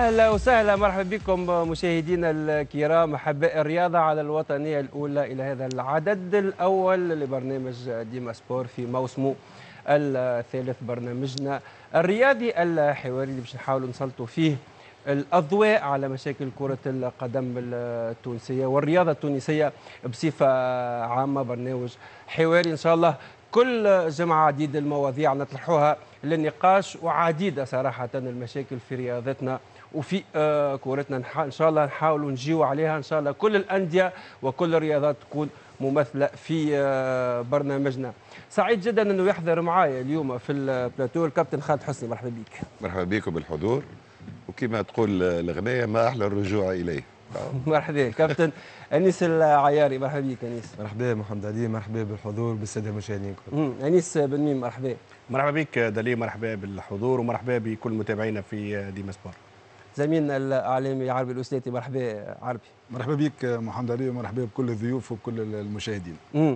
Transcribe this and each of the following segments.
أهلا وسهلا، مرحبا بكم مشاهدينا الكرام أحباء الرياضة على الوطنية الأولى إلى هذا العدد الأول لبرنامج ديما سبور في موسمه الثالث، برنامجنا الرياضي الحواري اللي باش نحاولوا نسلطوا فيه الأضواء على مشاكل كرة القدم التونسية والرياضة التونسية بصفة عامة. برنامج حواري إن شاء الله كل جمعة عديد المواضيع نطرحوها للنقاش، وعديدة صراحة المشاكل في رياضتنا وفي كورتنا إن شاء الله نحاولوا نجيو عليها. إن شاء الله كل الأندية وكل الرياضات تكون ممثلة في برنامجنا. سعيد جدا أنه يحضر معايا اليوم في البلاتو الكابتن خالد حسني. مرحبا بك. مرحبا بكم بالحضور، وكما تقول الأغنية ما أحلى الرجوع إليه. مرحبا كابتن أنيس العياري. مرحبا بك أنيس. مرحبا محمد علي، مرحبا بالحضور بالساده المشاهدين. أنيس بن ميم مرحبا. مرحبا بك دليل، مرحبا بالحضور ومرحبا بكل متابعينا في ديما سبور. زميلنا الإعلامي عربي الأسلاتي. مرحبا عربي. مرحبا بك محمد علي، ومرحبا بكل الضيوف وكل المشاهدين.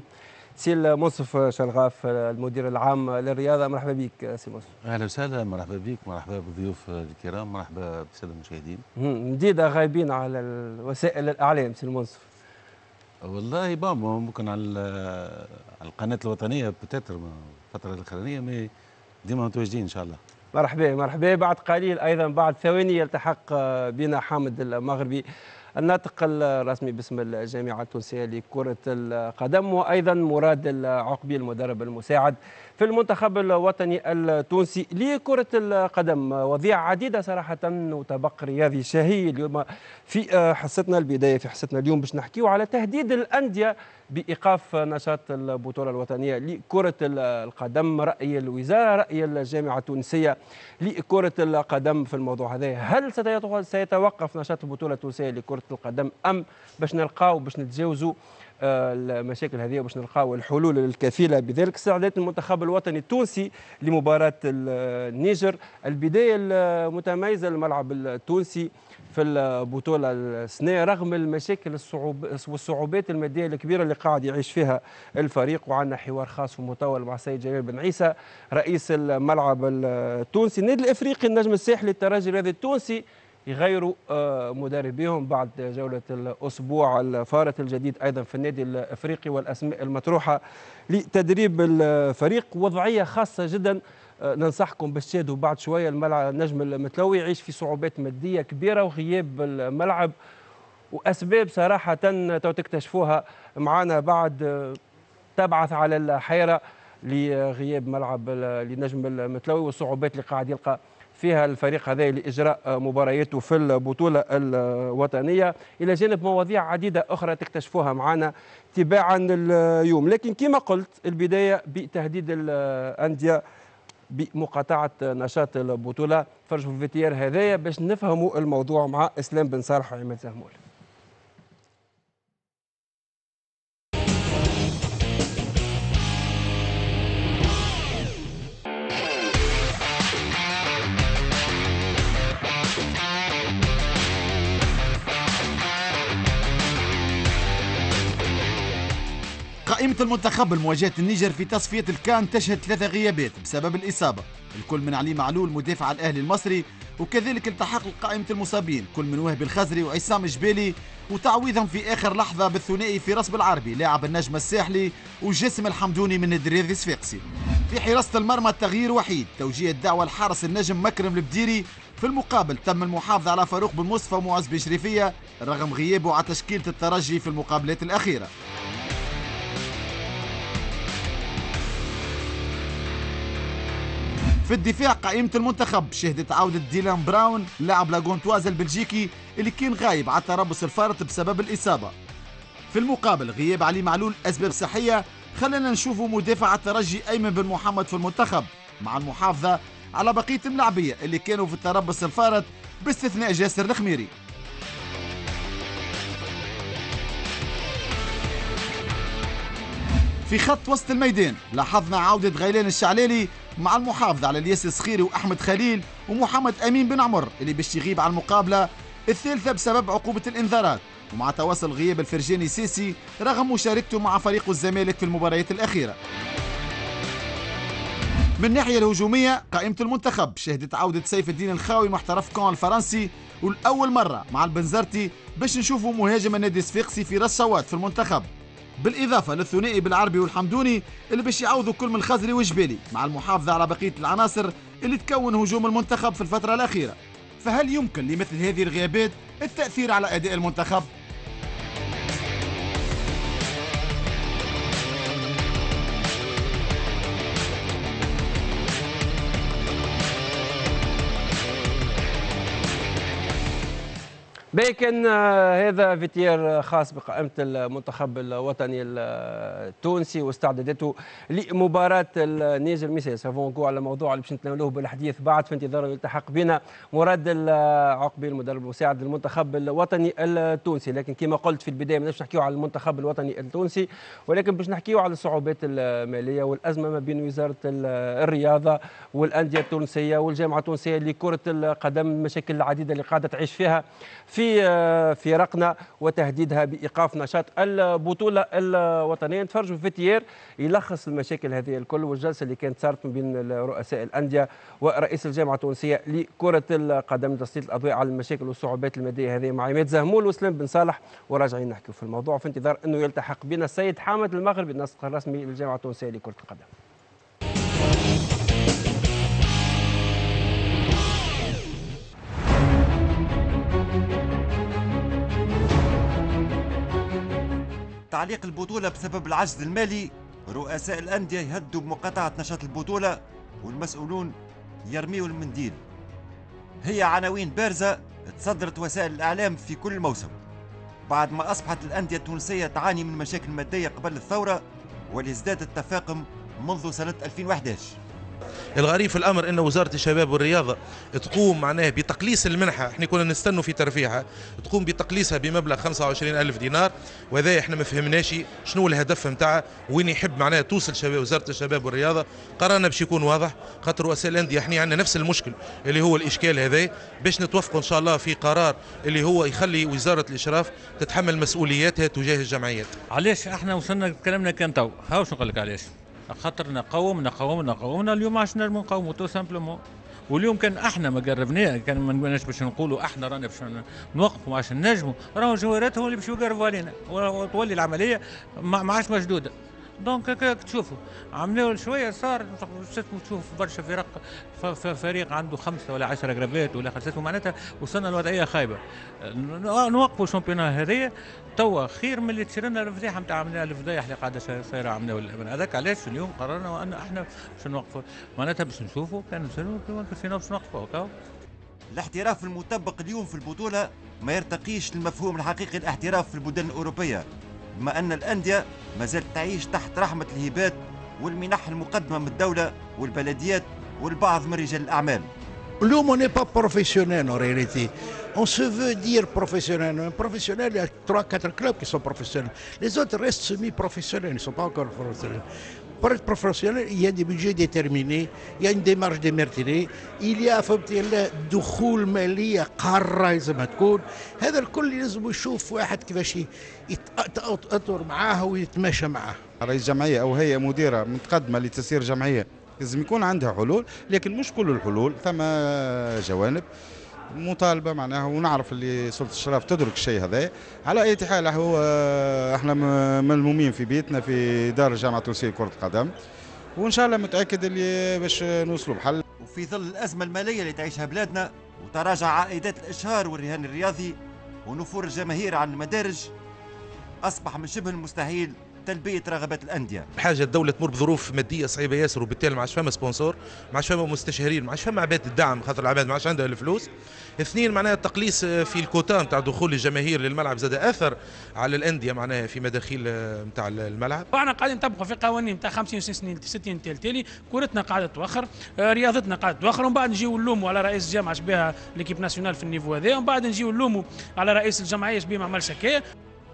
سي منصف شلغاف المدير العام للرياضة. مرحبا بك سي منصف. اهلا وسهلا، مرحبا بك، مرحبا بالضيوف الكرام، مرحبا بالساده المشاهدين. جديدة غايبين على وسائل الإعلام سي منصف. والله ممكن على القناة الوطنية بتاتر الفترة الأخرانية، ما ديما متواجدين إن شاء الله. مرحبا مرحبا. بعد قليل أيضا بعد ثواني يلتحق بنا حامد المغربي الناطق الرسمي باسم الجامعة التونسية لكرة القدم، وأيضا مراد العقبي المدرب المساعد في المنتخب الوطني التونسي لكرة القدم. وضيع عديدة صراحة وطبق رياضي شهي اليوم في حصتنا. البداية في حصتنا اليوم باش نحكيو على تهديد الأندية بإيقاف نشاط البطولة الوطنية لكرة القدم. رأي الوزارة، رأي الجامعة التونسية لكرة القدم في الموضوع هذا. هل سيتوقف نشاط البطولة التونسية لكرة القدم أم باش نلقاو باش نتجاوزوا المشاكل هذه وباش نلقاو الحلول الكفيله بذلك؟ استعدادات المنتخب الوطني التونسي لمباراه النيجر، البدايه المتميزه للملعب التونسي في البطوله السنه رغم المشاكل والصعوبات الماديه الكبيره اللي قاعد يعيش فيها الفريق. وعندنا حوار خاص ومطول مع السيد جلال بن عيسى رئيس الملعب التونسي. النادي الافريقي النجم الساحلي الترجي الرياضي التونسي يغيروا مدربيهم بعد جولة الأسبوع الفارط الجديد أيضا في النادي الأفريقي والأسماء المطروحة لتدريب الفريق. وضعية خاصة جدا ننصحكم باش تشاهدوا بعد شوية. الملعب النجم المتلوي يعيش في صعوبات مادية كبيرة وغياب الملعب وأسباب صراحة تكتشفوها معنا بعد تبعث على الحيرة لغياب ملعب لنجم المتلوي والصعوبات اللي قاعد يلقى فيها الفريق هذا لإجراء مبارياته في البطولة الوطنية، إلى جانب مواضيع عديدة أخرى تكتشفوها معنا تباعا اليوم. لكن كما قلت البداية بتهديد الأندية بمقاطعة نشاط البطولة. فرجوا في الفيتيار هذايا باش نفهموا الموضوع مع إسلام بن صالح وعماد زهمول. قائمة المنتخب لمواجهة النيجر في تصفية الكان تشهد 3 غيابات بسبب الإصابة، الكل من علي معلول مدافع الأهلي المصري، وكذلك التحق قائمة المصابين كل من وهب الخزري وعصام جبالي، وتعويضهم في آخر لحظة بالثنائي في رصب العربي لاعب النجم الساحلي وجسم الحمدوني من الدريري الصفاقسي. في حراسة المرمى التغيير وحيد، توجيه الدعوة لحارس النجم مكرم البديري. في المقابل تم المحافظة على فاروق بن مصطفى ومعز بن شريفية رغم غيابه على تشكيلة الترجي في المقابلات الأخيرة. في الدفاع قائمة المنتخب شهدت عودة ديلان براون لاعب لاغونتواز البلجيكي اللي كان غايب على التربص الفارط بسبب الإصابة. في المقابل غياب علي معلول أسباب صحية خلينا نشوفوا مدافع الترجي أيمن بن محمد في المنتخب مع المحافظة على بقية الملاعبية اللي كانوا في التربص الفارط باستثناء جاسر الخميري. في خط وسط الميدان لاحظنا عودة غيلان الشعلالي مع المحافظة على الياس الصخيري وأحمد خليل ومحمد أمين بن عمر اللي باش يغيب على المقابلة الثالثة بسبب عقوبة الإنذارات، ومع تواصل غياب الفرجاني سيسي رغم مشاركته مع فريق الزمالك في المباريات الأخيرة. من الناحية الهجومية قائمة المنتخب شهدت عودة سيف الدين الخاوي محترف كون الفرنسي والأول مرة مع البنزرتي باش نشوفوا مهاجم النادي الصفاقسي في راس شوات في المنتخب، بالإضافة للثنائي بالعربي والحمدوني اللي باش يعوضوا كل من الخزري والجبالي، مع المحافظة على بقية العناصر اللي تكون هجوم المنتخب في الفترة الأخيرة. فهل يمكن لمثل هذه الغيابات التأثير على أداء المنتخب؟ لكن هذا فيتير خاص بقائمة المنتخب الوطني التونسي واستعداداته لمباراة النيجر المسائي. سوف نكون على الموضوع اللي باش نتناولوه بالحديث بعد، في انتظار يلتحق بنا مراد العقبي المدرب المساعد للمنتخب الوطني التونسي. لكن كما قلت في البداية ما نحكيو على المنتخب الوطني التونسي، ولكن باش نحكيو على الصعوبات المالية والأزمة ما بين وزارة الرياضة والأندية التونسية والجامعة التونسية لكرة القدم، المشاكل العديدة اللي قاعدة تعيش فيها في رقنا وتهديدها بايقاف نشاط البطوله الوطنيه. نتفرجوا في فيتير يلخص المشاكل هذه الكل والجلسه اللي كانت صارت بين رؤساء الانديه ورئيس الجامعه التونسيه لكره القدم لتسليط الاضواء على المشاكل والصعوبات الماديه هذه مع عماد زهمول وسلام بن صالح، وراجعين نحكيوا في الموضوع في انتظار انه يلتحق بنا السيد حامد المغربي الناسق الرسمي للجامعه التونسيه لكره القدم. تعليق البطولة بسبب العجز المالي، رؤساء الأندية يهدوا بمقاطعة نشاط البطولة والمسؤولون يرميوا المنديل. هي عناوين بارزة تصدرت وسائل الإعلام في كل موسم بعد ما أصبحت الأندية التونسية تعاني من مشاكل مادية قبل الثورة واللي ازداد التفاقم منذ سنة 2011. الغريب في الامر ان وزاره الشباب والرياضه تقوم معناه بتقليص المنحه، احنا كنا نستنوا في ترفيعها، تقوم بتقليصها بمبلغ 25,000 دينار، وهذا احنا ما فهمناش شنو الهدف نتاعها، وين يحب معناها توصل شباب وزاره الشباب والرياضه. قررنا باش يكون واضح، خاطر رؤساء الانديه احنا عندنا نفس المشكل اللي هو الاشكال هذا، باش نتوافقوا ان شاء الله في قرار اللي هو يخلي وزاره الاشراف تتحمل مسؤولياتها تجاه الجمعيات. علاش احنا وصلنا كلامنا كان تو، هاو شنو نقول لك علاش؟ خاطر نقاومنا اليوم عادش نجموا نقاوموا تو سامبلومون. واليوم كان احنا ما قربناه، كان ما نقولناش باش نقولوا احنا رانا باش نوقفوا عشان نجموا، راهو الجوارات هم اللي باش يقربوا علينا وتولي العمليه ما عادش مشدوده. دونك تشوفوا عملوا شويه صار تشوف برشا فريق عنده 5 ولا 10 قرابات ولا 5، معناتها وصلنا لوضعيه خايبه. نوقفوا الشامبيونات هذيا توا خير من اللي تشرنا الفضيحه نتاع عملنا الفضايح اللي قاعده صايره عملنا هذاك. علاش اليوم قررنا وان احنا باش نوقفوا، معناتها باش نشوفوا كان نسينا باش نوقفوا. الاحتراف المطبق اليوم في البطوله ما يرتقيش للمفهوم الحقيقي الاحتراف في البلدان الاوروبيه، بما أن الأندية ما زالت تعيش تحت رحمة الهبات والمنح المقدمة من الدولة والبلديات والبعض من رجال الأعمال. L'homme, on n'est pas professionnel en réalité. On se veut dire professionnel. Un professionnel, il y a 3-4 clubs qui sont professionnels. Les autres restent semi-professionnels, ils ne sont pas encore professionnels. Pour être professionnel, il y a des budgets déterminés, il y a une démarche déterminée, il y a دخول مالية قارة لازم تكون. هذا الكل لازم يشوف واحد كيفاش يتأطر معاه ويتماشى معاه. رئيس جمعية أو هيئة مديرة متقدمة لتسيير جمعية لازم يكون عندها حلول، لكن مش كل الحلول، ثم جوانب مطالبه معناها، ونعرف اللي سلطه الشرف تدرك الشيء هذا. على اي حال هو احنا ملمومين في بيتنا في دار الجامعه التونسيه لكره القدم، وان شاء الله متاكد اللي باش نوصلوا بحل. وفي ظل الازمه الماليه اللي تعيشها بلادنا وتراجع عائدات الاشهار والرهان الرياضي ونفور الجماهير عن المدارج، اصبح من شبه المستحيل تلبيه رغبات الانديه. حاجه الدوله تمر بظروف ماديه صعيبه ياسر، وبالتالي ما عادش فما سبونسور، ما عادش فما مستشارين، ما عادش فما عباد الدعم، خاطر العباد ما عادش عندها الفلوس. اثنين معناها التقليص في الكوتا نتاع دخول الجماهير للملعب زاد اثر على الانديه معناها في مداخيل نتاع الملعب. احنا قاعدين نطبقوا في قوانين نتاع 50 60 تالي، كورتنا قاعده توخر، رياضتنا قاعده توخر، ومن بعد نجيو نلوموا على رئيس الجامعه شبيها ليكيب ناسيونال في النيفو هذا، ومن بعد نجيو نلوموا على رئيس الجمعيه شبيه ما عملش هكايا.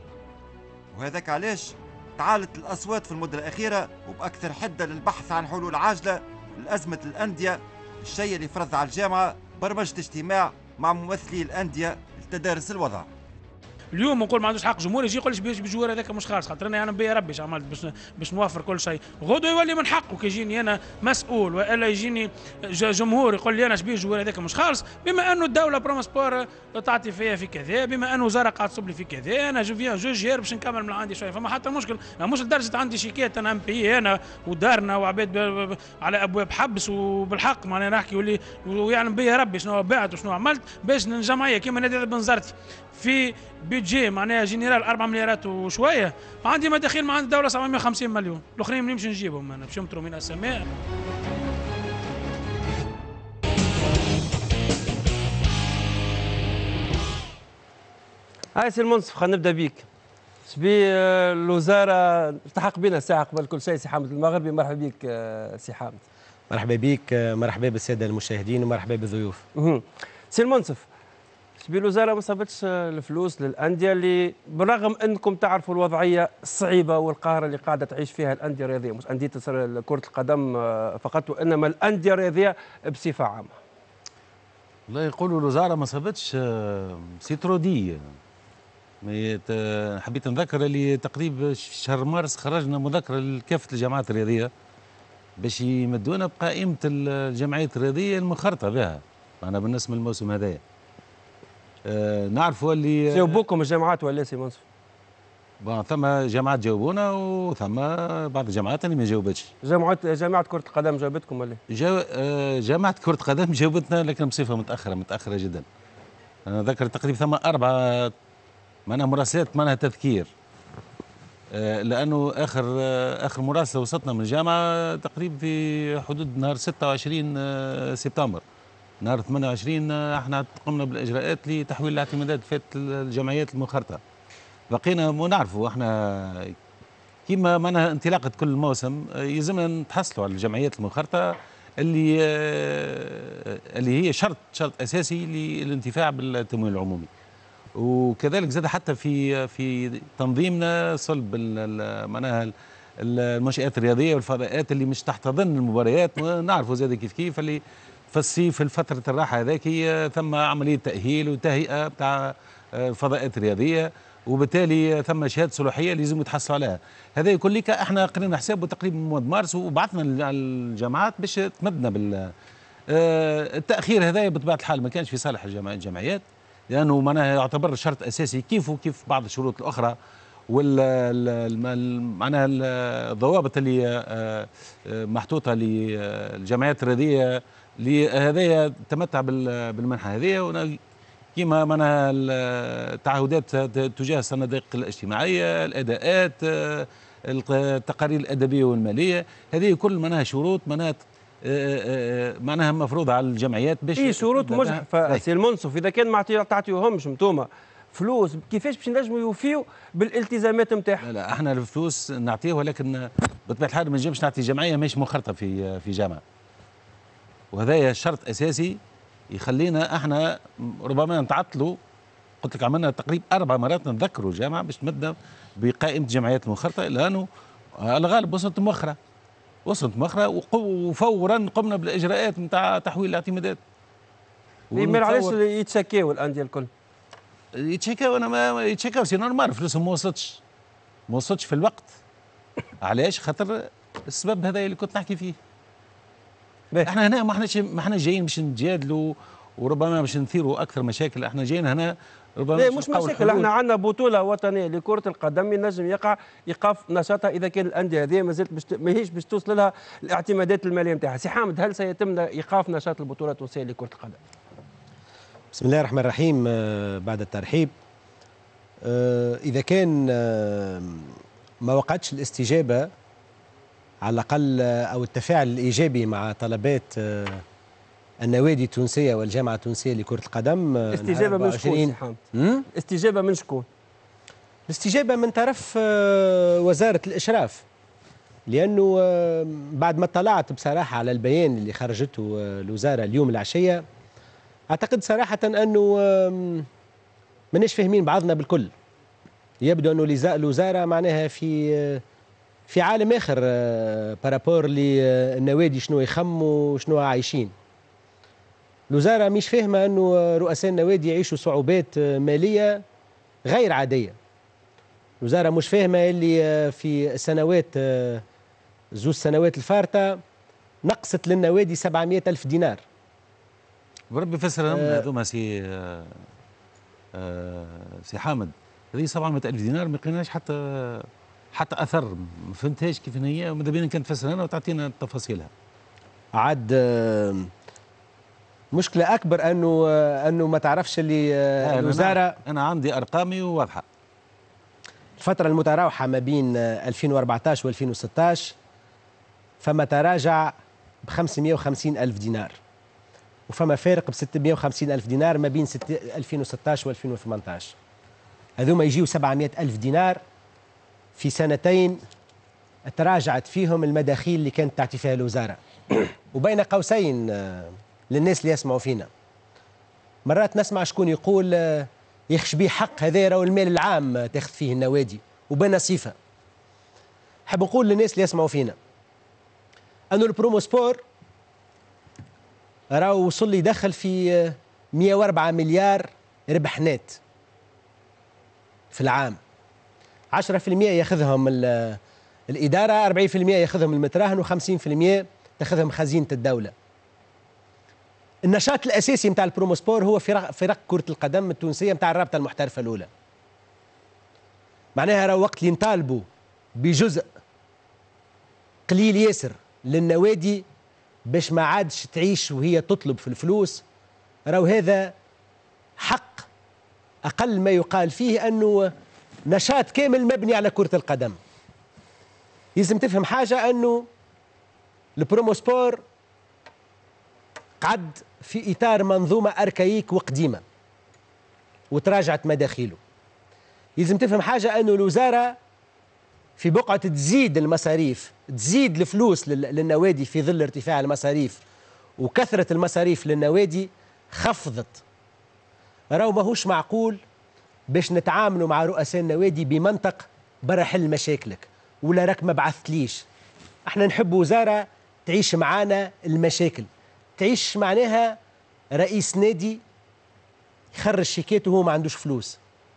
وهذاك علاش تعالت الأصوات في المدة الأخيرة وبأكثر حدة للبحث عن حلول عاجلة لأزمة الأندية، الشيء اللي فرض على الجامعة برمجة اجتماع مع ممثلي الأندية لتدارس الوضع. اليوم نقول ما عندوش حق جمهور يجي يقول لي بالجوار هذاك مش خالص، خاطر انا بيا ربي اش عملت باش نوفر كل شيء، غدوه يولي من حقه كي يجيني انا مسؤول والا يجيني جمهور يقول لي انا شبيه الجوار هذاك مش خالص، بما انه الدوله بروم سبور تعطي فيا في كذا، بما انه وزاره قاعد تصب لي في كذا، انا جو فيان جو جير باش نكمل من عندي شويه، فما حتى مشكل، مش لدرجه عندي شيكات انا ام بي انا ودارنا وعباد على ابواب حبس وبالحق معناها نحكي ويعلم بيا ربي شنو بعت وشنو عملت باش الجمعيه كيما نادي بنزرتي في بيدجي معناها جنرال 4 مليارات وشويه، عندي مداخيل مع الدوله 750 مليون، الاخرين منين باش نجيبهم انا باش يمطروا من السماء. هاي سي المنصف خلينا نبدا بيك. شبي الوزاره التحق بنا ساعه قبل كل شيء سي حامد المغربي، مرحبا بك سي حامد. مرحبا بك، مرحبا بالساده المشاهدين ومرحبا بالضيوف. سي المنصف، شبي الوزاره ما صابتش الفلوس للانديه اللي بالرغم انكم تعرفوا الوضعيه الصعيبه والقهر اللي قاعده تعيش فيها الانديه الرياضيه، مش انديه كره القدم فقط وانما الانديه الرياضيه بصفه عامه. والله يقولوا الوزاره ما صابتش سيترودي. حبيت نذكر اللي تقريبا في شهر مارس خرجنا مذكره لكافه الجامعات الرياضيه باش يمدونا بقائمه الجمعيات الرياضيه المنخرطه بها معنا بالنسبه للموسم هذايا. نعرفوا اللي جاوبوكم الجامعات ولا سي منصف؟ ثم جامعات جاوبونا وثم بعض الجامعات اللي ما جاوبتش. جامعه كره القدم جاوبتكم ولا؟ جامعه كره القدم جاوبتنا لكن بصفه متاخره جدا. انا ذكر تقريبا ثم 4 معناها مراسلات معناها تذكير. لانه اخر مراسله وصلتنا من الجامعه تقريبا في حدود نهار 26 سبتمبر. نهار 28 احنا قمنا بالاجراءات لتحويل الاعتمادات فات الجمعيات المنخرطه. بقينا نعرفوا احنا كيما معناها انطلاقه كل موسم يلزمنا نتحصلوا على الجمعيات المنخرطه اللي هي شرط اساسي للانتفاع بالتمويل العمومي. وكذلك زاد حتى في تنظيمنا صلب معناها المنشآت الرياضيه والفضاءات اللي مش تحتضن المباريات، ونعرفوا زاد كيف اللي في الصيف في فتره الراحه هذاك ثم عمليه تاهيل وتهيئه بتاع الفضاءات الرياضيه، وبالتالي ثم شهاده صلاحيه اللي لازم يتحصلوا عليها. هذا كلك احنا قرينا حسابه تقريبا من مارس وبعثنا على الجامعات باش تمدنا بال التاخير هذا بطبيعه الحال ما كانش في صالح الجمعيات، لانه معناها يعتبر شرط اساسي كيف بعض الشروط الاخرى معناها الضوابط اللي محطوطه للجمعيات الرياضيه هذايا تمتع بالمنحه هذه، كيما معناها التعهدات تجاه الصناديق الاجتماعيه، الاداءات، التقارير الادبيه والماليه، هذه كل معناها شروط معناها مفروضه على الجمعيات باش شروط مجحفه. سي المنصف اذا كان ما تعطيوهمش انتوما فلوس كيفاش باش نجموا يوفيوا بالالتزامات نتاعهم؟ لا احنا الفلوس نعطيه، ولكن بطبيعه الحال ما نجمش نعطي جمعيه ماهيش منخرطه في جامعه، وهذا شرط اساسي يخلينا احنا ربما نتعطلوا. قلت لك عملنا تقريبا 4 مرات نذكروا الجامعه باش تمدنا بقائمه الجمعيات المنخرطه، لانه الغالب وصلت مؤخره وفورا قمنا بالاجراءات نتاع تحويل الاعتمادات. ما علاش يتشكاو الانديه الكل؟ يتشكاو انا ما يتشكاو سي نورمال، فلوسهم ما وصلتش في الوقت. علاش؟ خاطر السبب هذا اللي كنت نحكي فيه. احنا هنا ما احنا جايين باش نتجادلوا وربما باش نثيروا اكثر مشاكل، احنا جايين هنا ربما لا مش مشاكل، احنا عندنا بطوله وطنيه لكره القدم ينجم يقع ايقاف نشاطها اذا كان الانديه هذه ماهيش باش توصل لها الاعتمادات الماليه نتاعها. سي حامد، هل سيتم ايقاف نشاط البطوله التونسيه لكره القدم؟ بسم الله الرحمن الرحيم. بعد الترحيب، اذا كان ما وقعتش الاستجابه على الاقل او التفاعل الايجابي مع طلبات النوادي التونسيه والجامعه التونسيه لكره القدم، استجابه من شكون سي حامد؟ استجابه من شكون؟ الاستجابه من طرف وزاره الاشراف، لانه بعد ما اطلعت بصراحه على البيان اللي خرجته الوزاره اليوم العشيه، اعتقد صراحه انه ماناش فاهمين بعضنا بالكل. يبدو انه الوزاره معناها في عالم اخر بارابور للنوادي شنو يخموا وشنو عايشين. الوزاره مش فاهمه انه رؤساء النوادي يعيشوا صعوبات ماليه غير عاديه. الوزاره مش فاهمه اللي في السنوات زوج سنوات الفارطه نقصت للنوادي 700 ألف دينار. بربي فسر لنا هذوما سي حامد، هذه 700 ألف دينار ما لقيناش حتى اثر، ما فهمتهاش كيف هي، ماذا بينا كانت تفسر لنا وتعطينا تفاصيلها. عاد مشكله اكبر انه ما تعرفش اللي الوزاره. انا عندي ارقامي واضحه. الفتره المتراوحه ما بين 2014 و2016 فما تراجع ب 550 ألف دينار، وفما فارق ب 650 ألف دينار ما بين 2016 و2018. هذوما يجيو 700 ألف دينار في سنتين تراجعت فيهم المداخيل اللي كانت تعطي فيها الوزارة. وبين قوسين للناس اللي يسمعوا فينا، مرات نسمع شكون يقول يخش بيه حق هذا راهو المال العام تاخذ فيه النوادي وبنصيفة. حاب نقول للناس اللي يسمعوا فينا أنه البرومو سبور راهو وصل لي دخل في 104 مليار ربح نت في العام. 10% ياخذهم الإدارة، 40% ياخذهم المتراهن، و50% تاخذهم خزينة الدولة. النشاط الأساسي نتاع البرومو سبور هو فرق كرة القدم التونسية نتاع الرابطة المحترفة الأولى. معناها راهو وقت اللي نطالبوا بجزء قليل ياسر للنوادي باش ما عادش تعيش وهي تطلب في الفلوس، راهو هذا حق أقل ما يقال فيه أنه نشاط كامل مبني على كرة القدم. لازم تفهم حاجة، أنه البرومو سبور قعد في إطار منظومة أركايك وقديمة وتراجعت مداخيله. لازم تفهم حاجة، أنه الوزارة في بقعة تزيد المصاريف، تزيد الفلوس للنوادي في ظل ارتفاع المصاريف وكثرة المصاريف للنوادي، خفضت. راهو ماهوش معقول باش نتعاملوا مع رؤساء النوادي بمنطق برا حل مشاكلك ولا راك ما بعثتليش. احنا نحب وزارة تعيش معانا المشاكل، تعيش معناها رئيس نادي يخرج شيكاته وهو ما عندوش فلوس.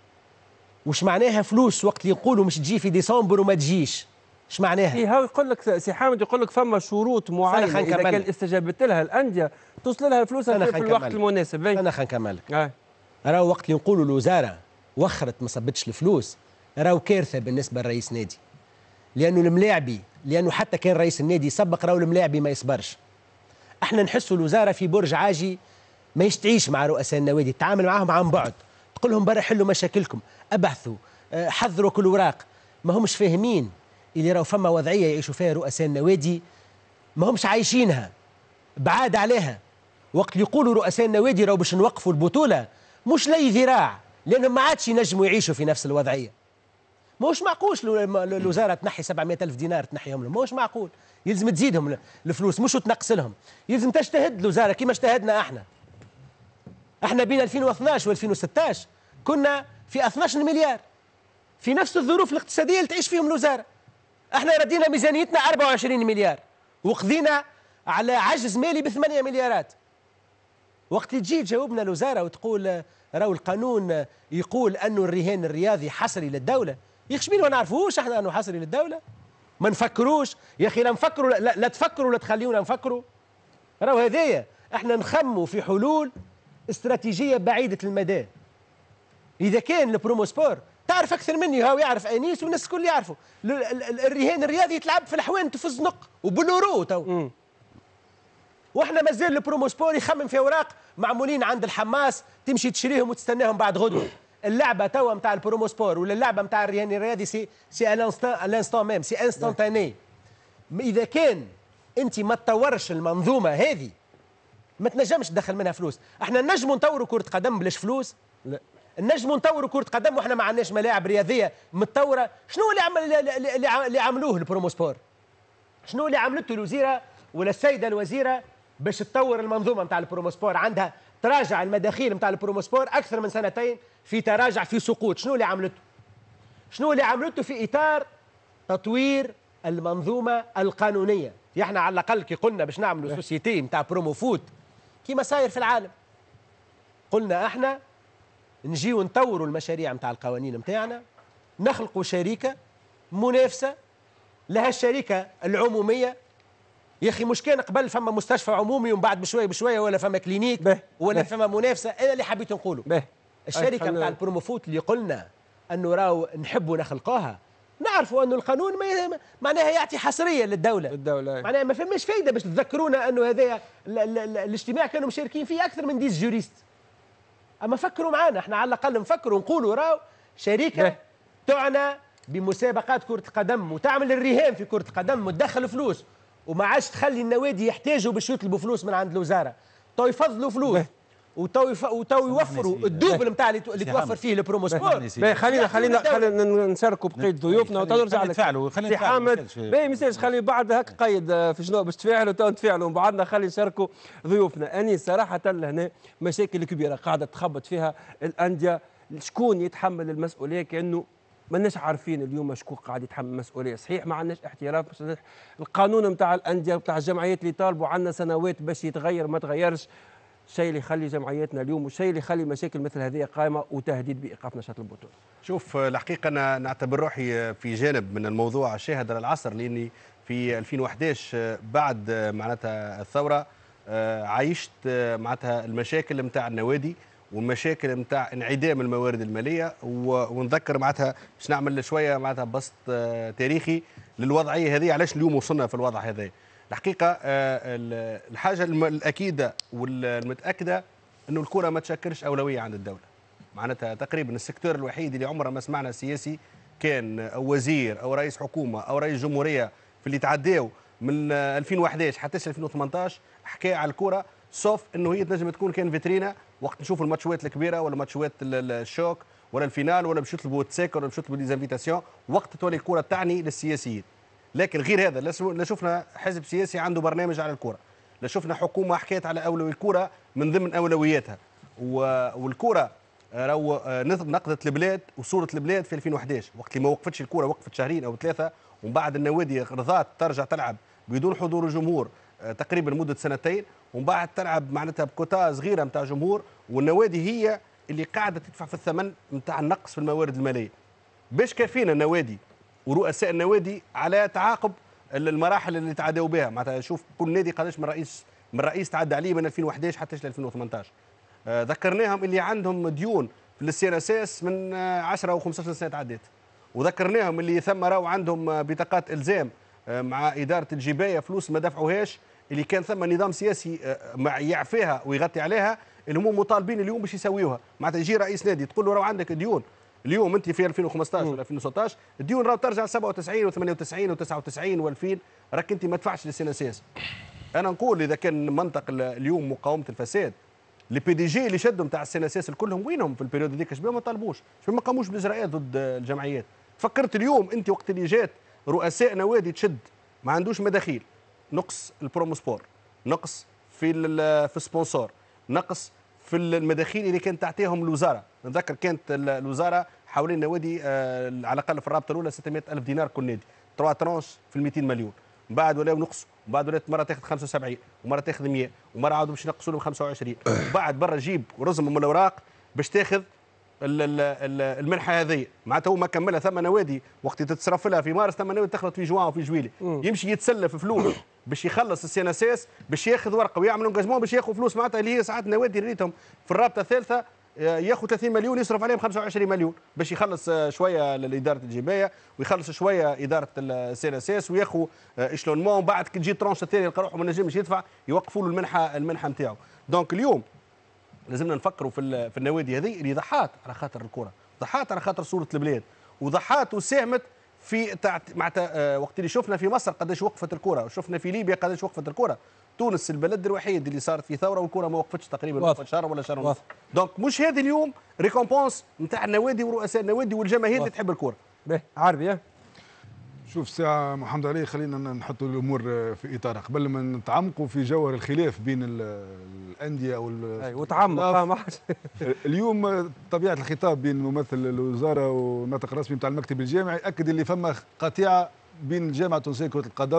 وش معناها فلوس وقت اللي يقولوا مش تجي في ديسمبر وما تجيش؟ اش معناها؟ إيه هاو يقول لك سي حامد، يقول لك فما شروط معينه اذا كان استجابت لها الانديه توصل لها الفلوس في الوقت المناسب. انا خنكملك. راهو وقت اللي نقولوا الوزاره وخرت ما صبتش الفلوس، راهو كارثه بالنسبه لرئيس نادي، لانه الملاعبي، لانه حتى كان رئيس النادي يسبق راهو الملاعبي ما يصبرش. احنا نحسوا الوزاره في برج عاجي ما يشتعيش مع رؤساء النوادي، تتعامل معهم عن بعد، تقول لهم برا حلوا مشاكلكم، ابحثوا، حضروا كل اوراق. ما همش فاهمين اللي راهو فما وضعيه يعيشوا فيها رؤساء النوادي ما همش عايشينها، بعاد عليها. وقت اللي يقولوا رؤساء النوادي راهو باش نوقفوا البطوله، مش لي ذراع، لانهم ما عادش ينجموا يعيشوا في نفس الوضعيه. ماهوش معقول الوزاره تنحي 700 ألف دينار تنحيهم لهم، ماهوش معقول. يلزم تزيدهم الفلوس مش تنقص لهم، يلزم تجتهد الوزاره كما اجتهدنا احنا. احنا بين 2012 و2016 كنا في 12 مليار في نفس الظروف الاقتصاديه اللي تعيش فيهم الوزاره. احنا ردينا ميزانيتنا 24 مليار وقضينا على عجز مالي ب8 مليارات. وقت اللي تجي تجاوبنا الوزاره وتقول راهو القانون يقول انه الرهان الرياضي حصري للدوله، يا اخي شبينا ما نعرفوش احنا انه حصري للدوله؟ ما نفكروش يا اخي، لا نفكروا لا تفكروا ولا تخليونا نفكروا. راهو هذايا احنا نخموا في حلول استراتيجيه بعيده المدى. اذا كان البرومو سبور تعرف اكثر مني، هاو يعرف انيس والناس الكل يعرفوا الرهان الرياضي يتلعب في الحوان تفز نق وبالورو تو. واحنا مازال البرومو سبور يخمم في اوراق معمولين عند الحماس تمشي تشريهم وتستناهم بعد غدوه. اللعبه توا نتاع البرومو سبور ولا اللعبه نتاع الرهان الرياضي سي الانستون ميم، سي انستونتاني. اذا كان انت ما تطورش المنظومه هذه ما تنجمش تدخل منها فلوس. احنا نجموا نطوروا كره قدم بلاش فلوس؟ لا. نجموا نطوروا كره قدم واحنا ما عندناش ملاعب رياضيه متطوره. شنو اللي عملوه البرومو سبور؟ شنو اللي عملته الوزيره ولا السيده الوزيره باش تطور المنظومه نتاع البرومو سبور؟ عندها تراجع المداخيل نتاع البرومو سبور اكثر من سنتين، في تراجع، في سقوط. شنو اللي عملته؟ شنو اللي عملته في اطار تطوير المنظومه القانونيه؟ احنا على الاقل كي قلنا باش نعملوا سوسيتي نتاع برومو فوت كيما صاير في العالم، قلنا احنا نجيو نطوروا المشاريع نتاع القوانين نتاعنا، نخلقوا شركه منافسه لها الشركه العموميه. يا اخي مش كان قبل فما مستشفى عمومي ومن بعد بشويه بشويه ولا فما كلينيك ولا فما منافسه. انا اللي حبيت نقوله الشركه نتاع البروموفوت اللي قلنا انه راهو نحبوا نخلقوها، نعرفوا انه القانون معناها يعطي حصريه للدوله معناها ما فماش فايده باش تذكرونا انه هذا الاجتماع كانوا مشاركين فيه اكثر من 10 جوريست. اما فكروا معنا احنا على الاقل نفكروا نقولوا راهو شركه تعنى بمسابقات كره القدم وتعمل الرهان في كره القدم وتدخل فلوس وما عادش تخلي النوادي يحتاجوا باش يطلبوا فلوس من عند الوزاره، تو يفضلوا فلوس وتو يوفروا الدوبل نتاع اللي توفر فيه البرومو سبور. خلينا نشاركوا بقية ضيوفنا وترجع لك سي حامد. باهي ميساج خلي بعد هكا قيد في شنو باش تفاعلوا تو نتفاعلوا ومن بعدنا خلي نشاركوا ضيوفنا. اني صراحة لهنا مشاكل كبيرة قاعدة تخبط فيها الأندية، شكون يتحمل المسؤولية؟ كأنه ماناش عارفين اليوم شكون قاعد يتحمل المسؤوليه. صحيح ما عندناش احتراف القانون نتاع الانديه نتاع الجمعيات اللي طالبوا عندنا سنوات باش يتغير ما تغيرش، الشيء اللي يخلي جمعياتنا اليوم والشيء اللي يخلي مشاكل مثل هذه قائمه وتهديد بايقاف نشاط البطوله. شوف الحقيقه انا نعتبر روحي في جانب من الموضوع شاهد العصر، لاني في 2011 بعد معناتها الثوره عايشت معناتها المشاكل نتاع النوادي والمشاكل نتاع انعدام الموارد الماليه، ونذكر معناتها باش نعمل شويه معناتها بسط تاريخي للوضعيه هذه، علاش اليوم وصلنا في الوضع هذا. الحقيقه الحاجه الاكيده والمتاكده انه الكره ما تشكلش اولويه عند الدوله. معناتها تقريبا السيكتور الوحيد اللي عمره ما سمعنا سياسي كان او وزير او رئيس حكومه او رئيس جمهوريه في اللي تعداو من 2011 حتى 2018 حكى على الكره، سوف انه هي تنجم تكون كان فيترينا وقت نشوفوا الماتشوات الكبيره ولا ماتشوات الشوك ولا الفينال ولا باش يطلبوا تساكر ولا باش يطلبوا ديزانفيتاسيون، وقت تولي الكره تعني للسياسيين. لكن غير هذا لا شفنا حزب سياسي عنده برنامج على الكره، لا شفنا حكومه حكيت على اولويه الكره من ضمن اولوياتها. والكره راهو نقدت البلاد وصوره البلاد في 2011 وقت اللي ما وقفتش الكره، وقفت شهرين او ثلاثه ومن بعد النوادي رضات ترجع تلعب بدون حضور الجمهور تقريبا مده سنتين، ومن بعد تلعب معناتها بكوتا صغيره نتاع جمهور، والنوادي هي اللي قاعده تدفع في الثمن نتاع النقص في الموارد الماليه. باش كافينا النوادي ورؤساء النوادي على تعاقب المراحل اللي تعداوا بها، معناتها شوف كل نادي قداش من رئيس تعدى عليه من 2011 حتى 2018. ذكرناهم اللي عندهم ديون في السي ان اس اس من 10 و15 سنه تعدات، وذكرناهم اللي ثم راهو عندهم بطاقات الزام مع اداره الجبايه فلوس ما دفعوهاش، اللي كان ثم نظام سياسي يعفيها ويغطي عليها، اللي هم مطالبين اليوم باش يسويوها. معناتها يجي رئيس نادي تقول له راهو عندك ديون اليوم انت في 2015 ولا 2016 الديون راهو ترجع 97 و98 و99 و2000 راك انت ما تدفعش للسي ان اس اس. انا نقول اذا كان منطق اليوم مقاومه الفساد، لي بي دي جي اللي شدوا نتاع السي ان اس اس الكلهم وينهم في البريود هذيك؟ شباب ما طالبوش، شباب ما قاموش بالاجراءات ضد الجمعيات. فكرت اليوم انت وقت اللي جات رؤساء نوادي تشد ما عندوش مداخيل، نقص البرومو سبور، نقص في السبونسور، نقص في المداخيل اللي كانت تعطيهم الوزاره. نتذكر كانت الوزاره حوالين النوادي على الاقل في الرابطه الاولى 600 الف دينار كل نادي، 3 ترونش في 200 مليون، من بعد ولاو نقصوا، ومن بعد ولات مره تاخذ 75 ومره تاخذ 100 ومره عاودوا باش ينقصوا لهم 25، وبعد برا جيب ورزمهم الاوراق باش تاخذ المنحه هذه. معناتها هو ما كملها. ثم نوادي وقت تتصرف لها في مارس، ثم نوادي تخلط في جوان وفي جويلي، يمشي يتسلف فلوس باش يخلص السي ان اس اس باش ياخذ ورقه ويعمل انجاجمون باش ياخذ فلوس. معناتها اللي هي ساعات نوادي ريتهم في الرابطه الثالثه ياخذ 30 مليون يصرف عليهم 25 مليون باش يخلص شويه لاداره الجبايه ويخلص شويه اداره السي ان اس اس وياخذ اشلونمون، ومن بعد كي تجي ترونش الثاني يلقى روحه ما نجمش يدفع يوقفوا له المنحه نتاعو. دونك اليوم لازمنا نفكروا في النوادي هذه اللي ضحات على خاطر الكره، ضحات على خاطر صوره البلاد، وضحات وساهمت في معناتها وقت اللي شفنا في مصر قداش وقفت الكره، وشفنا في ليبيا قداش وقفت الكره. تونس البلد الوحيد اللي صارت فيه ثوره والكره ما وقفتش تقريبا، وقفت شهر ولا شهر ونص. دونك مش هذه اليوم ريكومبونس نتاع النوادي ورؤساء النوادي والجماهير اللي تحب الكره. عربي شوف ساعة محمد علي، خلينا نحطوا الامور في اطارها قبل ما نتعمقوا في جوهر الخلاف بين الانديه وتعمق اليوم طبيعه الخطاب بين ممثل الوزاره والناطق الرسمي نتاع المكتب الجامعي اكد اللي فما قطيعه بين الجامعه التونسيه لكره القدم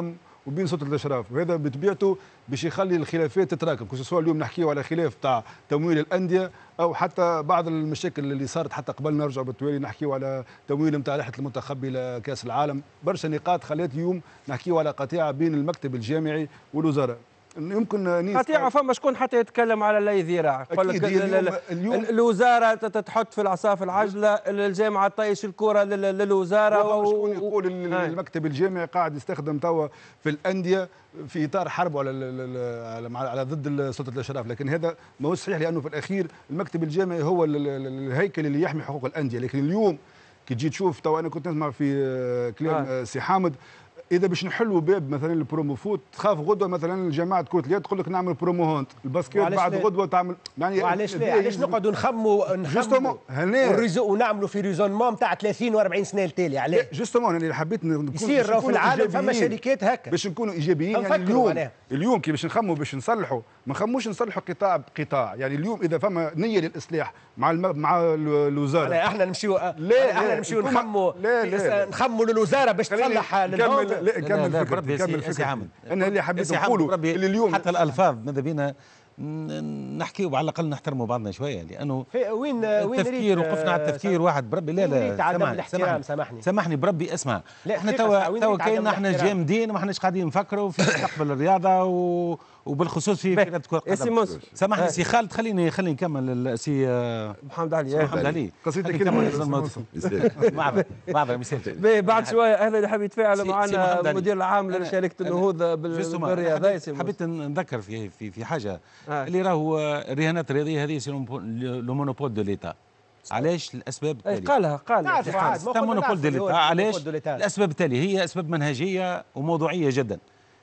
وبين سلطه الاشراف، وهذا بطبيعته باش يخلي الخلافات تتراكم، سواء اليوم نحكيو على خلاف تاع تمويل الانديه او حتى بعض المشاكل اللي صارت حتى قبل نرجع بالتوالي نحكيو على تمويل نتاع رحله المنتخب الى كاس العالم، برشا نقاط خلات اليوم نحكيو على قطيعه بين المكتب الجامعي والوزاره. يمكن قطيعه فما شكون حتى يتكلم على لا ذراع، يقول لك الوزاره تحط في العصا العجله، الجامعه طيش الكره للوزاره شكون يقول المكتب الجامعي قاعد يستخدم توا في الانديه في اطار حرب على ضد سلطه الاشراف، لكن هذا ما هو صحيح، لانه في الاخير المكتب الجامعي هو الهيكل اللي يحمي حقوق الانديه. لكن اليوم كي تجي تشوف توا انا كنت نسمع في كلام سي حامد، اذا باش نحلوا باب مثلا البرومو فوت تخاف غدوه مثلا جماعه كره اليد تقول لك نعمل برومو هونت، الباسكيت بعد غدوه تعمل يعني وعلاش لا؟ علاش نقعدوا نخموا ونعملوا في ريزونمون تاع 30 و40 سنه التالي؟ علاش؟ جوستومون انا اللي حبيت نكون يصير في العالم فما شركات هكا باش نكونوا ايجابيين. يعني اليوم كي باش نخموا باش نصلحوا، ما نخموش نصلحوا قطاع بقطاع. يعني اليوم اذا فما نيه للاصلاح مع الوزاره، احنا نمشيو نخموا للوزاره باش تصلح كمل فكرتي. انا اللي حبيت نقوله اللي اليوم حتى الالفاظ ماذا بينا نحكيو على الاقل نحترموا بعضنا شويه، لانه وين التفكير وقفنا على التفكير واحد بربي. لا سامحني بربي، اسمع احنا توا كاين احنا جامدين وما احناش قاعدين نفكروا في مستقبل الرياضه وبالخصوص في كره القدم. سامحني سي خالد، خليني نكمل سي محمد علي قصيدتك كلمه معذره مثال. بعد شويه هذا اللي حاب يتفاعل معنا المدير العام لشركه النهوض بالرياضه. حبيت نذكر في حاجه اللي راهو الرهانات الرياضيه هذه سي لو مونوبول دو ليتا. علاش؟ الاسباب التاليه. قالها مونوبول دو ليتا. علاش؟ الاسباب التاليه هي اسباب منهجيه وموضوعيه جدا.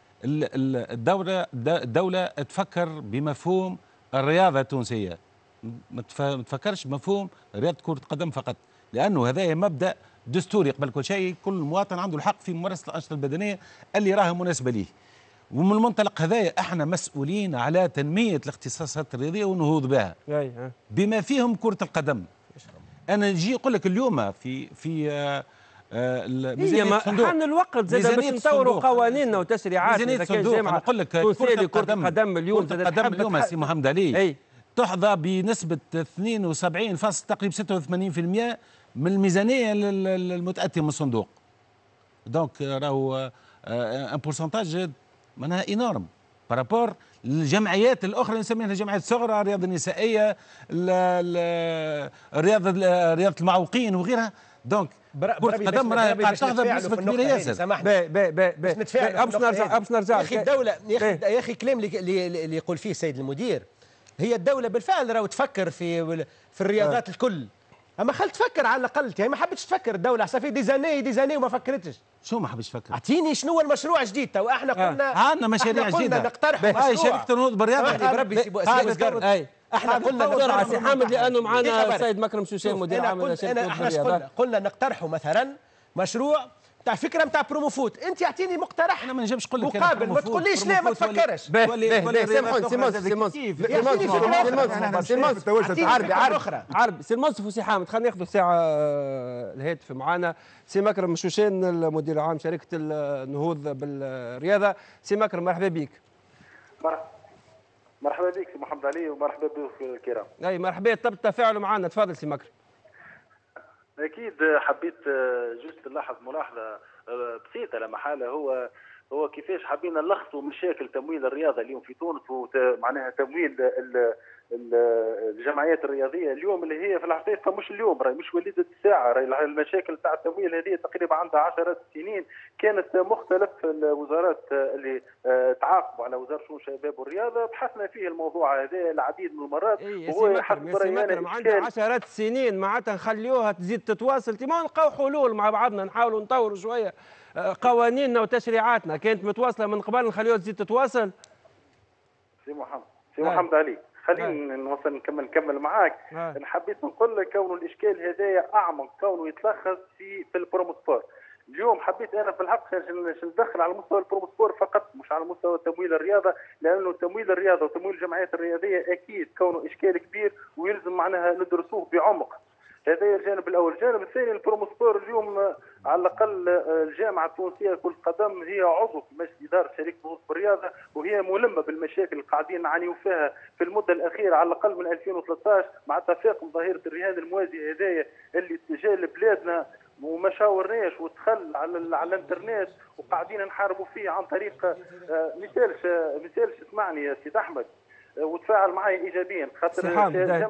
الدوله تفكر بمفهوم الرياضه التونسيه، ما تفكرش بمفهوم رياضه كره القدم فقط، لانه هذا مبدا دستوري. قبل كل شيء كل مواطن عنده الحق في ممارسه الانشطه البدنيه اللي راها مناسبه ليه، ومن المنطلق هذا احنا مسؤولين على تنميه الاختصاصات الرياضيه والنهوض بها بما فيهم كره القدم. انا نجي نقول لك اليوم في ميزانية الصندوق حان الوقت زاد باش نطوروا قوانيننا وتشريعاتنا. اذا كان جامعه نقول لك كره القدم اليوم سي محمد علي تحظى بنسبه 72 فاصل تقريبا 86% من الميزانيه المتاتيه من الصندوق. دونك راهو ان بورسنتاج معناها انورم بارابور الجمعيات الاخرى نسميها جمعيات صغرى، الرياضه النسائيه، رياضه المعوقين وغيرها. دونك كرة القدم راهي قاعد تحظى بنسبة كبيرة ياسر. باش نرجع يا اخي الدولة يا اخي كلام اللي يقول فيه السيد المدير، هي الدولة بالفعل راهو تفكر في الرياضات الكل، اما خل تفكر على الاقل. يعني ما حبتش تفكر الدولة حتى في ديزاني وما فكرتش. شو ما حبش تفكر؟ اعطيني شنو المشروع الجديد. تو احنا قلنا عندنا مشاريع جديدة، قلنا نقترح مشروع شركة النهوض بالرياضة بربي احنا قلنا بسرعه سي حامد لانه معنا السيد مكرم شوشان مدير عام شركه الرياضه. قلنا نقترحوا مثلا مشروع تاع فكره نتاع بروموفوت. انت اعطيني مقترح انا ما نجمش نقول لك مقابل، ما تقوليش لا ما تفكرش. سي المنصف وسي حامد خلينا ناخذوا ساعه الهاتف معنا. سي مكرم شوشان المدير العام شركه النهوض بالرياضه. سي مكرم مرحبا بك. مرحبا بك سي محمد علي ومرحبا بك الكرام. اي مرحبا. طب تفاعلوا معنا، تفضل سي مكرم. اكيد حبيت جست نلاحظ ملاحظه بسيطه لا محاله، هو كيفاش حابين نلخصوا مشاكل تمويل الرياضه اليوم في تونس، ومعناها تمويل الجمعيات الرياضيه اليوم اللي هي في الحقيقه مش اليوم، راهي مش وليده الساعه. راهي المشاكل تاع التمويل هذه تقريبا عندها عشرات السنين، كانت مختلف الوزارات اللي تعاقبوا على وزاره شؤون الشباب والرياضه بحثنا فيه الموضوع هذا العديد من المرات. وهو حسب رايي عندها عشرات السنين، معناتها نخليوها تزيد تتواصل ما نلقاو حلول مع بعضنا، نحاولوا نطوروا شويه قوانيننا وتشريعاتنا. كانت متواصله من قبل، نخليوها تزيد تتواصل. سي محمد علي خلينا نوصل نكمل معاك. حبيت نقول لك كون الاشكال هذايا اعمق، كونه يتلخص في البروموسبور. اليوم حبيت انا في الحق ندخل على مستوى البروموسبور فقط، مش على مستوى تمويل الرياضه، لانه تمويل الرياضه وتمويل الجمعيات الرياضيه اكيد كونه اشكال كبير ويلزم معناها ندرسوه بعمق. هذا الجانب الاول. الجانب الثاني البروموسبور اليوم على الاقل الجامعه التونسيه لكره القدم هي عضو في مجلس اداره شركه نهوض بالرياضه، وهي ملمه بالمشاكل اللي قاعدين نعانيو فيها في المده الاخيره على الاقل من 2013 مع تفاقم ظاهره الرهان الموازي هذايا اللي جا لبلادنا وما شاورناش ودخل على الانترنت وقاعدين نحاربوا فيه عن طريق مثالش اسمعني يا سيد احمد وتفاعل معي ايجابيا خاطر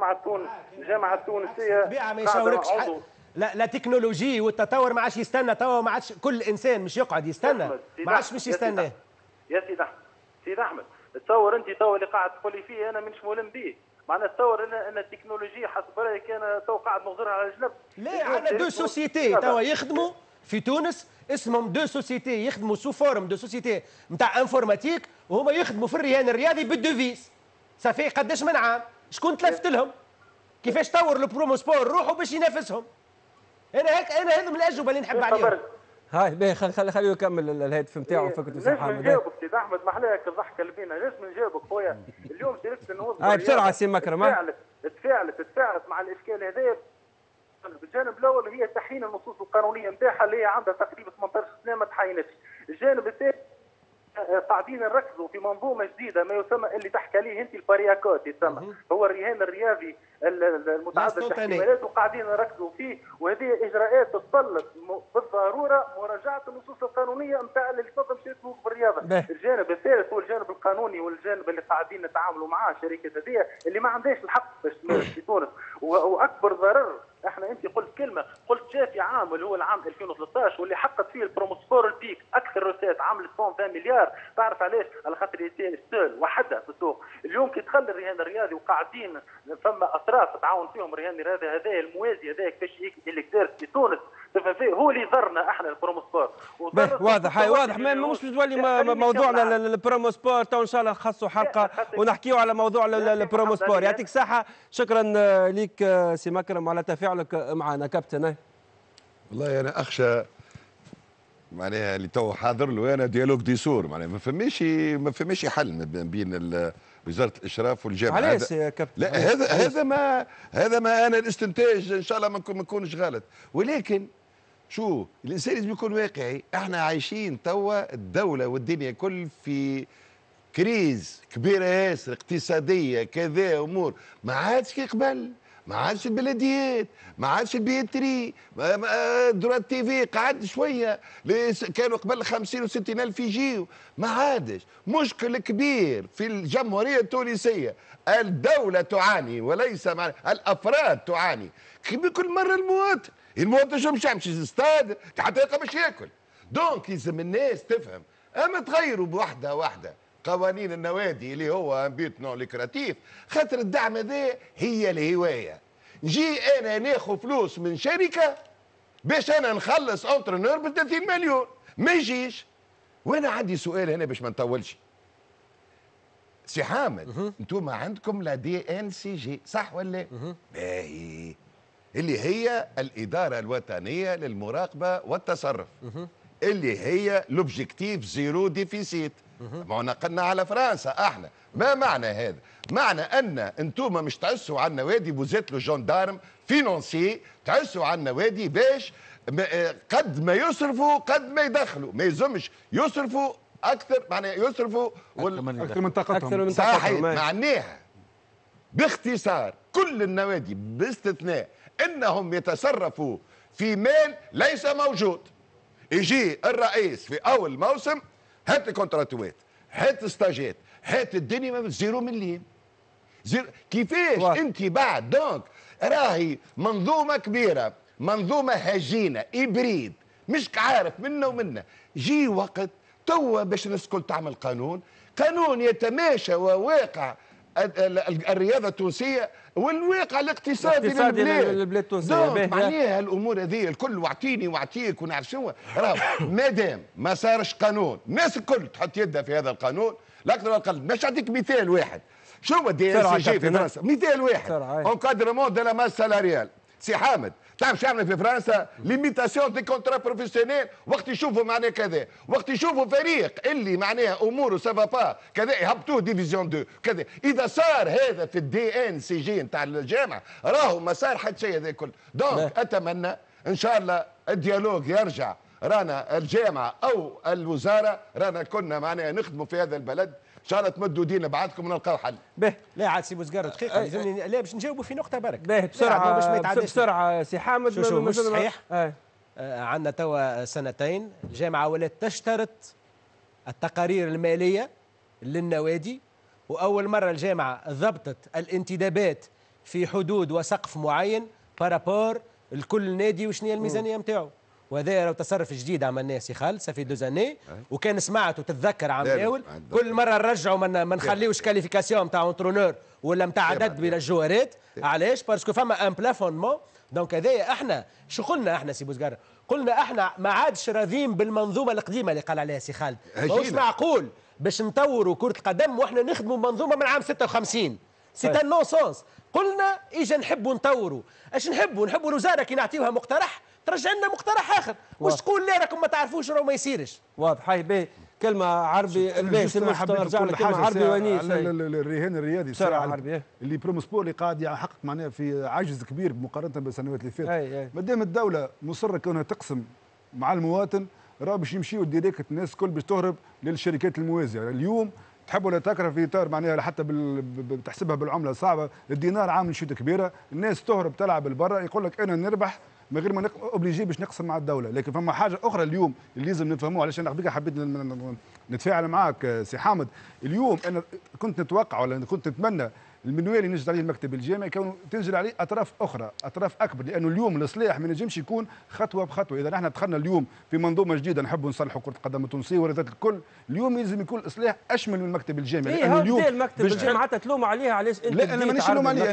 الجامعه التونسيه طبيعه ما يشاوركش لا تكنولوجي والتطور ما عادش يستنى توا، ما عادش كل انسان مش يقعد يستنى، ما عادش مش يستناه. يا سيد احمد تصور انت توا اللي قاعد تقول لي فيه انا مش ملم به، معناها تصور ان التكنولوجيا حسب رايك انا توا قاعد نغزرها على جنب. لا عندنا دو سوسيتي توا يخدموا في تونس اسمهم دو سوسيتي يخدموا سو فورم دو سوسيتي نتاع انفورماتيك وهما يخدموا في الرهان الرياضي بالدوفيس. صافي قداش من عام؟ شكون تلفت لهم؟ كيفاش طور البرومو سبور روحوا باش ينافسهم؟ انا هذا من الاجوبه اللي نحب عليهم. هاي باهي خليه يكمل الهاتف نتاعو فكرة نجم نجاوبك سيد احمد محلاك الضحكه اللي بينا نجم نجاوبك خويا. اليوم شركه النهوض هاي بسرعه سي مكرم تفاعلت مع الاشكال هذايا. الجانب الاول هي تحيين النصوص القانونيه نتاعها اللي هي عندها تقريبا 18 سنه ما تحينتش. الجانب الثاني قاعدين نركزوا في منظومه جديده ما يسمى اللي تحكي عليه انت البارياكوت يسمى هو الرهان الرياضي المتعدد الاحتمالات وقاعدين نركزوا فيه، وهذه اجراءات تتطلب بالضروره مراجعه النصوص القانونيه نتاع اللي تنظم شركه بالرياضه. الجانب الثالث هو الجانب القانوني والجانب اللي قاعدين نتعاملوا معاه شركه هذه اللي ما عندهاش الحق باش تمارس في تونس، واكبر ضرر احنا انت قلت كلمه قلت شافي عام اللي هو العام 2013 واللي حقق فيه البروموسبور البيك اكثر روسات عملت 120 مليار. تعرف علاش؟ على خاطر يتين ستول وحدها في السوق. اليوم كي دخل الرهان الرياضي وقاعدين فما اطراف تعاون فيهم الرهان الرياضي هذا الموازي هذا كيفاش يكدر في تونس تفهم فيه هو اللي ضرنا احنا البروموسبور. واضح مش تولي موضوعنا البروموسبور تو ان شاء الله نخصوا حلقه ونحكيوا على موضوع البروموسبور. يعطيك الصحه، شكرا لك سي مكرم على تفاعلك معنا. كابتن والله انا اخشى معناها اللي تو حاضر له انا ديالوج ديسور معناها ما فماش حل بين وزاره الاشراف والجامعه. علاش يا كابتن؟ لا هذا ما انا الاستنتاج ان شاء الله ما نكونش غلط، ولكن شو الانسان لازم يكون واقعي. احنا عايشين توا الدوله والدنيا كل في كريز كبيره ياسر اقتصاديه كذا امور ما عادش كي قبل، ما عادش البلديات، ما عادش البيتري، درات تي في قعد شويه كانوا قبل 50 و60 الف يجيو، ما عادش. مشكل كبير في الجمهوريه التونسيه، الدوله تعاني وليس الافراد تعاني. كل مره المواطن شو مش يمشي الاستاد حتى يلقى باش ياكل. دونك لازم الناس تفهم، اما تغيروا بوحده واحده قوانين النوادي اللي هو بيت نون ليكراتيف خاطر الدعم هذا هي الهوايه. نجي انا ناخذ فلوس من شركه باش انا نخلص اونترونور ب 30 مليون ما يجيش. وانا عندي سؤال هنا باش ما نطولش. سي حامد انتم عندكم لا دي ان سي جي صح ولا؟ باهي اللي هي الاداره الوطنيه للمراقبه والتصرف اللي هي لوبجيكتيف زيرو ديفيسيت. ما نقلنا على فرنسا احنا. ما معنى هذا؟ معنى ان انتم مش تعسوا على النوادي بوزيت لو جوندارم فينونسي، تعسوا على النوادي باش قد ما يصرفوا قد ما يدخلوا، ما يلزمش يصرفوا اكثر، معناها يصرفوا اكثر من طاقتهم. صحيح. معناها باختصار كل النوادي باستثناء انهم يتصرفوا في مال ليس موجود. يجي الرئيس في اول موسم هات الكونتراتوات، هات الستاجات، هات الدنيا 0 مليم. كيفاش انت بعد؟ دونك راهي منظومه كبيره، منظومه هجينه ابريد مش عارف منا ومنا. جي وقت توا باش الناس الكل تعمل قانون يتماشى وواقع الرياضه التونسيه والواقع الاقتصادي للبلاد التونسيه. معناها الامور هذه الكل واعطيني واعطيك ونعرف شنو راهو مادام ما صارش قانون الناس الكل تحط يدها في هذا القانون لا اكثر ولا اقل. باش نعطيك مثال واحد. شو الدي ان سي جي في فرنسا؟ مثال واحد. انكادرمون دو لا ماس سالاريال سي حامد تعرف شو يعمل في فرنسا؟ ليميتاسيون دي كونترا بروفيسيونيل وقت يشوفوا معناها كذا، وقت يشوفوا فريق اللي معناها اموره سافا با كذا يهبطوه ديفيزيون 2 كذا. اذا صار هذا في الدي ان سي جي نتاع الجامعه راهو ما صار حتى شيء هذا الكل. دونك اتمنى ان شاء الله الديالوج يرجع، رانا الجامعه او الوزاره رانا كنا معناها نخدموا في هذا البلد، ان شاء الله تمدوا دينا بعدكم ونلقاو حل. باهي لا عاد سي بوزقار دقيقه لازمني لا باش نجاوبوا في نقطه برك. باهي بسرعه سي حامد. شو مش صحيح؟ عندنا توا سنتين الجامعه ولات تشترط التقارير الماليه للنوادي، واول مره الجامعه ضبطت الانتدابات في حدود وسقف معين بارابور لكل نادي وشنو هي الميزانيه نتاعو. وهذا لو تصرف جديد عملناه سي خالد سافي 2 اني، وكان سمعت وتتذكر عام الاول كل مره نرجعوا ما نخليوش كاليفيكاسيون نتاع اونترونور ولا نتاع عدد من الجوارات. علاش؟ باسكو فما ان بلافونمون. دونك هذايا احنا شو قلنا احنا سي بوزقار؟ قلنا احنا ما عادش راضيين بالمنظومه القديمه اللي قال عليها سي خالد. مش معقول باش نطوروا كره القدم واحنا نخدموا منظومه من عام 56. سي ان نون سونس. قلنا اجا نحبوا نطوروا. اش نحبوا الوزاره كي نعطيوها مقترح ترجع لنا مقترح اخر، واش تقول لا راكم ما تعرفوش راه ما يصيرش. واضح. هاي باهي كلمه عربي نرجع لك كلمه عربي ونيس. الرهان الرياضي بسرعه عربي اللي بروموسبور اللي قاعد يحقق معناها في عجز كبير مقارنه بالسنوات اللي فاتت. ما دام الدوله مصره كونها تقسم مع المواطن راه باش يمشيوا ديريكت الناس الكل باش تهرب للشركات الموازيه. اليوم تحب ولا تكره في اطار معناها حتى تحسبها بالعمله صعبه، الدينار عامل شويه كبيره، الناس تهرب تلعب البرا يقول لك انا نربح من غير ما اوبليجي باش نقسم مع الدوله. لكن فما حاجه اخرى اليوم اللي لازم نفهموها، علاش انا حبيت نتفاعل معاك سي حامد. اليوم انا كنت نتوقع ولا كنت نتمنى المنوال اللي نزل عليه المكتب الجامعي يكون تنزل عليه اطراف اخرى، اطراف اكبر، لانه اليوم الاصلاح ما نجمش يكون خطوه بخطوه. اذا احنا دخلنا اليوم في منظومه جديده نحبوا نصلحوا كره القدم التونسيه ورياضات الكل، اليوم لازم يكون الاصلاح اشمل من المكتب الجامعي. لانه اليوم المكتب الجامعي حتى تلوم عليها علاش انت لا انا مانيش نلوم عليه،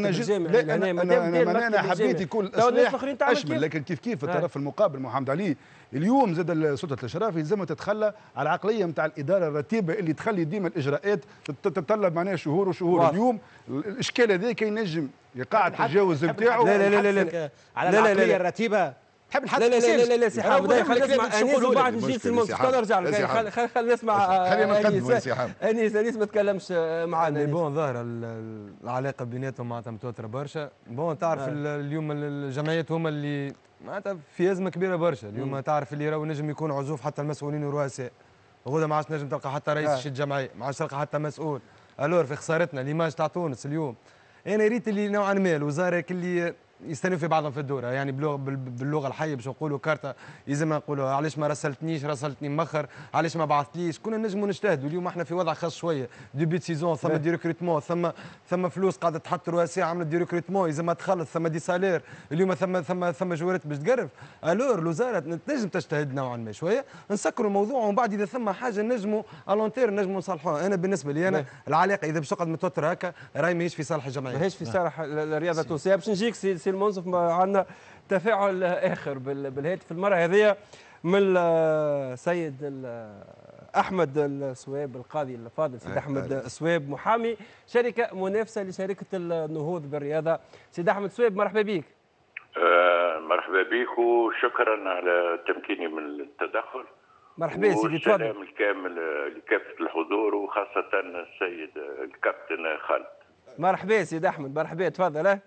انا حبيت يكون الاصلاح اشمل. لكن كيف الطرف المقابل محمد علي اليوم زاد سلطه الاشراف يلزمها تتخلى على العقليه نتاع الاداره الرتيبه اللي تخلي ديما الاجراءات تتطلب معناها شهور وشهور. اليوم الاشكال هذا كي نجم يقع التجاوز نتاعو. لا على العقليه الرتيبه تحب نحط لا لا لا لا لا سي حامد خلينا نسمع انيس وبعد نجي سلمان نرجع لك. خلينا نسمع خلينا نقدموا سي حامد. انيس ما تكلمش معنا. بون ظاهره العلاقه بيناتهم معناتها متوتره برشا. بون تعرف اليوم الجمعيات هما اللي معناتها في ازمه كبيره برشا. اليوم تعرف اللي راهو نجم يكون عزوف حتى المسؤولين والرؤساء، غدا ما عادش نجم تلقى حتى رئيس شي الجمعيه، ما عادش تلقى حتى مسؤول. الور في خسارتنا ليماج تاع تونس اليوم. انا ريت اللي نوعا ما الوزاره كلي يستنوا في بعضهم في الدوره، يعني باللغه الحيه باش نقولوا كارتا يلزم نقولوا علاش ما رسلتنيش، رسلتني مخر، علاش ما بعثتليش. كنا نجموا نجتهدوا. اليوم احنا في وضع خاص شويه، ديبي سيزون، ثم دي ريكروتمون، ثم فلوس قاعده تحط رؤساء عملت دي ريكروتمون، يلزم تخلص، ثم دي سالير، اليوم ثم جوارات باش تقرف. الور الوزاره تنجم تجتهد نوعا ما شويه، نسكروا الموضوع ومن بعد اذا ثم حاجه نجموا الونتير نجموا نصلحوها. انا بالنسبه لي انا العلاقه اذا باش تقعد متوتره هكا راهي ماهيش في صالح الجمعيه، ماهيش في صالح الرياضه التونسيه. باش نجيك سي المنصف، عندنا تفاعل اخر بالهاتف المره هذه من السيد احمد السويب، القاضي الفاضل سيد احمد السويب، محامي شركه منافسه لشركه النهوض بالرياضه. سيد احمد السويب مرحبا بك. مرحبا بك وشكرا على تمكيني من التدخل. مرحبا سيدي تفضل. والسلام الكامل لكافه الحضور وخاصه السيد الكابتن خالد. مرحبا سيد احمد، مرحبا تفضل.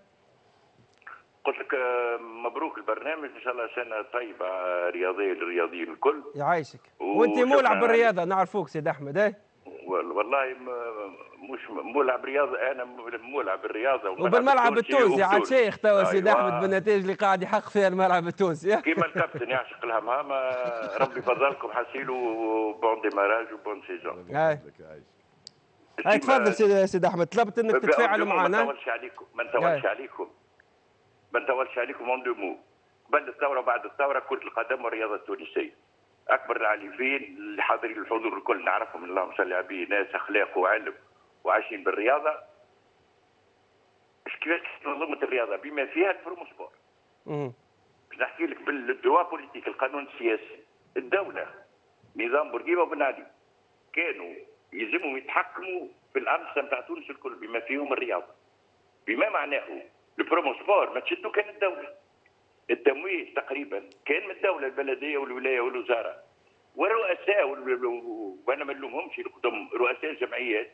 قلت لك مبروك البرنامج، ان شاء الله سنه طيبه رياضيه للرياضيين الكل. يعيشك. وانت مولع بالرياضه نعرفوك سيد احمد. والله مش مولع بالرياضه، انا مولع بالرياضه وبالملعب التونسي عاد شيخ توا سيد احمد بالنتائج اللي قاعد يحقق فيها الملعب التونسي. كيما الكابتن يعشق الهمام. ربي فضلكم حسيلوا بون ديماراج وبون سيزون. هاي تفضل سيد احمد، طلبت انك تتفاعلوا معنا. ما نطولش عليكم اون دو مو. قبل الثوره وبعد الثوره كره القدم والرياضه التونسيه اكبر العالفين اللي حاضرين الحضور الكل نعرفهم، اللهم صل على النبي، ناس اخلاق وعلم وعايشين بالرياضه. كيفاش منظومه الرياضه بما فيها البرومو سبور. باش نحكي لك بالدروا بوليتيك، القانون السياسي، الدوله نظام بورقيبه وبن علي كانوا يلزمهم يتحكموا في الانشطه نتاع تونس الكل بما فيهم الرياضه. بما معناه البرومو سبور ما تشدو كان الدوله، التمويل تقريبا كان من الدوله البلديه والولايه والوزاره والرؤساء وانا ما نلومهمش القدم رؤساء الجمعيات.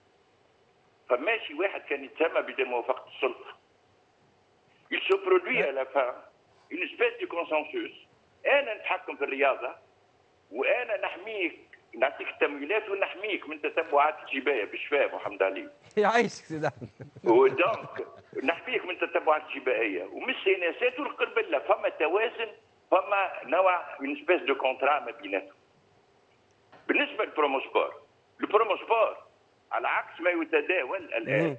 فماشي واحد كان يتسمى بدون موافقه السلطه. Il se produit à la fin une espèce de consensus. انا نتحكم في الرياضه وانا نحميك نعطيك التمويلات ونحميك من تتبعات الجبايه بالشفاء محمد علي. يعيشك سيدي احمد. ودونك نحميك من التتبعات الجبائيه ومن السيناسات والقربله فما توازن فما نوع من سبيس دو كونترا ما بيناتهم. بالنسبه للبروموسبور، البروموسبور على عكس ما يتداول الان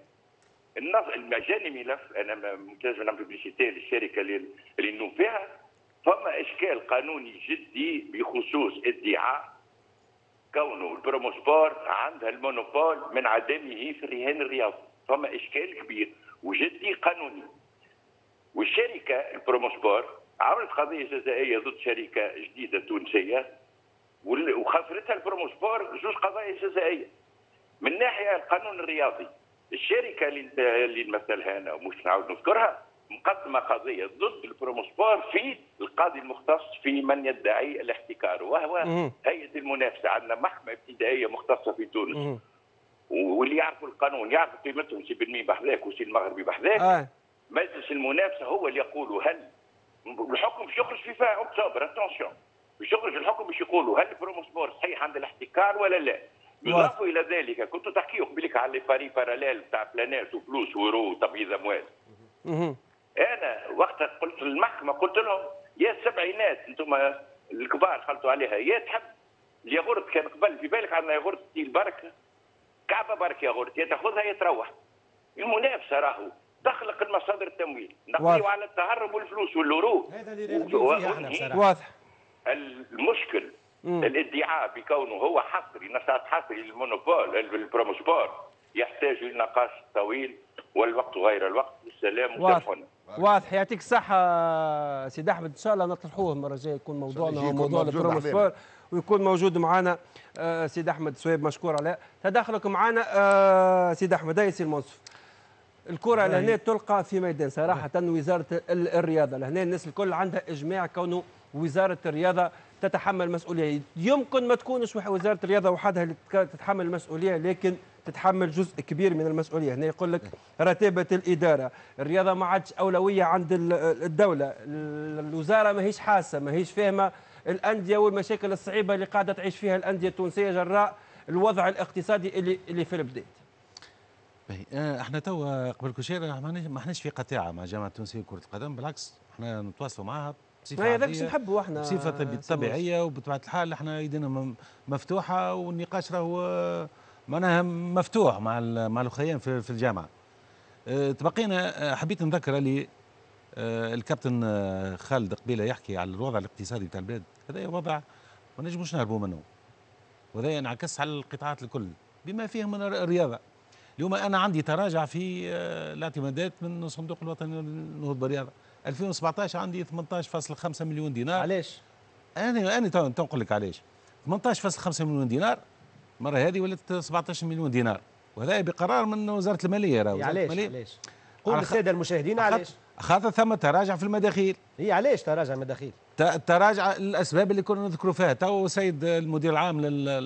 جاني ملف انا ممتاز نعمل بيبليسيتي للشركه اللي نوم فيها فما اشكال قانوني جدي بخصوص ادعاء كونه البروموسبور عندها المونوبول من عدمه في الرهان الرياضي. فما اشكال كبير وجدي قانوني. والشركه البروموسبور عملت قضيه جزائيه ضد شركه جديده تونسيه وخسرتها البروموسبور جوج قضايا جزائيه. من ناحيه القانون الرياضي الشركه اللي نمثلها انا ومش نعاود نذكرها مقدمه قضيه ضد البروموسبور في القاضي المختص في من يدعي الاحتكار وهو هيئه المنافسه. عندنا محكمه ابتدائيه مختصه في تونس واللي يعرفوا القانون يعرفوا قيمتهم سي بالمي بحذاك وسي المغربي بحذاك. مجلس المنافسه هو اللي يقول هل الحكم باش يخرج في اكتوبر اتونسيون باش يخرج الحكم باش يقولوا هل البروموسبور صحيح عند الاحتكار ولا لا. بالإضافة إلى ذلك كنت تحكيوا قبلك على لي باري باراليل تاع بلانات وفلوس ويرو وتبييض أموال. أنا وقتها قلت للمحكمة قلت لهم يا السبعينات أنتم الكبار خلطوا عليها يا تحب الياغورت كان قبل في بالك عندنا ياغورت ستيل برك كعبة برك ياغورت يا تاخذها يا تروح. المنافسة راهو تخلق المصادر التمويل نقضيو على التهرب والفلوس واليورو. هذا اللي راغبين فيه احنا بصراحة. واضح. المشكل الادعاء بكونه هو حصري نشاط حصري للمونوبول البروموسبور يحتاج الى نقاش طويل والوقت غير الوقت. والسلام وسامحونا. واضح. يعطيك الصحة سيدي أحمد. إن شاء الله نطرحوه المرة الجاية يكون موضوعنا هو موضوع البروموسبور ويكون موجود معنا سيدي أحمد سويب مشكور على تداخلك معنا. سيدي أحمد ياسر المنصف الكرة لهنا تلقى في ميدان صراحة وزارة الرياضة لهنا الناس الكل عندها إجماع كونه وزارة الرياضة تتحمل مسؤولية. يمكن ما تكونش وزارة الرياضة وحدها اللي تتحمل المسؤولية لكن تتحمل جزء كبير من المسؤولية. هنا يقول لك رتابة الإدارة الرياضة ما عادش أولوية عند الدولة. الوزارة ماهيش حاسة ماهيش فاهمة الأندية والمشاكل الصعيبة اللي قاعدة تعيش فيها الأندية التونسية جراء الوضع الاقتصادي اللي في البداية. احنا توا قبل كل شيء ما احناش في قطيعة مع الجامعة التونسية لكرة القدم بالعكس احنا نتواصلوا معها ما هذاك باش نحبوا احنا بصفه طبيعيه وبطبيعه الحال احنا ايدينا مفتوحه والنقاش راهو معناها مفتوح مع الاخوين في الجامعه. تبقينا حبيت نذكر اللي الكابتن خالد قبيله يحكي على الوضع الاقتصادي بتاع البلاد. هذا وضع ما نجموش نهربوا منه وهذا ينعكس على القطاعات الكل بما فيهم من الرياضه. اليوم انا عندي تراجع في الاعتمادات من الصندوق الوطني للنهوض بالرياضه 2017 عندي 18.5 مليون دينار. علاش؟ انا تنقول لك علاش 18.5 مليون دينار المره هذه ولات 17 مليون دينار وهذا بقرار من وزاره الماليه. راهو علاش؟ قول للساده المشاهدين علاش؟ خاطر ثم تراجع في المداخيل. هي علاش تراجع المداخيل؟ تراجع الاسباب اللي كنا نذكروا فيها. تو السيد المدير العام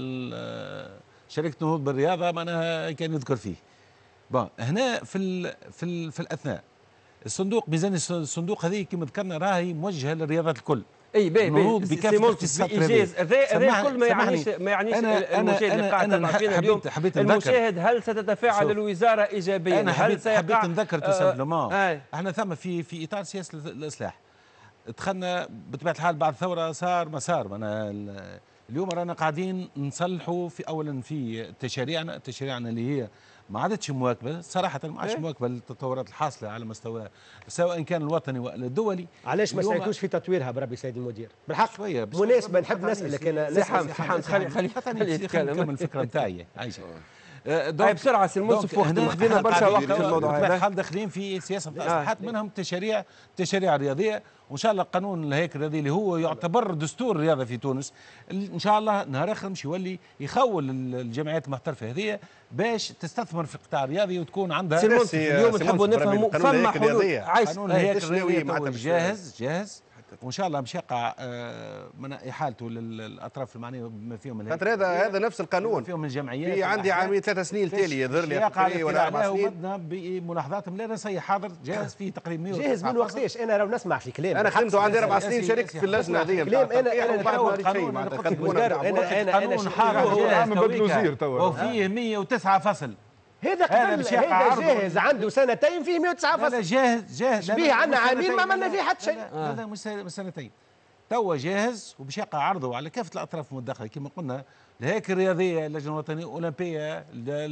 لشركه النهوض بالرياضه معناها كان يذكر فيه. بون هنا في الاثناء الصندوق ميزانيه الصندوق هذه كما ذكرنا راهي موجهه للرياضات الكل. اي باهي باهي هذا كل ما يعنيش المشاهد اللي قاعد يتابع فينا اليوم. المشاهد هل ستتفاعل الوزاره ايجابيا؟ انا حبيت نذكر تسلمون احنا ثم في اطار سياسه الاصلاح دخلنا بطبيعه الحال بعد الثوره صار مسار. انا اليوم رانا قاعدين نصلحوا في اولا في تشاريعنا اللي هي ما عادتش مواكبه صراحه ما عادش مواكبه للتطورات الحاصله على مستوى سواء كان الوطني ولا الدولي. علاش ما ساعدتوش في تطويرها بربي سيد المدير؟ بالحق شويه مناسبه نحب نسالك انا. خلي نكمل الفكره نتاعي عايشه. بسرعه سي المنصف خذينا برشا وقت في الموضوع هذا. حال داخلين في سياسه الاصلاحات منهم تشاريع رياضيه وان شاء الله قانون الهيكل هذه اللي هو يعتبر دستور الرياضه في تونس ان شاء الله نهار اخر مش يولي يخول الجمعيات المحترفه هذه باش تستثمر في القطاع الرياضي وتكون عندها اليوم نحبوا نفهموا فما حلول قانون الهيكل الرياضي جاهز وان شاء الله باش يقع من احالته للاطراف المعنيه بما فيهم خاطر هذا نفس القانون فيهم الجمعيات في عندي عامين 3 سنين التالي يظهر لي تقريبا ولا 4 سنين ومدنا بملاحظاتهم لا نصي حاضر جاهز فيه تقريبا 100 جاهز من وقتاش انا لو نسمع في كلام انا خدمته عندي 4 سنين شاركت في اللجنه هذه كلام انا حاجه وفيه 109 فصل هذا جاهز عنده سنتين فيه 109 فصل. لا جاهز شبيه عندنا عامين ما عملنا فيه حتى شيء. هذا مش سنتين توا جاهز وباش يقع عرضه على كافه الاطراف المدخله كما قلنا الهيكل الرياضيه، اللجنه الوطنيه الاولمبيه،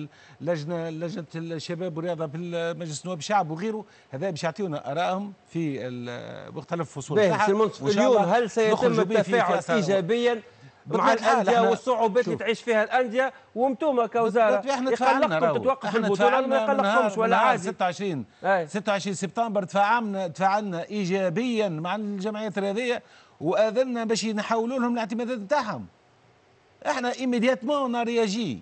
لجنه الشباب والرياضه في مجلس النواب الشعب وغيره، هذا باش يعطيونا ارائهم في مختلف فصول اليوم هل سيتم التفاعل ايجابيا مع الانديه والصعوبات اللي تعيش فيها الانديه وانتم كوزاره يقلقكم تتوقف البطوله ما يقلقكمش ولا عادي؟ 26 سبتمبر تفاعلنا ايجابيا مع الجمعيات الرياضيه واذلنا باش نحولوا لهم الاعتمادات نتاعهم. احنا ايميدياتمون نرياجي،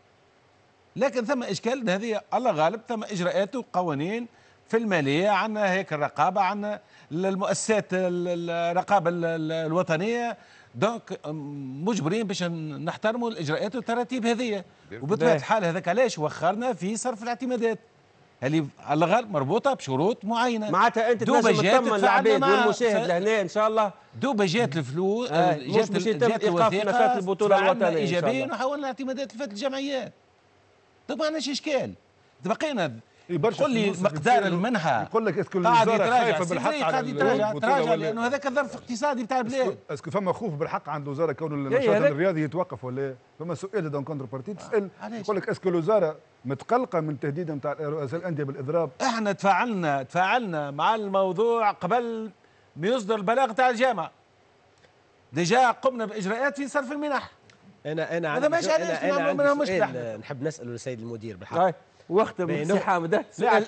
لكن ثم اشكال هذه الله غالب، ثم اجراءات وقوانين في الماليه، عندنا هيك الرقابه، عندنا المؤسسات الرقابه الوطنيه، دونك مجبرين باش نحترموا الاجراءات والتراتيب هذه. وبطبيعه الحال هذاك علاش وخرنا في صرف الاعتمادات اللي على الغالب مربوطه بشروط معينه. معناتها انت تنجم تطمن العباد والمشاهد لهنا ان شاء الله دوبا جات الفلوس مش باش يتم ايقاف نشاط البطوله الوطنيه ايجابيا وحولنا الاعتمادات لفات الجمعيات. طب ما عندناش اشكال، بقينا قول لي مقدار المنحه يقول لك اسكو الوزاره خايفه بالحق قاعد يتراجع لانه هذاك الظرف الاقتصادي بتاع البلاد. اسكو فما خوف بالحق عند الوزاره كون النشاط الرياضي يتوقف ولا فما سؤال دون كونتر بارتي تسال يقول لك اسكو الوزاره متقلقه من التهديد نتاع رؤساء الانديه بالاضراب؟ احنا تفاعلنا مع الموضوع قبل ما يصدر البلاغ تاع الجامعه. ديجا قمنا باجراءات في صرف المنح. انا هذا ماشي عندي مشكله. نحب نساله للسيد المدير بالحق. واختم سي حامد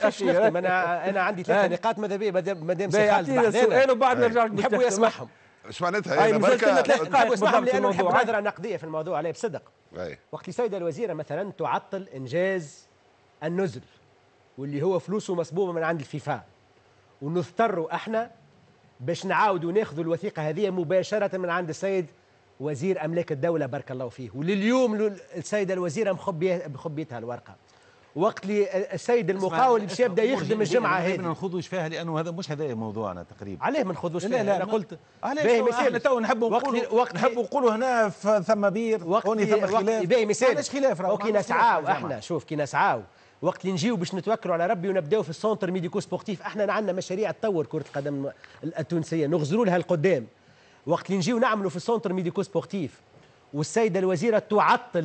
انا عندي 3 نقاط ماذا بيه مادام سي خالد السؤال وبعد نرجع نحبوا يسمعهم. ايش معناتها؟ اي بركه لانه نحب نهضر عن نقديه في الموضوع عليه بصدق. وقت السيده الوزيره مثلا تعطل انجاز النزل واللي هو فلوسه مصبوبه من عند الفيفا، ونضطروا احنا باش نعاودوا ناخذوا الوثيقه هذه مباشره من عند السيد وزير املاك الدوله بارك الله فيه، ولليوم السيده الوزيره مخبيتها الورقه. وقت اللي السيد المقاول باش يبدا يخدم الجمعه هذه ما نخوضوش فيها لانه هذا مش هذا موضوعنا تقريبا. علاه ما نخوضوش فيها؟ لا انا قلت باهي مثال تو نحبوا نقولوا هنا ثم بير هوني ثم خلاف. باهي مثال مش خلاف كي نسعاو احنا، شوف كي نسعاو وقت اللي نجيو باش نتوكلوا على ربي ونبداو في السونتر ميديكو سبورتيف، احنا عندنا مشاريع تطور كره القدم التونسيه نغزروا لها القدام. وقت اللي نجيو نعملوا في السونتر ميديكو سبورتيف والسيده الوزيره تعطل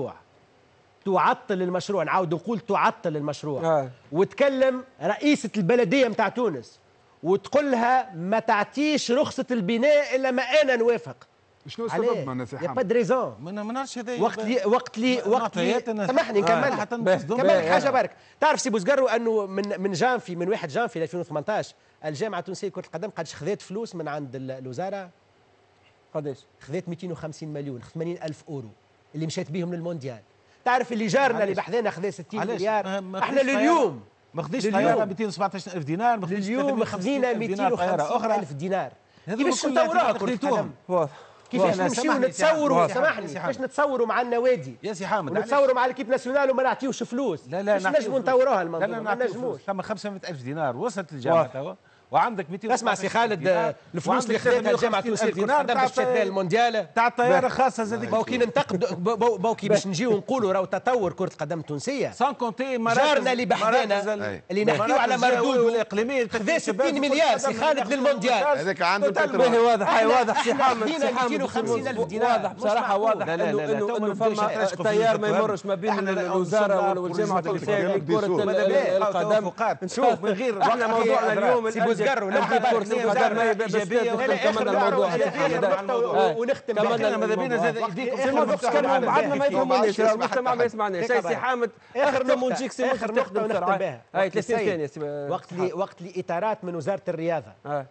المشروع، نعاود نقول تعطل المشروع وتكلم رئيسة البلدية متاع تونس وتقول لها ما تعطيش رخصة البناء إلا ما أنا نوافق. شنو السبب ما نسي حامد؟ يا با دو ريزون. ما نعرفش هذا وقت لي سامحني نكمل كمل حاجة برك. تعرف سي بوزقرو أنه من جانفي، من 1 جانفي 2018 الجامعة التونسية لكرة القدم قد خذت فلوس من عند الوزارة. قداش؟ خذت 250 مليون 80,000 أورو اللي مشات بهم للمونديال. تعرف اللي جارنا اللي بحذانا خذا 60 مليار، احنا لليوم ما خذيش طياره 217,000 دينار، ما خذيش اليوم خذينا 250,000 دينار. كيفاش نطوروها كرة القدم؟ كيفاش نمشيو نتصوروا؟ سامحني كيفاش نتصوروا مع النوادي يا سي حامد ونتصوروا مع الكيب ناسيونال وما نعطيوش فلوس؟ لا باش نجموا نطوروها المنظومه ما نجموش. ثم 500,000 دينار وصلت الجامعه توا وعندك 200. اسمع سي خالد الفلوس اللي خذتها الجامعه التونسيه لكرة القدم باش تشد المونديال تاع الطياره الخاصه زادك. باوكي ننتقد باوكي باش نجيو نقولوا راهو تطور كرة القدم التونسيه. سان كونتي جارنا اللي بحذانا اللي نحكيو على مردود الاقليمي خذا 60 مليار سي خالد للمونديال. هذاك عنده واضح سي حامد 250,000 دينار واضح بصراحه واضح انه فما تيار ما يمرش ما بين الوزاره والجامعه التونسيه لكرة القدم. نشوف من غير احنا موضوعنا اليوم سي بوزقرو ايجابيه كملنا الموضوع ونختم كملنا ماذا بينا زاد يديكم بعدنا ما يفهمونيش المجتمع ما يسمعناش. سي حامد اخر نقطه ونختم بها. هاي 30 ثانيه وقت لي اطارات من وزاره الرياضه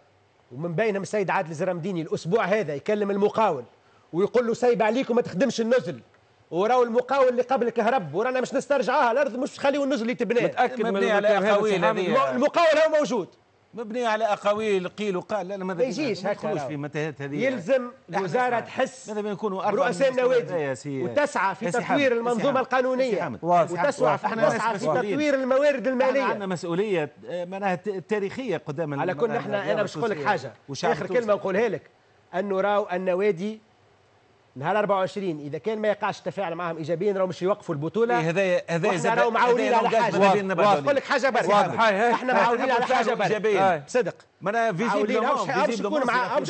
ومن بينهم السيد عادل الزرمديني الاسبوع هذا يكلم المقاول ويقول له سايب عليكم ما تخدمش النزل، وراو المقاول اللي قبلك هرب ورانا مش نسترجعوها الارض مش تخليو النزل يتبنى. متاكد مبني على اقاويل المقاول هو موجود مبني على اقاويل قيل وقال. لا ما يجيش هكا في المتاهات هذه. يلزم الوزاره تحس برؤساء النوادي وتسعى في تطوير المنظومه القانونيه وتسعى في تطوير الموارد الماليه. عندنا مسؤوليه معناها تاريخيه قدام. على كل انا باش نقول لك حاجه اخر كلمه نقولها لك، انه راو النوادي نهار 24 اذا كان ما يقعش التفاعل معهم ايجابيا راهو مش يوقفوا البطوله. هذا راهو معاونين على حاجه. نقول لك حاجه برك احنا معاونين على حاجه برك بصدق. معناها فيزيبلمون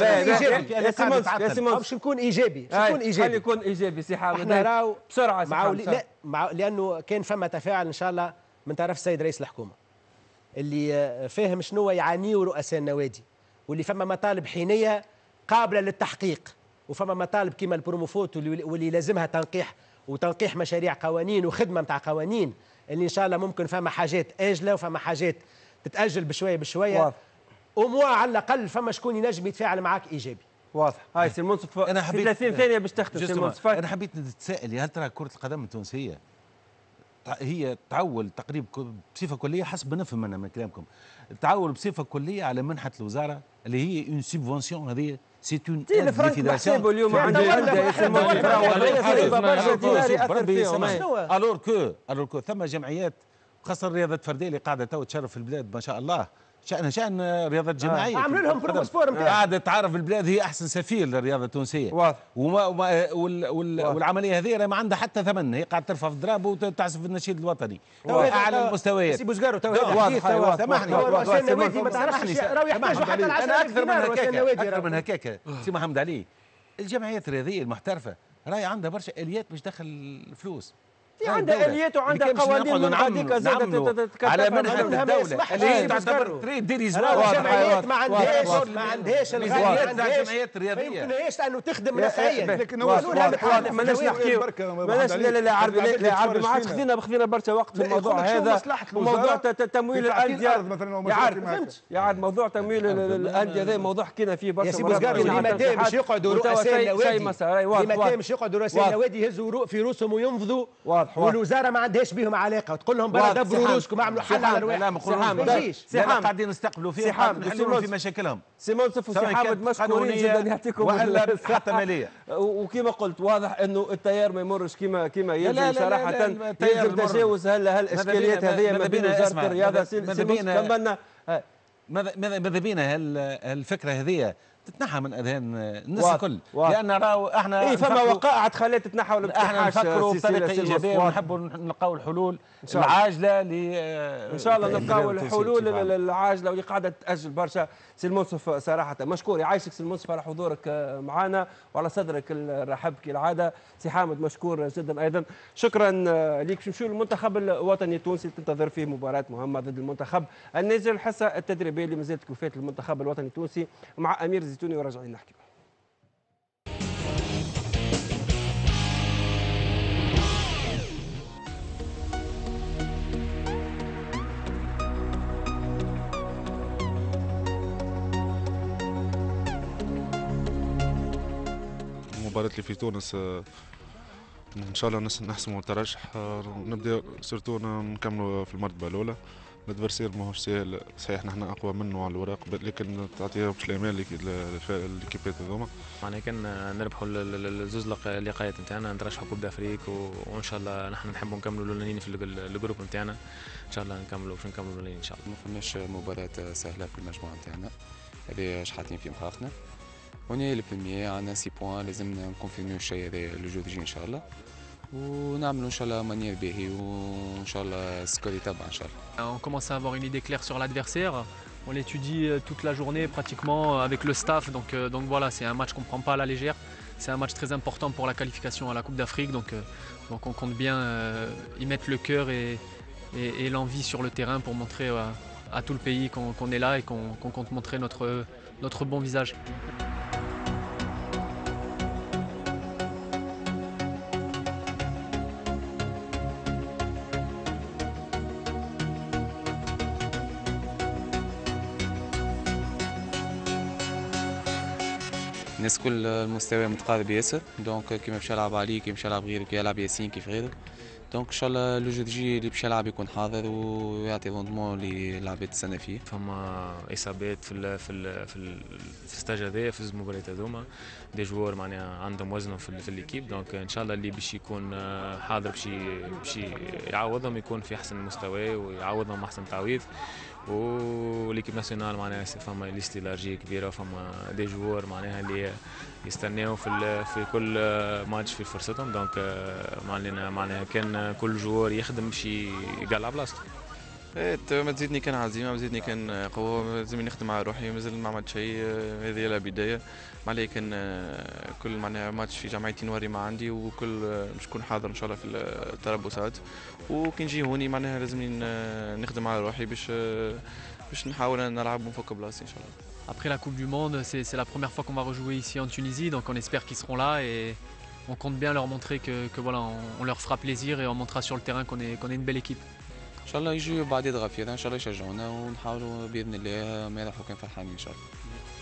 باش نكون ايجابي خلي يكون ايجابي سي حامد. احنا راهو بسرعه معاونين لانه كان فما تفاعل ان شاء الله من طرف السيد رئيس الحكومه اللي فاهم شنو يعانيوا رؤساء النوادي، واللي فما مطالب حينيه قابله للتحقيق، وفما مطالب كيما البروموفوت واللي لازمها تنقيح مشاريع قوانين وخدمه نتاع قوانين اللي ان شاء الله ممكن فما حاجات اجله وفما حاجات تتاجل بشويه بشويه. وموا على الاقل فما شكون ينجم يتفاعل معك ايجابي. واضح. هاي سي المنصف انا حبيت 30 ثانيه باش تختم سي المنصف. انا حبيت نتساءل هل ترى كره القدم التونسيه هي تعول تقريبا بصفه كليه حسب ما نفهم انا من كلامكم، تعول بصفه كليه على منحه الوزاره اللي هي اون سيبفونسيون. هذه سي اون الفرنك محسوب اليوم عند الور كو ثم جمعيات خاصه الرياضه الفرديه اللي قاعده تو تشرف في البلاد ما شاء الله، شأن رياضة جماعية. عملوا لهم بروموسبور نتاعها. قاعدة تعرف البلاد هي أحسن سفير للرياضة التونسية. واضح. والعملية هذه ما عندها حتى ثمن، هي قاعدة ترفع في الضراب وتعزف النشيد الوطني. أعلى المستويات. سي بوزقارو تو واضح. سامحني. النوادي ما تعرفش راهو يحتاجوا حتى ال 10,000 دينار. أكثر من هكاك سي محمد علي. الجمعيات الرياضية المحترفة راهي عندها برشا آليات باش تدخل الفلوس. في عندها اليات وعندها قوانين من هذيك زادت على منهج الدوله اللي هي تعتبر تريد دير الجمعيات ما عندهاش الغاليات تاع الجمعيات الرياضيه ما يمكنهاش انه تخدم رفاهيا. لكن ماناش نحكيو ماناش لا عربي ما عادش خذينا برشا وقت في الموضوع هذا. وموضوع تمويل الانديه يعرف موضوع تمويل الانديه هذا موضوع حكينا فيه برشا. يا سي بوزقارو لمتى باش يقعدوا رؤساء النوادي لمتى باش يقعدوا رؤساء النوادي يهزوا في روسهم وينفضوا والوزاره ما عندهاش بهم علاقه وتقول لهم برا دبروا روسكم اعملوا حل على الرواح. سي حامد قاعدين نستقبلوا فيه نحلوا في مشاكلهم. سي منصف وسي حامد مشكورين جدا يعطيكم ولا حتى ماليه. وكما قلت واضح انه التيار ما يمرش كما يلزم صراحه. يلزم تجاوز هالاشكاليات هذه ما بين وزاره الرياضه. ماذا بينا هالفكره هذه تتنحى من اذهان الناس الكل، لان راهو احنا فما وقائع تخليت تتنحى ولا احنا نفكروا بطريقه ايجابيه ونحبوا نلقاو الحلول العاجله ان شاء الله نلقاو الحلول العاجله واللي قاعده تاجل برشا. سي المنصف صراحه مشكور، يعيشك سي المنصف على حضورك معنا وعلى صدرك الرحب كالعاده. سي حامد مشكور جدا ايضا. شكرا لك. باش نمشيو للمنتخب الوطني التونسي تنتظر فيه مباراه مهمه ضد المنتخب النيجر. الحصه التدريبيه اللي مازالت كفايه المنتخب الوطني التونسي مع امير زيتوني وراجعين نحكي. المباراة اللي في تونس ان شاء الله نحسموا الترشح، نبدا سيرتو نكملوا في المرتبة الأولى. الادفرسير ماهوش سهل، صحيح نحن اقوى منه على الوراق لكن تعطيها باش الامان ليكيبات هذوما. معناها كان نربحوا الزوز لقايات نتاعنا نترشحوا كوب دافريك وان شاء الله نحن نحبوا نكملوا الاولانيين في الجروب نتاعنا ان شاء الله نكملوا الاولانيين ان شاء الله. ما فماش مباراة سهلة في المجموعة نتاعنا، هذه شحاتين في مخاخنا. وني لو بروميي عندنا 6 بوان لازمنا نكونفينيو الشيء هذا لو جو ان شاء الله ونعملوا ان شاء الله مانيير باهي وان شاء الله السكور يتبع ان شاء الله. On commence à avoir une idée claire sur l'adversaire. On l'étudie toute la journée pratiquement avec le staff, donc voilà, c'est un match qu'on ne prend pas à la légère. C'est un match très important pour la qualification à la Coupe d'Afrique, donc on compte bien y mettre le cœur et l'envie sur le terrain pour montrer à tout le pays qu'on est là et qu'on compte montrer notre bon visage. الناس كل المستوى متقارب ياسر، دونك كيما باش يلعب علي كيما باش يلعب غيرك يلعب ياسين كيف غيرك. دونك ان شاء الله لو جو جي اللي باش يلعب يكون حاضر ويعطي روندمون اللي العباد تستنى فيه. فما اصابات في الستاج هذايا في المباريات هذوما، دي جوار معناها عندهم وزنهم في الليكيب، دونك ان شاء الله اللي باش يكون حاضر باش يعوضهم يكون في احسن مستوى ويعوضهم احسن تعويض. وليكيب ناسيونال معناها فما ليست لارجي كبيره، فما دي جوار معناها اللي يستناو في كل ماتش في فرصتهم، دونك معناها كان كل جوار يخدم باش يقلع بلاصتو. ما تزيدني كان عزيمه، ما تزيدني كان قوه، لازمني نخدم على روحي، مازال ما عملت شيء، هذه لا بدايه. معناها كان كل معناها ماتش في جمعيتي نوري ما عندي، وكل باش نكون حاضر ان شاء الله في التربصات، وكي نجي هوني معناها لازمني نخدم على روحي باش نحاول نلعب ونفك بلاصتي ان شاء الله. Après la Coupe du Monde, c'est la première fois qu'on va rejouer ici en Tunisie, donc on espère qu'ils seront là et on compte bien leur montrer que voilà, on leur fera plaisir et on montrera sur le terrain qu'on est une belle équipe. ان شاء الله يجوا بعد غافيه ان شاء الله يشجعونا ونحاولوا باذن الله ما يروحوا كان فرحانين ان شاء الله.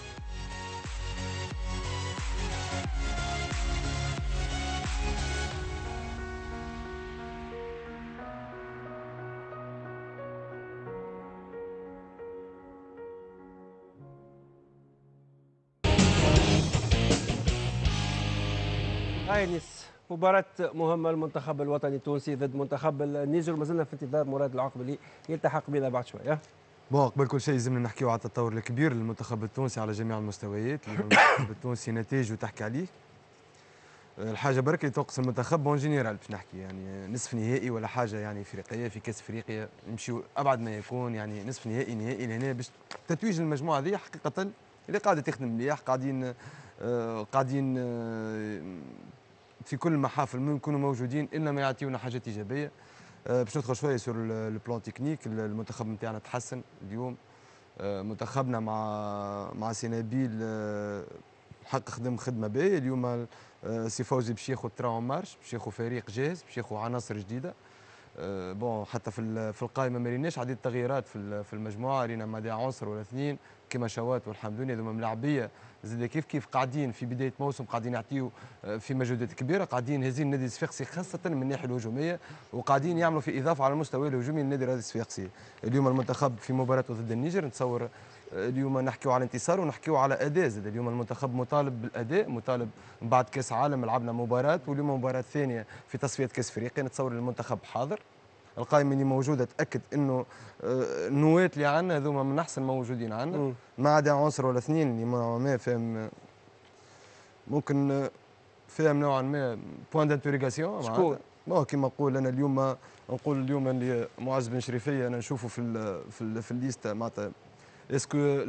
أينس، مباراة مهمة المنتخب الوطني التونسي ضد منتخب النيجر، ما زلنا في انتظار مراد العقبة اللي يلتحق بنا بعد شوية. بون قبل كل شيء لازمنا نحكيو على التطور الكبير للمنتخب التونسي على جميع المستويات. المنتخب التونسي نتائجه تحكي عليه. الحاجة برك اللي تنقص المنتخب اون جينيرال باش نحكي يعني نصف نهائي ولا حاجة يعني افريقية في كأس افريقيا، نمشيو ابعد ما يكون يعني نصف نهائي لهنا باش تتويج المجموعة هذه حقيقة اللي قاعدة تخدم مليح، قاعدين في كل المحافل نكونوا موجودين إلا ما يعطيونا حاجات إيجابية. باش ندخل شوية سور البلان تكنيك. المنتخب نتاعنا تحسن اليوم، منتخبنا مع سينابيل حق خدمة باهية اليوم. سي فوزي باش ياخذ ترا مارش، باش ياخذ فريق جاهز، باش ياخذ عناصر جديدة. بون حتى في القائمة ما ريناش عديد التغييرات في المجموعة، رينا مع عنصر ولا اثنين كما شوات والحمدوني هذوما ملاعبيه زاد كيف قاعدين في بدايه موسم قاعدين يعطيو في مجهودات كبيره، قاعدين هازين النادي الصفاقسي خاصه من الناحيه الهجوميه، وقاعدين يعملوا في اضافه على المستوى الهجومي للنادي الصفاقسي. اليوم المنتخب في مباراته ضد النيجر نتصور اليوم نحكيو على انتصار ونحكيو على اداء زاد. اليوم المنتخب مطالب بالاداء، مطالب من بعد كاس عالم لعبنا مباراه، واليوم مباراه ثانيه في تصفيه كاس افريقيا. نتصور المنتخب حاضر، القائمه اللي موجوده تاكد انه النواه اللي عندنا هذوما من احسن موجودين عندنا، ما عدا عنصر ولا اثنين اللي نوعا ما فاهم ممكن فاهم نوعا ما بوان دانتوريغاسيون. شكون؟ كيما نقول انا اليوم نقول اليوم اللي معز بن شريفيه انا نشوفه في الليسته معناتها اسكو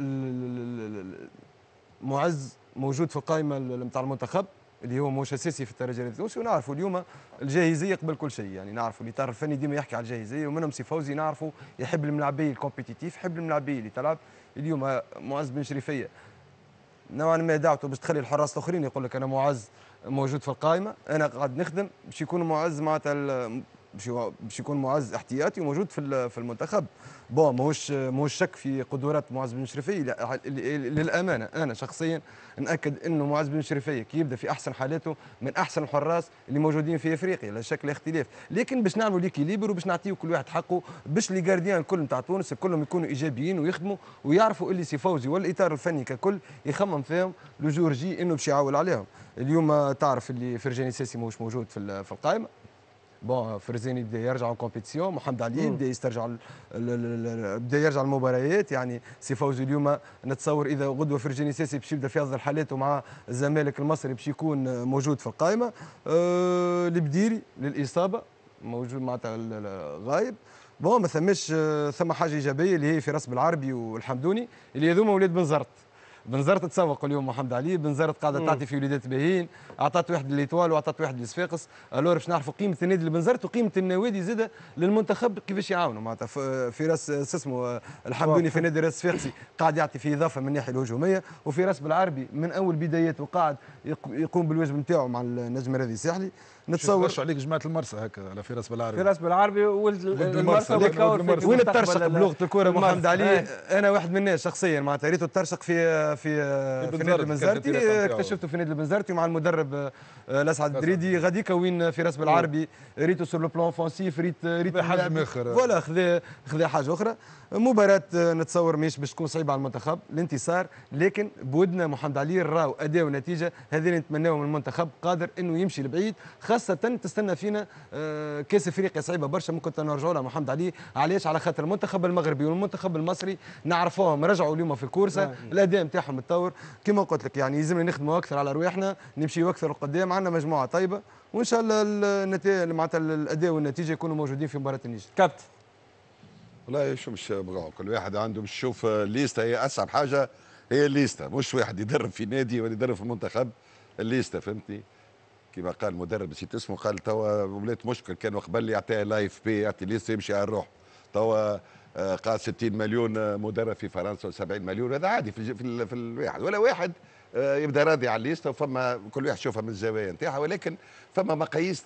معز موجود في القائمه نتاع المنتخب اللي هو مش اساسي في الترجي التونسي. ونعرفوا اليوم الجاهزيه قبل كل شيء، يعني نعرفوا اللي طار الفني ديما يحكي على الجاهزيه، ومنهم سي فوزي نعرفوا يحب الملاعبيه الكومبيتيتيف، يحب الملاعبيه اللي تلعب. اليوم معز بن شريفيه نوعا ما دعوته باش تخلي الحراس الاخرين يقول لك انا معز موجود في القائمه، انا قاعد نخدم باش يكون معز معناتها باش يكون معز احتياطي وموجود في المنتخب. بون ماهوش شك في قدرات معز بن شريفيه. للامانه انا شخصيا ناكد انه معز بن شريفيه كي يبدا في احسن حالاته من احسن الحراس اللي موجودين في افريقيا لا شك لا اختلاف، لكن باش نعملوا ليكيليبر وباش نعطيو كل واحد حقه، باش لي جارديان الكل نتاع تونس كلهم يكونوا ايجابيين ويخدموا ويعرفوا اللي سي فوزي والاطار الفني ككل يخمم فيهم لو جور جي انه باش يعاول عليهم. اليوم تعرف اللي فرجاني ساسي ماهوش موجود في القائمه. بون فرزيني بدا يرجع كومبيتيسيون، محمد علي بدا يسترجع بدا يرجع المباريات. يعني سي فوزي اليوم نتصور اذا غدوه فرجاني ساسي باش يبدا في افضل حالاته مع الزمالك المصري باش يكون موجود في القائمه. البديري للاصابه موجود معناتها غايب. بون ما ثم حاجه ايجابيه اللي هي فراس بالعربي والحمدوني اللي هذوما ولاد بنزرت. بنزرت تسوق اليوم محمد علي، بنزرت قاعده تعطي في وليدات باهيين، اعطت واحد لليتوال واعطت واحد للصفاقس. الور باش نعرفوا قيمه النادي البنزرت وقيمه النوادي زاده للمنتخب كيفاش يعاونوا معناتها في راس اسمه الحمدوني في نادي راس الصفاقسي قاعد يعطي في اضافه من الناحيه الهجوميه، وفي راس بالعربي من اول بداياته قاعد يقوم بالواجب نتاعو مع النجم الرياضي الساحلي. نتصور عليك جماعه المرسى هكا على فراس بالعربي. فراس بالعربي والمرسى وين الترشق بلغه الكره محمد علي. انا واحد من الناس شخصيا معناتها ريتو الترشق في نادي البنزرتي، اكتشفته في نادي البنزرتي مع المدرب الاسعد الدريدي. غاديكا وين في راس بالعربي ريتو سور لو بلان اوفونسيف، ريت حاجه اخرى فوالا خذا حاجه اخرى. مباراة نتصور مش باش تكون صعيبة على المنتخب الانتصار، لكن بودنا محمد علي راو اداء ونتيجة هذين نتمناو من المنتخب قادر انه يمشي لبعيد، خاصة تستنى فينا كاس افريقيا صعيبة برشا ممكن نرجعوا لها محمد علي. علاش؟ على خاطر المنتخب المغربي والمنتخب المصري نعرفوهم رجعوا اليوم في الكورسة، الاداء نتاعهم تطور كما قلت لك. يعني يلزمنا نخدموا اكثر على رواحنا، نمشيوا اكثر لقدام، عندنا مجموعة طيبة وان شاء الله النتائج معناتها الاداء والنتيجة يكونوا موجودين في مباراة النيجر. كابتن والله شو مش بقعوا كل واحد عنده مش شوف الليسته، هي اصعب حاجه هي الليسته، مش واحد يدرب في نادي ولا يدرب في المنتخب. الليسته فهمتني كما قال المدرب نسيت اسمه، قال توا ولات مشكل، كانوا قبل يعطيها لايف بي يعطي ليسته يمشي على الروح. توا قال 60 مليون مدرب في فرنسا و70 مليون، هذا عادي في الواحد ولا واحد يبدا راضي على الليسته، وفما كل واحد يشوفها من الزوايا نتاعها، ولكن فما مقاييس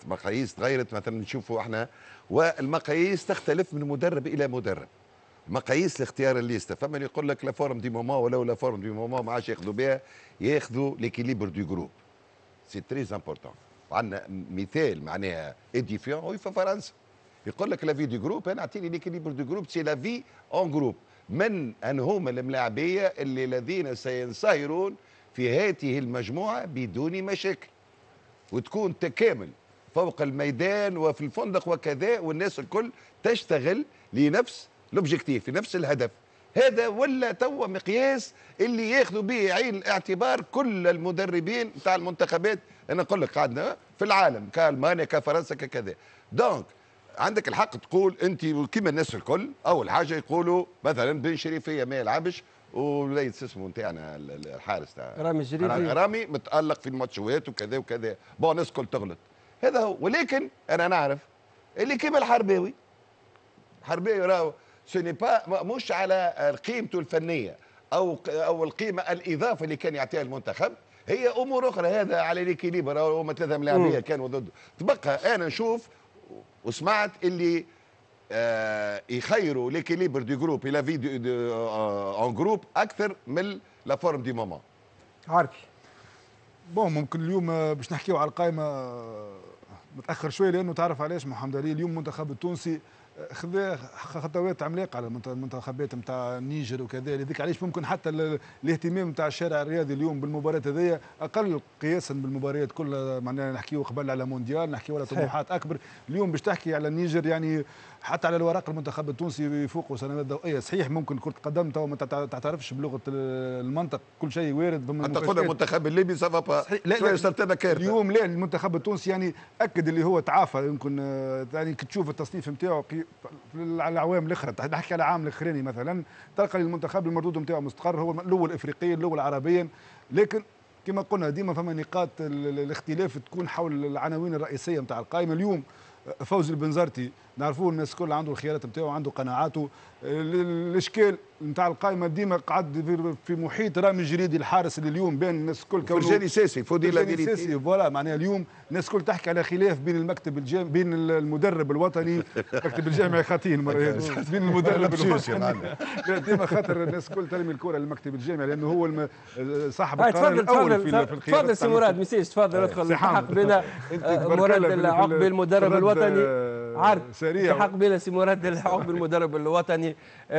تغيرت مثلا نشوفوا احنا، والمقاييس تختلف من مدرب الى مدرب. مقاييس لاختيار الليسته، فما اللي يقول لك لا فورم دي موما ولا لا فورم دي موما ما عادش ياخذوا بها، ياخذوا ليكيليبر دو جروب، سي تري امبورتون. وعندنا مثال معناها اديفيون هو في فرنسا يقول لك لا في دو جروب، انا اعطيني ليكيليبر دو جروب سي لا في اون جروب، من ان هم الملاعبيه اللي الذين سينصهرون في هذه المجموعه بدون مشاكل، وتكون تكامل فوق الميدان وفي الفندق وكذا، والناس الكل تشتغل لنفس لوبجيكتيف، لنفس الهدف. هذا ولا توا مقياس اللي ياخذوا به عين الاعتبار كل المدربين نتاع المنتخبات. انا نقول لك قعدنا في العالم كالمانيا كفرنسا ككذا. دونك عندك الحق تقول انت كيما الناس الكل، اول حاجه يقولوا مثلا بن شريفيه ما يلعبش، وليد اسمه نتاعنا الحارس تاع رامي الجريفي، رامي متالق في الماتشات وكذا وكذا، بون الناس الكل تغلط، هذا هو. ولكن انا نعرف اللي كيما الحرباوي راهو سوني با مش على قيمته الفنيه او القيمه الاضافه اللي كان يعطيها المنتخب، هي امور اخرى. هذا على ليكيليبر، هما ثلاثه ملاعبيه كانوا ضده. تبقى انا نشوف وسمعت اللي يخيروا ليكيليبر دي جروب الى في اون جروب اكثر من لا فورم دي مومون. عارفي بون ممكن اليوم باش نحكيو على القائمه متاخر شويه، لانه تعرف علاش محمد علي اليوم المنتخب التونسي خذا خطوات عملاقه على المنتخبات نتاع النيجر وكذا، لذلك علاش ممكن حتى الاهتمام نتاع الشارع الرياضي اليوم بالمباراه هذيا اقل قياسا بالمباريات كلها. معناها نحكيو قبل على مونديال، نحكيو على طموحات اكبر. اليوم باش تحكي على النيجر يعني حتى على الورق المنتخب التونسي يفوقوا سنوات ضوئيه. صحيح ممكن كره قدم تو ما تعترفش بلغه المنطق، كل شيء وارد. حتى قلنا المنتخب الليبي سافا با لا اليوم لا، المنتخب التونسي يعني اكد اللي هو تعافى. يمكن يعني كي تشوف التصنيف نتاعو في الاعوام الاخرى، نحكي على العام الاخراني مثلا، تلقى المنتخب المردود نتاعو مستقر، هو الاول افريقيا الاول عربيا. لكن كما قلنا ديما فما نقاط الاختلاف تكون حول العناوين الرئيسيه نتاع القائمه. اليوم فوزي البنزرتي نعرفوه الناس الكل عنده الخيارات نتاعو، عنده قناعاته. الاشكال نتاع القائمه ديما قعد في محيط رامي الجريدي الحارس اللي اليوم بين الناس الكل فرجاني ساسي ساسي فوالا. معناها اليوم الناس الكل تحكي على خلاف بين المكتب بين المدرب الوطني المكتب الجامعي خاطين بين المدرب الوطني ديما خاطر الناس الكل ترمي الكره للمكتب الجامعي لانه هو صاحب القرار الاول في الخيارات. تفضل سي مراد، ميسيش تفضل ادخل. الحق بين مراد العقبي المدرب الوطني، عارف الحق بين سي مراد العقبي المدرب الوطني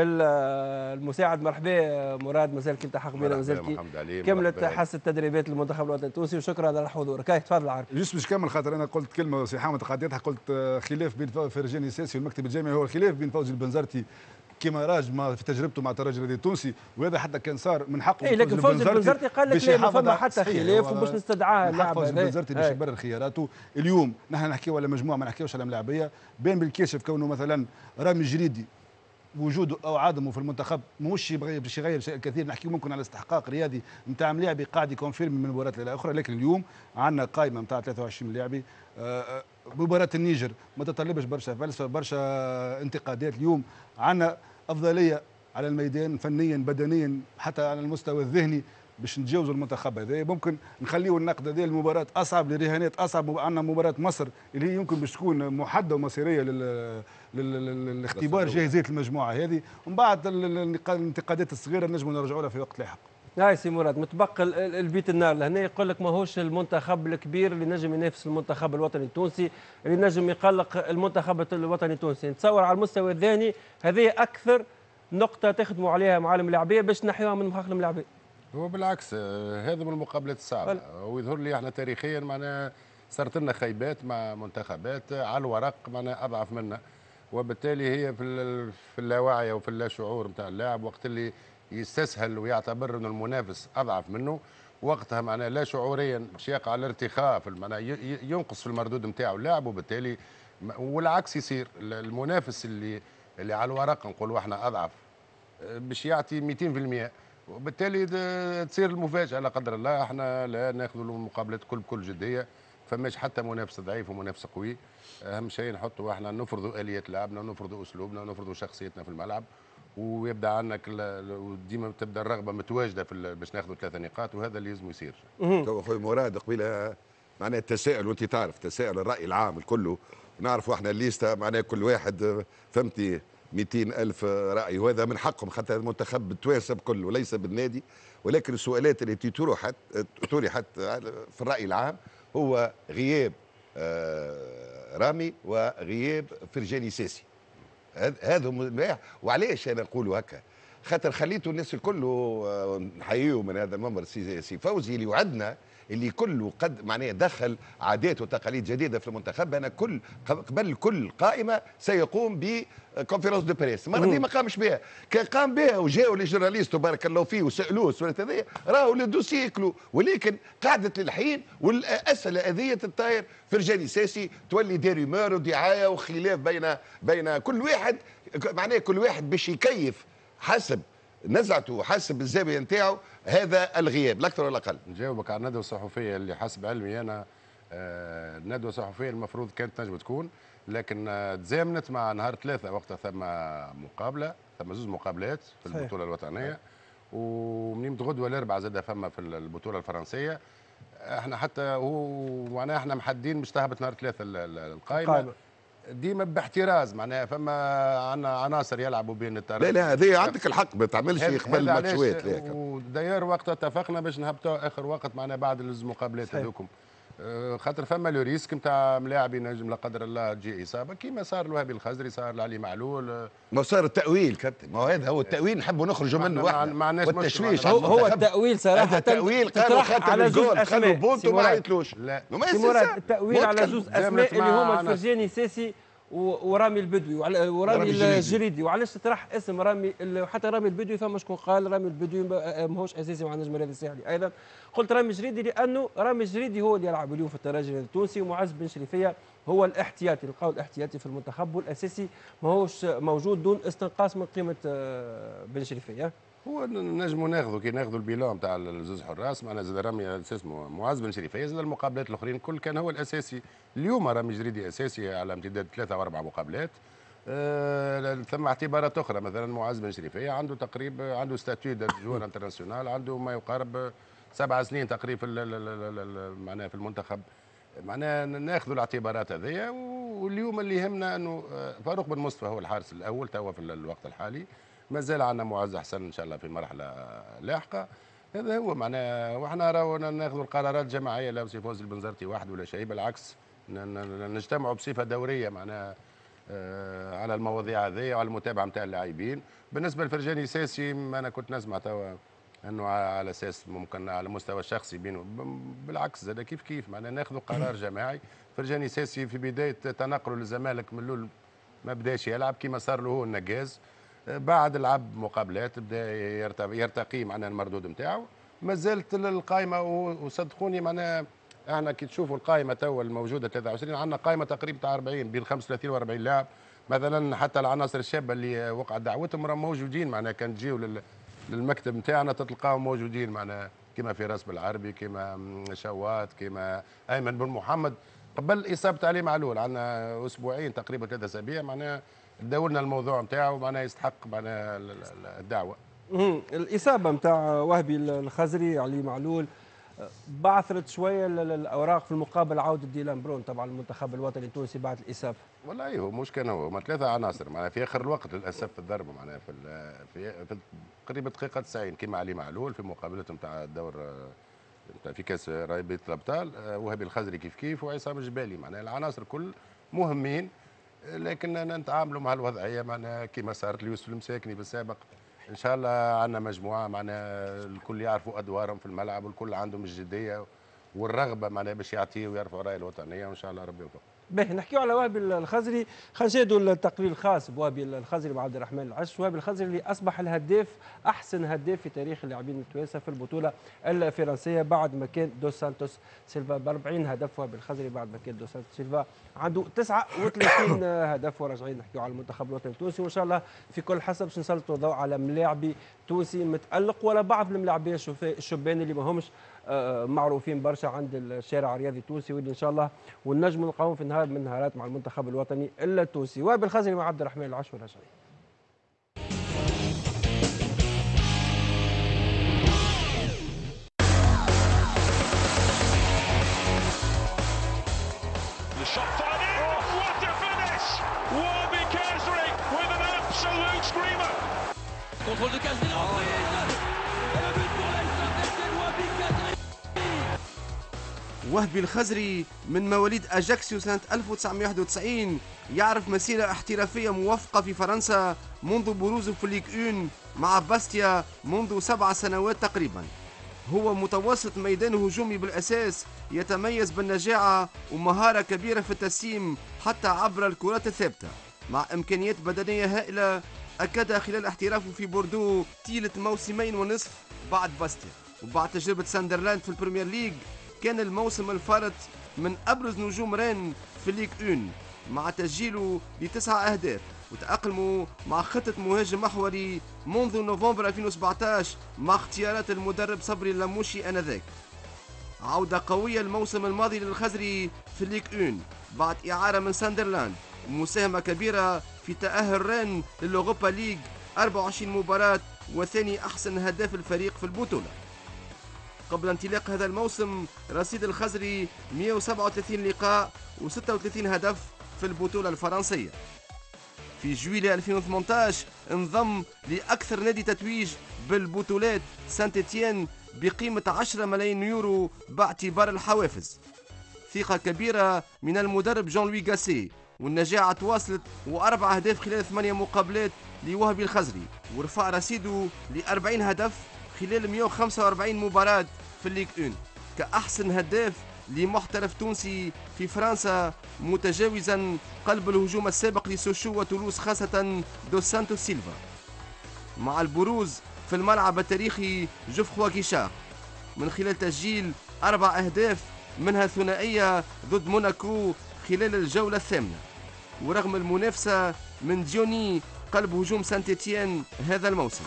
المساعد. مرحبا مراد، مازال التحق بنا، مازال كملت حاسه تدريبات المنتخب الوطني التونسي، وشكرا على حضورك. تفضل عارف. جست باش كمل خاطر انا قلت كلمه سي حامد قاعدتها، قلت خلاف بين فرجاني ساسي والمكتب الجامعي هو الخلاف بين فوزي البنزرتي كما راج ما في تجربته مع الترجي الرياضي التونسي، وهذا حتى كان صار من حقه. لكن فوزي البنزرتي قال لك لا ما فما حتى خلاف وباش نستدعاه اللاعب. فوزي البنزرتي باش يبرر خياراته. اليوم نحن نحكيو على مجموعه، ما نحكيوش على ملاعبيه. بين بالكاشف كونه مثلا رامي الجريدي وجوده او عدمه في المنتخب مش باش يغير شيء كثير. نحكي ممكن على استحقاق رياضي نتاع ملاعبي قاعد يكونفيرم من مباراه الى اخرى. لكن اليوم عندنا قائمه نتاع 23 لاعبي. مباراه النيجر ما تطلبش برشا فلسفه برشا انتقادات. اليوم عندنا افضليه على الميدان فنيا بدنيا حتى على المستوى الذهني باش نتجاوزوا المنتخب هذا. ممكن نخليوا النقد هذا المباراه اصعب لرهانات اصعب. عندنا مباراه مصر اللي هي يمكن باش تكون محدده ومصيريه للاختبار جاهزيه المجموعه هذه. ومن بعد الانتقادات الصغيره نجموا نرجعوا لها في وقت لاحق. هاي سي مراد متبقى البيت النار لهنا يقول لك ماهوش المنتخب الكبير اللي نجم ينافس المنتخب الوطني التونسي اللي نجم يقلق المنتخب الوطني التونسي. نتصور على المستوى الذهني هذه اكثر نقطه تخدموا عليها معالم اللاعبيه باش تنحيوها من مخاخ الملاعبيه. هو بالعكس هذا من المقابلات الصعبه ويظهر لي احنا تاريخيا معناها صارت لنا خيبات مع منتخبات على الورق معناها اضعف منا، وبالتالي هي في اللاوعي وفي اللاشعور نتاع اللاعب وقت اللي يستسهل ويعتبر انه المنافس اضعف منه وقتها معناها لا شعوريا باش يقع الارتخاء في معناها ينقص في المردود نتاعو اللاعب، وبالتالي والعكس يصير المنافس اللي على الورق نقولوا احنا اضعف باش يعطي 200%، وبالتالي تصير المفاجاه لا قدر الله احنا لا ناخذوا المقابلات بكل جديه، فماش حتى منافس ضعيف ومنافس قوي. اهم شيء نحطوا احنا نفرضوا اليات لعبنا ونفرضوا اسلوبنا ونفرضوا شخصيتنا في الملعب، ويبدا عندنا وديما تبدا الرغبه متواجده باش ناخذوا 3 نقاط، وهذا اللي لازم يصير. تو اخوي مراد قبيله معناها التساؤل، وانت تعرف تساؤل الراي العام الكله، نعرفوا احنا الليسته معناها كل واحد فهمتي 200,000 راي، وهذا من حقهم حتى المنتخب التوانسه بكل وليس بالنادي، ولكن السؤالات التي طرحت في الراي العام هو غياب رامي وغياب فرجاني ساسي. هذا وعلاش انا نقول هكا؟ خاطر خليتوا الناس الكل نحييه من هذا المنبر سي فوزي اللي وعدنا اللي كله قد معناه دخل عادات وتقاليد جديده في المنتخب. انا قبل كل قائمه سيقوم بكونفيرونس دو بريس، المره دي ما قامش بها، كان قام بها وجاوا لي جورناليست بارك الله فيه وسالوه السؤالات هذيا راهو الدوسي ياكلوا، ولكن قعدت للحين والاسئله هذه تطاير فرجاني ساسي تولي دي ريمور ودعايه وخلاف بين كل واحد، معناه كل واحد باش يكيف حسب نزعته حسب الزاويه نتاعو هذا الغياب لا اكثر ولا اقل. نجاوبك على الندوه الصحفيه اللي حسب علمي انا الندوه الصحفيه المفروض كانت نجم تكون، لكن تزامنت مع نهار 3 وقتها ثم مقابله، ثم 2 مقابلات في البطوله الوطنيه، ومن غدوه الاربعاء زاد فما في البطوله الفرنسيه. احنا حتى هو معناها احنا محددين مش تهبط نهار 3 القائمه ديما باحتراز، معناها فما عندنا عناصر يلعبوا بين الطرف. لا هذه عندك الحق ما تعملش قبل الماتشات. وداير وقتها اتفقنا باش نهبطوا اخر وقت معناها بعد المقابلات هذوكم، خاطر فما لو ريسك نتاع ملاعب ينجم لا قدر الله تجي اصابه كيما صار الوهبي الخزري، صار لعلي معلول، ما صار التاويل كابتن، ما هذا هو التاويل نحبوا نخرجوا منه واحنا والتشويش. هو التاويل صراحه التاويل قالوا خاطر الجول خلوا بونتو ما عيطلوش. لا مراد التاويل على زوز اسماء اللي هما الفرجاني ساسي ورامي البدوي ورامي الجريدي. وعلاش تطرح اسم رامي حتى رامي البدوي فما شكون قال رامي البدوي ماهوش اساسي مع النجم الرياضي الساحلي. ايضا قلت رامي الجريدي لانه رامي الجريدي هو اللي يلعب اليوم في الترجي التونسي، ومعز بن شريفيه هو الاحتياطي، القول الاحتياطي في المنتخب، والاساسي ماهوش موجود دون استنقاص من قيمه بن شريفيه. هو نجموا ناخذوا كي ناخذوا البيلون نتاع الزوز حراس معنا زاد رامي اسمه معز بن شريفيه، زاد المقابلات الاخرين الكل كان هو الاساسي. اليوم رامي جريدي اساسي على امتداد 3 أو 4 مقابلات. ثم اعتبارات اخرى، مثلا معز بن شريفيه عنده تقريبا عنده ستاتيو دو جوار انترناسيونال، عنده ما يقارب 7 سنين تقريبا معناها في المنتخب. معناها ناخذوا الاعتبارات هذيا. واليوم اللي يهمنا انه فاروق بن مصطفى هو الحارس الاول توا في الوقت الحالي، ما زال عندنا معز حسن ان شاء الله في مرحله لاحقه. هذا هو معناها، واحنا راهو ناخذوا القرارات جماعيه، لا سي فوزي البنزرتي وحده ولا شيء، بالعكس نجتمعوا بصفه دوريه معناها على المواضيع هذه وعلى المتابعه نتاع اللاعبين. بالنسبه لفرجاني ساسي انا كنت نسمع توا انه على اساس ممكن على المستوى الشخصي بينه، بالعكس زاد كيف معناها ناخذوا قرار جماعي. فرجاني ساسي في بدايه تنقله للزمالك من الاول ما بداش يلعب كما صار له هو النقاز، بعد لعب مقابلات بدا يرتقي معناها المردود نتاعو. ما زالت القائمه وصدقوني معناها احنا كي تشوفوا القائمه توا الموجوده 23 عندنا قائمه تقريبا تاع 40 بين 35 و 40 لاعب. مثلا حتى العناصر الشابه اللي وقعت دعوتهم راهم موجودين، معناها كان تجيو للمكتب نتاعنا تلقاهم موجودين، معناها كما فراس بالعربي، كما شوات، كما ايمن بن محمد قبل اصابه علي معلول. عندنا اسبوعين تقريبا 3 اسابيع معناها داولنا الموضوع نتاعو، معناها يستحق معناها الدعوه. الاصابه نتاع وهبي الخزري علي معلول بعثرت شويه الاوراق في المقابل عوده ديلان برون طبعا المنتخب الوطني التونسي بعد الاصابه. والله هو مش كان هو ما ثلاثه عناصر معناها في اخر الوقت للاسف في الضربه معناها في قريب دقيقه 90 كما علي معلول في مقابلته نتاع الدور في كاس رابطه الابطال، وهبي الخزري كيف كيف وعصام الجبالي معناها العناصر كل مهمين، لكن نتعاملوا مع الوضعيه معناها كما صارت ليوسف المساكني بالسابق. ان شاء الله عندنا مجموعه معناها الكل يعرفوا ادوارهم في الملعب والكل عندهم الجديه والرغبه معناها باش يعطيوا ويرفعوا الرايه الوطنيه وان شاء الله ربي يوفق. باهي نحكيو على وهبي الخزري، خلينا نشاهدوا التقرير الخاص بوهبي الخزري مع عبد الرحمن العش. وهبي الخزري اللي اصبح الهداف احسن هداف في تاريخ اللاعبين التوانسه في البطوله الفرنسيه بعد ما كان دوس سانتوس سيلفا ب 40 هدف. وهبي الخزري بعد ما كان دوس سانتوس سيلفا عنده 39 هدف. وراجعين نحكيو على المنتخب الوطني التونسي وان شاء الله في كل حسب باش نسلطوا الضوء على ملاعبي تونسي متالق ولا بعض الملاعبيه الشبان اللي ما همش معروفين برشا عند الشارع الرياضي التونسي واللي ان شاء الله ونجم نلقاهم في نهار من النهارات مع المنتخب الوطني التونسي. وهبي الخزري مع عبد الرحمن العش راجعين. Contrôle de Cazerie en prise. Et le but pour l'AS Saint-Etienne, Wahbi Kadri. وهبي الخزري من مواليد أجاكسيو سنة 1991 يعرف مسيرة احترافية موفقة في فرنسا منذ بروزه في الليغ 1 مع باستيا منذ 7 سنوات تقريبا. هو متوسط ميدان هجومي بالأساس يتميز بالنجاعة ومهارة كبيرة في التسييم حتى عبر الكرات الثابتة مع إمكانيات بدنية هائلة أكد خلال احترافه في بوردو طيلة موسمين ونصف بعد باستيا. وبعد تجربة ساندرلاند في البريمير ليج كان الموسم الفارط من أبرز نجوم رين في الليغ 1 مع تسجيله ل9 أهداف، وتأقلموا مع خطة مهاجم محوري منذ نوفمبر 2017 مع اختيارات المدرب صبري اللموشي آنذاك. عودة قوية الموسم الماضي للخزري في الليغ 1 بعد إعارة من ساندرلاند ومساهمة كبيرة في تأهل رين للأوروبا ليج 24 مباراة وثاني أحسن هداف الفريق في البطولة. قبل انطلاق هذا الموسم رصيد الخزري 137 لقاء و36 هدف في البطولة الفرنسية. في جويلية 2018 انضم لأكثر نادي تتويج بالبطولات سانت إتيان بقيمة 10 ملايين يورو باعتبار الحوافز. ثقة كبيرة من المدرب جون لوي غاسي والنجاعة تواصلت و4 أهداف خلال 8 مقابلات لوهبي الخزري ورفع رصيده ل40 هدف خلال 145 مباراة في الليغ 1 كأحسن هداف لمحترف تونسي في فرنسا متجاوزا قلب الهجوم السابق لسوشو وتولوز خاصة دوس سانتوس سيلفا مع البروز في الملعب التاريخي جوفخوا كيشار من خلال تسجيل 4 أهداف منها ثنائية ضد موناكو خلال الجولة الثامنة. ورغم المنافسة من ديوني قلب هجوم سانت إتيان هذا الموسم.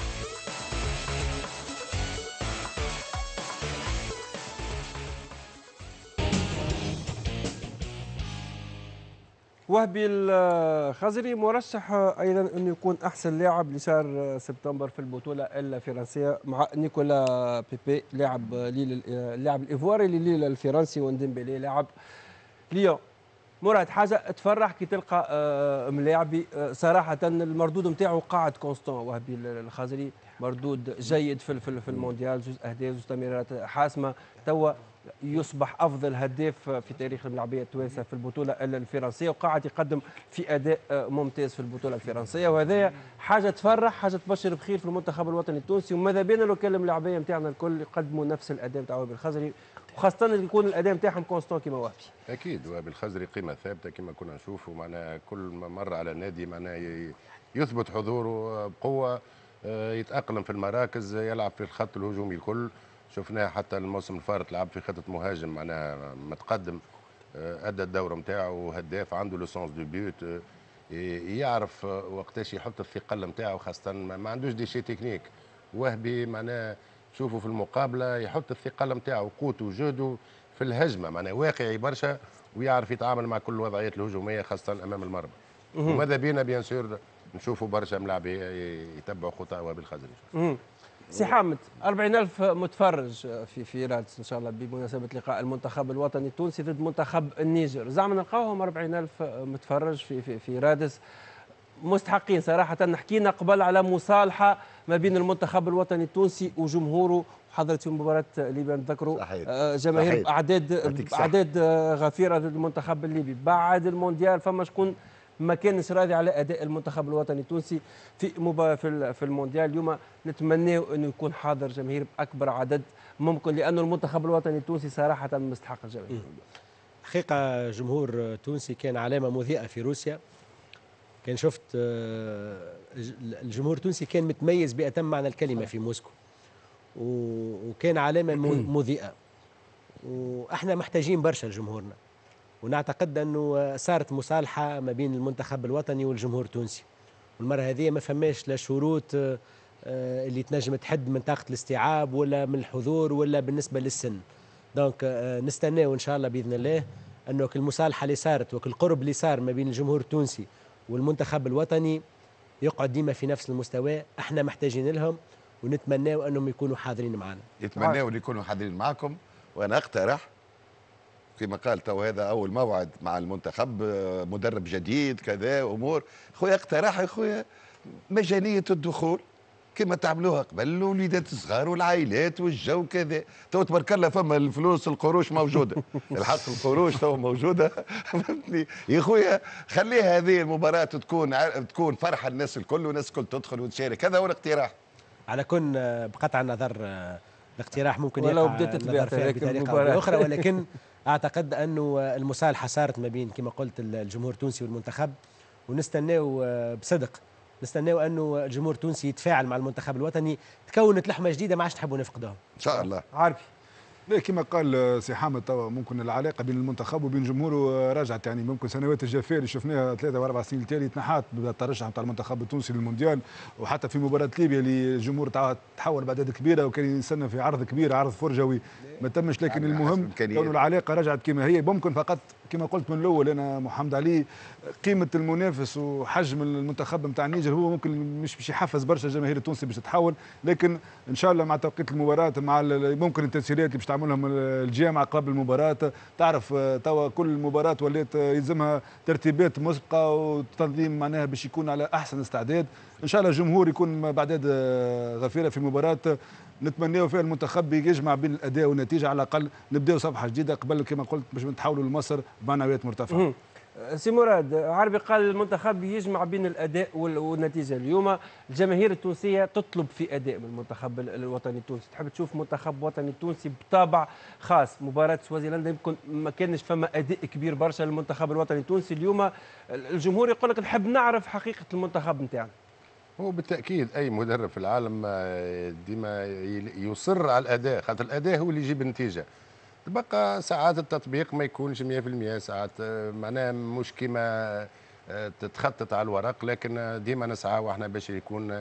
وهبي الخزري مرشح ايضا انه يكون احسن لاعب لشهر سبتمبر في البطوله الفرنسيه مع نيكولا بيبي لاعب ليل اللاعب الايفواري لليل الفرنسي ونديمبلي لاعب ليون. مراد حاجه تفرح كي تلقى ملاعبي صراحه المردود نتاعو قاعد كونستون. وهبي الخزري مردود جيد في المونديال، زوج اهداف زوج تمريرات حاسمه، توا يصبح افضل هداف في تاريخ الملاعبيه التوانسه في البطوله الفرنسيه وقاعد يقدم في اداء ممتاز في البطوله الفرنسيه، وهذا حاجه تفرح حاجه تبشر بخير في المنتخب الوطني التونسي. وماذا بينا لو كان الملاعبيه نتاعنا الكل يقدموا نفس الاداء نتاع وهبي الخزري وخاصه اللي يكون الاداء نتاعهم كونستون كيما وهبي. اكيد وهبي الخزري قيمه ثابته كما كنا نشوفوا معناها كل مره على النادي معناها يثبت حضوره بقوه، يتاقلم في المراكز، يلعب في الخط الهجومي الكل. شفناه حتى الموسم الفارط لعب في خطه مهاجم معناها متقدم، ادى الدور نتاعو، هداف، عنده لو سونس دو بيوت، يعرف وقتاش يحط الثقل نتاعو، خاصه ما عندوش دي شي تكنيك. وهبي معناها تشوفه في المقابله يحط الثقل نتاعو، قوته جهده في الهجمه معناها واقعي برشا ويعرف يتعامل مع كل الوضعيات الهجوميه خاصه امام المرمى. وماذا بينا بيان سور نشوفوا برشا ملاعبيه يتبعوا خطى وهبي الخزري. سي حامد 40,000 متفرج في رادس ان شاء الله بمناسبه لقاء المنتخب الوطني التونسي ضد منتخب النيجر، زعما نلقاوهم 40,000 متفرج في رادس مستحقين صراحه. حكينا قبل على مصالحه ما بين المنتخب الوطني التونسي وجمهوره، حضرت في مباراه ليبيا نذكروا جماهير اعداد غفيره ضد المنتخب الليبي. بعد المونديال فما شكون ما كانش راضي على اداء المنتخب الوطني التونسي في المونديال. اليوم نتمناو انه يكون حاضر جماهير باكبر عدد ممكن، لانه المنتخب الوطني التونسي صراحه مستحق الجماهير. حقيقه جمهور تونسي كان علامه مضيئه في روسيا. كان شفت الجمهور التونسي كان متميز بأتم معنى الكلمه في موسكو، وكان علامه مضيئه، واحنا محتاجين برشا لجمهورنا، ونعتقد انه صارت مصالحه ما بين المنتخب الوطني والجمهور التونسي، والمره هذه ما فماش لا شروط اللي تنجم تحد من طاقه الاستيعاب ولا من الحضور ولا بالنسبه للسن. دونك نستناو ان شاء الله باذن الله انه المصالحه اللي صارت والقرب اللي صار ما بين الجمهور التونسي والمنتخب الوطني يقعد ديما في نفس المستوى. احنا محتاجين لهم ونتمناو انهم يكونوا حاضرين معنا. يتمناو ان يكونوا حاضرين معكم، وانا اقترح كما قال تو هذا اول موعد مع المنتخب، مدرب جديد كذا امور، خويا اقترح يا خويا مجانيه الدخول كما تعملوها قبل، الوليدات الصغار والعائلات والجو كذا. تو تبارك الله فما الفلوس القروش موجوده، الحق القروش تو موجوده فهمتني يا خويا. خليها هذه المباراه تكون فرحه الناس الكل، والناس الكل تدخل وتشارك. هذا هو الاقتراح. على كون بقطع النظر الاقتراح ممكن ولو بدات بطريقه اخرى، ولكن اعتقد انه المصالحه صارت ما بين كما قلت الجمهور التونسي والمنتخب، ونستناو بصدق نستناو انه الجمهور التونسي يتفاعل مع المنتخب الوطني، تكونت لحمه جديده ما عادش نحبوا نفقدوها ان شاء الله. عارفي لا كما قال سي حامد توا ممكن العلاقه بين المنتخب وبين جمهوره رجعت، يعني ممكن سنوات الجفاء اللي شفناها 3 و4 سنين التالي تنحات بالترشح نتاع المنتخب التونسي للمونديال، وحتى في مباراه ليبيا اللي الجمهور تحول باعداد كبيره وكان يستنى في عرض كبير، عرض فرجوي ما تمش. لكن المهم كون العلاقه رجعت كما هي. ممكن فقط كما قلت من الاول انا محمد علي، قيمه المنافس وحجم المنتخب نتاع النيجر هو ممكن مش باش يحفز برشا الجماهير التونسي باش تتحول، لكن ان شاء الله مع توقيت المباراه مع ممكن التسهيلات اللي باش تعملهم الجامعه قبل المباراه. تعرف توا كل مباراه ولات يلزمها ترتيبات مسبقه وتنظيم معناها باش يكون على احسن استعداد. ان شاء الله الجمهور يكون باعداد غفيره في مباراه نتمناو فيها المنتخب يجمع بين الاداء والنتيجه، على الاقل نبداو صفحه جديده قبل كما قلت باش نتحولوا لمصر بمعنويات مرتفعه. سي مراد عربي قال المنتخب يجمع بين الاداء والنتيجه. اليوم الجماهير التونسيه تطلب في اداء من المنتخب الوطني التونسي، تحب تشوف منتخب وطني تونسي بطابع خاص. مباراه سوازيلندا يمكن ما كانش فما اداء كبير برشا للمنتخب الوطني التونسي. اليوم الجمهور يقول لك نحب نعرف حقيقه المنتخب نتاعنا. هو بالتاكيد اي مدرب في العالم ديما يصر على الاداء، خاطر الاداء هو اللي يجيب النتيجه. تبقى ساعات التطبيق ما يكونش 100%، ساعات معناها مش كيما تتخطط على الورق، لكن ديما نسعى احنا باش يكون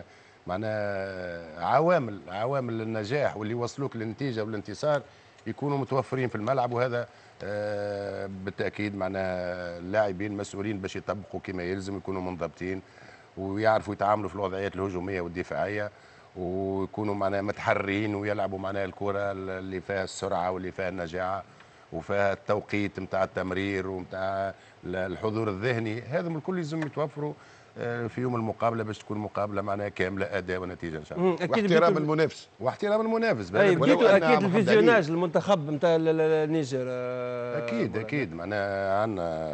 معناها عوامل النجاح واللي يوصلوك للنتيجه والانتصار يكونوا متوفرين في الملعب. وهذا بالتاكيد معناها اللاعبين مسؤولين باش يطبقوا كما يلزم، يكونوا منضبطين ويعرفوا يتعاملوا في الوضعيات الهجوميه والدفاعيه، ويكونوا معناها متحررين ويلعبوا معناها الكره اللي فيها السرعه واللي فيها النجاعه وفيها التوقيت نتاع التمرير ونتاع الحضور الذهني. هذا الكل لازم يتوفروا في يوم المقابله باش تكون مقابله معناها كامله اداء ونتيجه ان شاء الله. واحترام المنافس اي بديتوا اكيد الفيزيوناج المنتخب نتاع النيجر. اكيد معناها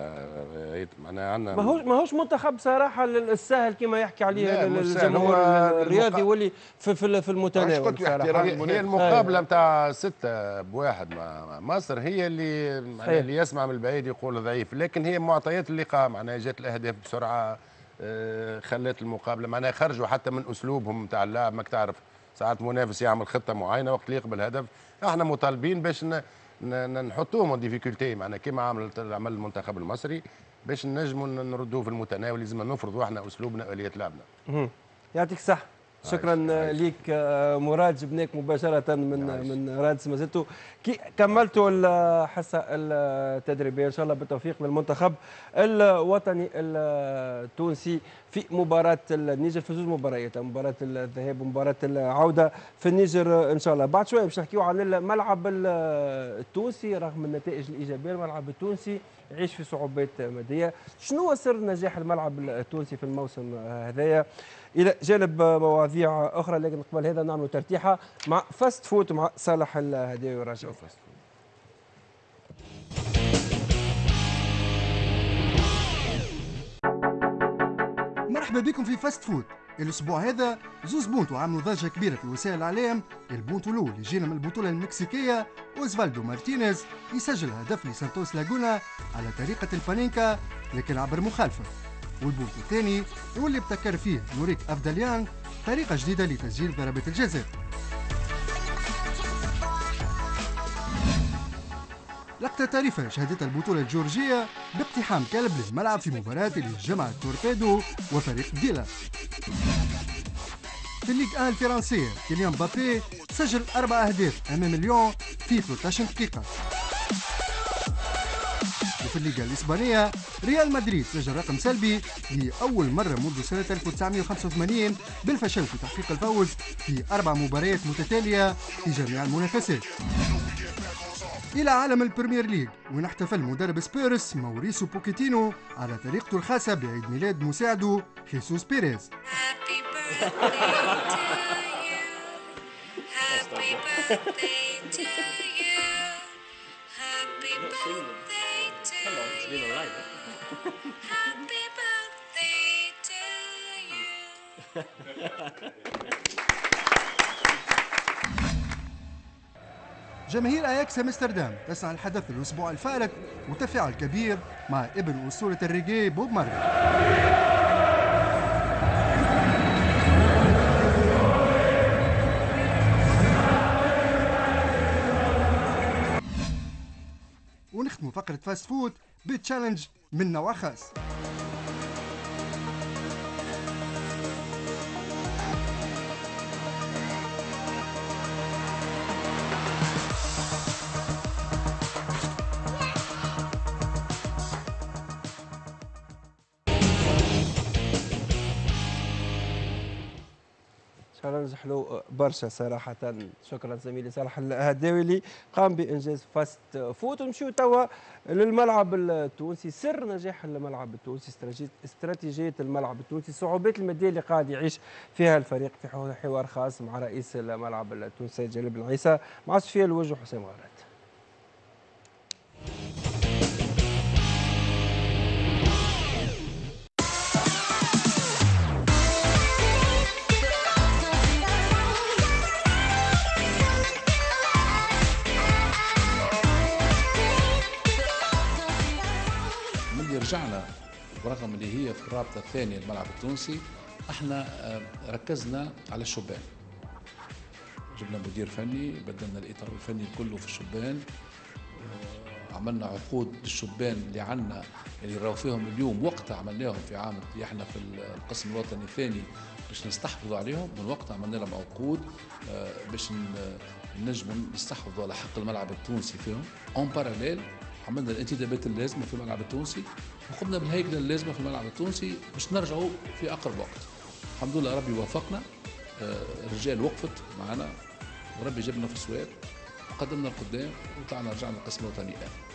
عندنا ماهوش منتخب صراحه السهل كما يحكي عليه الجمهور الرياضي واللي في المتناول صراحه. هي المقابله نتاع 6-1 مع مصر هي اللي يسمع من البعيد يقول ضعيف، لكن هي معطيات اللقاء معناها جات الاهداف بسرعه خلت المقابله معناها خرجوا حتى من اسلوبهم نتاع اللعب. ماك تعرف ساعات منافس يعمل خطه معينه وقت اللي يقبل هدف احنا مطالبين باش نحطوهم ديفيكولتي معناها كما عمل المنتخب المصري باش نجموا نردوه في المتناول. لازم نفرضوا احنا اسلوبنا واليه لعبنا. يعطيك الصحه. شكرا ليك مراد، جبناك مباشره من رادس مازلتوا كملتوا الحصه التدريبيه ان شاء الله بالتوفيق للمنتخب الوطني التونسي في مباراه النيجر في زوج مباريات، مباراه الذهاب ومباراه العوده في النيجر ان شاء الله. بعد شويه باش نحكيو عن الملعب التونسي رغم النتائج الايجابيه، الملعب التونسي يعيش في صعوبات ماديه. شنو هو سر نجاح الملعب التونسي في الموسم هذايا؟ الى جانب مواضيع اخرى، لكن قبل هذا نعملوا ترتيحه مع فاست فوت مع صالح الهداوي والرجاء. مرحبا بكم في فاست فود. الاسبوع هذا زوز بونتو عملوا ضجه كبيره في وسائل الاعلام. البونتو الاول اللي جينا من البطوله المكسيكيه اوزفالدو مارتينيز يسجل هدف لسانتوس لاغونا على طريقه البانينكا لكن عبر مخالفه، والبونتو الثاني واللي ابتكر فيه نوريك افداليان طريقه جديده لتسجيل ضربات الجزاء. لقطة طريفة شهدتها البطولة الجورجية باقتحام كلب للملعب في مباراة اللي جمعت توربيدو وفريق ديلا. في الليغ 1 الفرنسية كيليان مبابي سجل 4 أهداف أمام ليون في 13 دقيقة. وفي الليغا الإسبانية ريال مدريد سجل رقم سلبي لأول مرة منذ سنة 1985 بالفشل في تحقيق الفوز في 4 مباريات متتالية في جميع المنافسات. إلى عالم البريمير ليج وين احتفل مدرب سبيرس موريسيو بوكيتينو على طريقته الخاصة بعيد ميلاد مساعده خيسوس بيريز. جماهير اياكس امستردام تسعى الحدث الاسبوع الفارط وتفاعل كبير مع ابن اسطوره الريغي بوب مارلي. ونختم فقره فاست فود بتشالنج من نوع خاص. تشالنج حلو برشا صراحة. شكرا زميلي صالح الهداوي اللي قام بإنجاز فاست فوت. ونمشيو توا للملعب التونسي. سر نجاح الملعب التونسي، استراتيجية الملعب التونسي، الصعوبات المادية اللي قاعد يعيش فيها الفريق في حوار خاص مع رئيس الملعب التونسي جلال بن عيسى مع سفيان الوجه وحسام غارات. رجعنا برغم اللي هي في الرابطه الثانيه الملعب التونسي، احنا ركزنا على الشبان. جبنا مدير فني، بدلنا الاطار الفني كله في الشبان، عملنا عقود للشبان اللي عندنا اللي راهو فيهم اليوم، وقتها عملناهم في عام احنا في القسم الوطني الثاني باش نستحفظوا عليهم، من وقتها عملنا لهم عقود باش نجموا نستحفظوا على حق الملعب التونسي فيهم. اون باراليل عملنا الانتدابات اللازمه في الملعب التونسي وقمنا بالهيكله اللازمه في الملعب التونسي باش نرجعوا في اقرب وقت. الحمد لله ربي وفقنا، الرجال وقفت معنا وربي جبنا في الصواب وقدمنا القدام وطلعنا رجعنا القسم الوطني.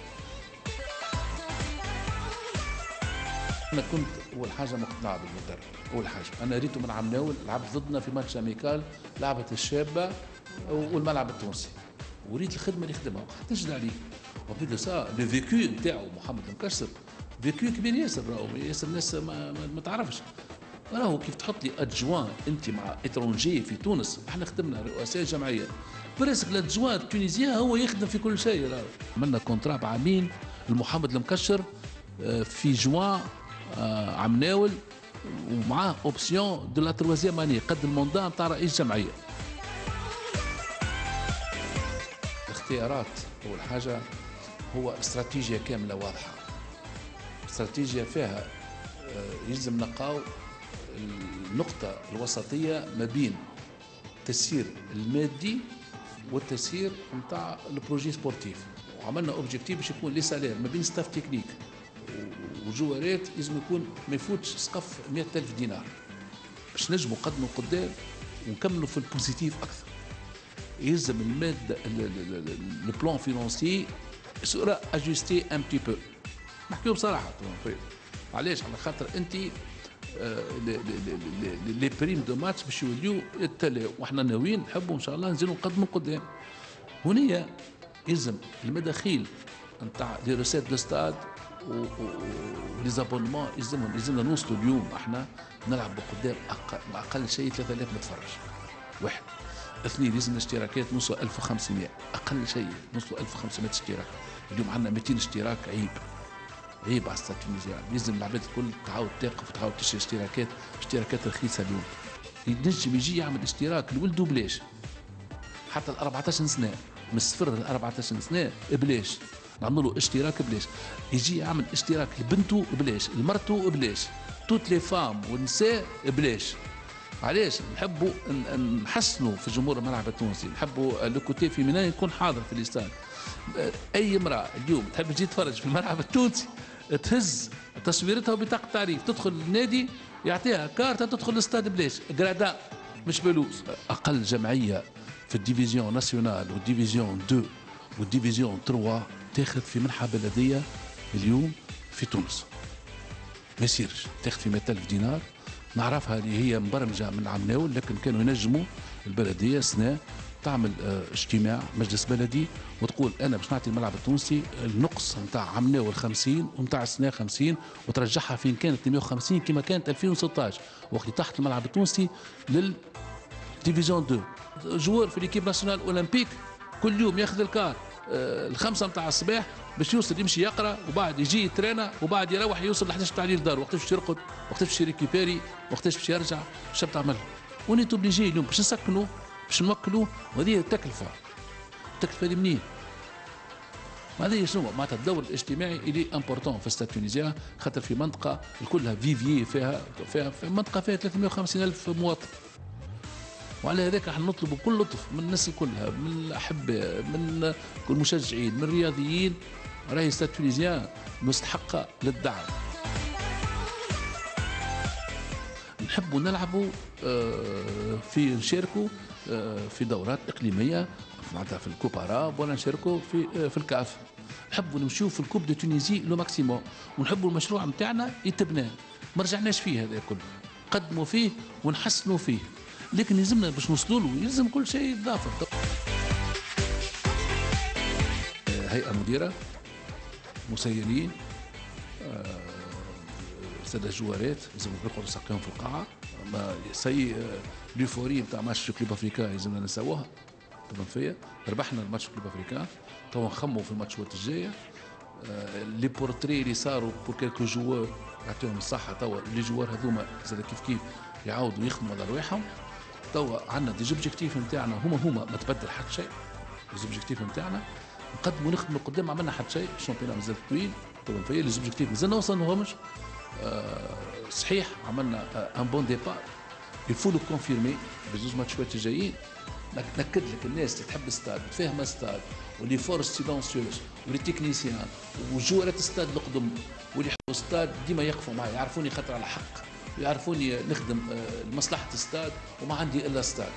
انا كنت اول حاجه مقتنع بالمدرب، اول حاجه انا ريته من عمناول لعب ضدنا في ماتش اميكال لعبه الشابه والملعب التونسي، وريت الخدمه اللي خدمها وقعدت نجد عليه. وبي دو سا لو فيكو نتاعو محمد المكسر فيكو كبير ياسر، راهو ياسر الناس ما تعرفش. راهو كيف تحط لي ادجوان انت مع اترونجي في تونس، احنا خدمنا رؤساء جمعيه براسك الادجوان التونسيان هو يخدم في كل شيء. راهو عملنا كونترا بعامين لمحمد المكشر في جوان عام ناول، ومعاه اوبسيون دو لا تروازيام اني قد الموندان نتاع رئيس جمعيه. الاختيارات اول حاجه هو استراتيجيه كامله واضحه، استراتيجيه فيها يلزم نلقاو النقطة الوسطية ما بين التسيير المادي والتسيير نتاع البروجي سبورتيف، وعملنا اوبجيكتيف باش يكون لي سالير ما بين ستاف تكنيك وجوارات لازم يكون ما يفوتش سقف 100,000 دينار باش نجموا نقدموا قدام ونكملوا في البوزيتيف اكثر. يلزم الماده لو بلان فينونسي سورا اجوستي ان بتي بو. نحكيو بصراحه علاش؟ على خاطر انت لي بريم دو ماتش باش يوليو يتلاو، وحنا ناويين نحبوا ان شاء الله نزيدوا نقدموا قدام. هنا يلزم المداخيل نتاع لي روسيت دو ستاد ولي زابونمون يلزمنا نوصلوا اليوم احنا نلعبوا قدام اقل شيء 3000 متفرج. واحد. اثنين، لازم الاشتراكات نوصلوا 1500 اقل شيء، نوصلوا 1500 اشتراك. اليوم عندنا 200 اشتراك، عيب على ستاد تونيزيا. لازم العباد الكل تعاود تقف وتعاود تشتري اشتراكات رخيصه. اليوم ينجم يجي يعمل اشتراك لولده بلاش حتى ال 14 سنه، من الصفر ل 14 سنه بلاش، نعمل له اشتراك بلاش. يجي يعمل اشتراك لبنته بلاش، لمرته بلاش، توت لي فام والنساء بلاش. علاش؟ نحبوا نحسنوا في جمهور الملعب التونسي، نحبوا لو كوتي فيمينان يكون حاضر في الاستاد. اي امراه اليوم تحب تجي تتفرج في الملعب التونسي تهز تصويرتها وبطاقه تعريف، تدخل النادي يعطيها كارت تدخل الاستاد بلاش، جرادا مش فلوس. اقل جمعيه في الديفيزيون ناسيونال والديفيزيون 2 والديفيزيون 3 تاخذ في منحه بلديه اليوم في تونس. ما يصيرش تاخذ في 100,000 دينار. نعرفها اللي هي مبرمجه من عمناول، لكن كانوا ينجموا البلديه سنه تعمل اجتماع مجلس بلدي وتقول انا باش نعطي الملعب التونسي النقص نتاع عمناول 50 ونتاع سنه 50 وترجعها فين كانت 150 كما كانت 2016 وقت تحت الملعب التونسي للديفيزيون 2. جوار في ليكيب ناسيونال اولمبيك كل يوم ياخذ الكار الخمسة نتاع الصباح باش يوصل يمشي يقرا وبعد يجي يترانا وبعد يروح يوصل ل 11 تاع الليل دار. وقتاش باش يرقد، وقتاش باش يريكيبيري، وقتاش باش يرجع، باش تعمل. ونيت اوبليجي اليوم باش نسكنوا باش نوكلوا، وهذه التكلفه هذه منين؟ هذه شنو معناتها الدور الاجتماعي اللي امبورتون في ستاد تونيزيا، خاطر في منطقه كلها فيفيي فيها منطقه فيها 350,000 مواطن. وعلى هذاك احنا نطلب بكل لطف من الناس كلها، من الاحباء، من المشجعين، من الرياضيين، راهي ستاد تونيزيا مستحقه للدعم. نحبوا نلعبوا نشاركوا في دورات اقليميه معناتها في الكوب اراب، ولا نشاركوا في الكاف. نحبوا نمشيو في الكوب دو تونيزي لو ماكسيموم، ونحبوا المشروع نتاعنا يتبنى. ما رجعناش فيه هذا كله، قدموا فيه ونحسنوا فيه، لكن يلزمنا باش نوصلوا له يلزم كل شيء يتضافر. هيئه مديره، مسيرين، ساده جوارات لازم يقعدوا ساقيهم في القاعه. ما سي ليفوري نتاع ماتش كلوب افريكان لازمنا نسووها. تمام فيا ربحنا الماتش كلوب افريكان، توا نخموا في الماتشات الجايه. لي بورتري اللي صاروا بور كيلكو جوار يعطيهم الصحه، توا لي جوار هذوما زاد كيف يعاودوا يخدموا على رواحهم. توا عندنا دي زوبجيكتيف نتاعنا هما ما تبدل حتى شيء. دي زوبجيكتيف نتاعنا نقدموا نخدموا قدام، ما عملنا حتى شيء. الشامبيون مازال طويل، تمام فيا لي زوبجيكتيف مازال ما وصلناهمش. صحيح عملنا ان بون ديبار، يفو لو كونفيرمي بزوج ماتشات الجايين. ناكد لك الناس اللي تحب الستاد وتفهم الستاد واللي فورس سيلونسيوس واللي تكنيسيان وجوارات الستاد القدم واللي يحبوا الستاد ديما يقفوا معي، يعرفوني خاطر على حق، يعرفوني نخدم لمصلحه الستاد وما عندي الا ستاد.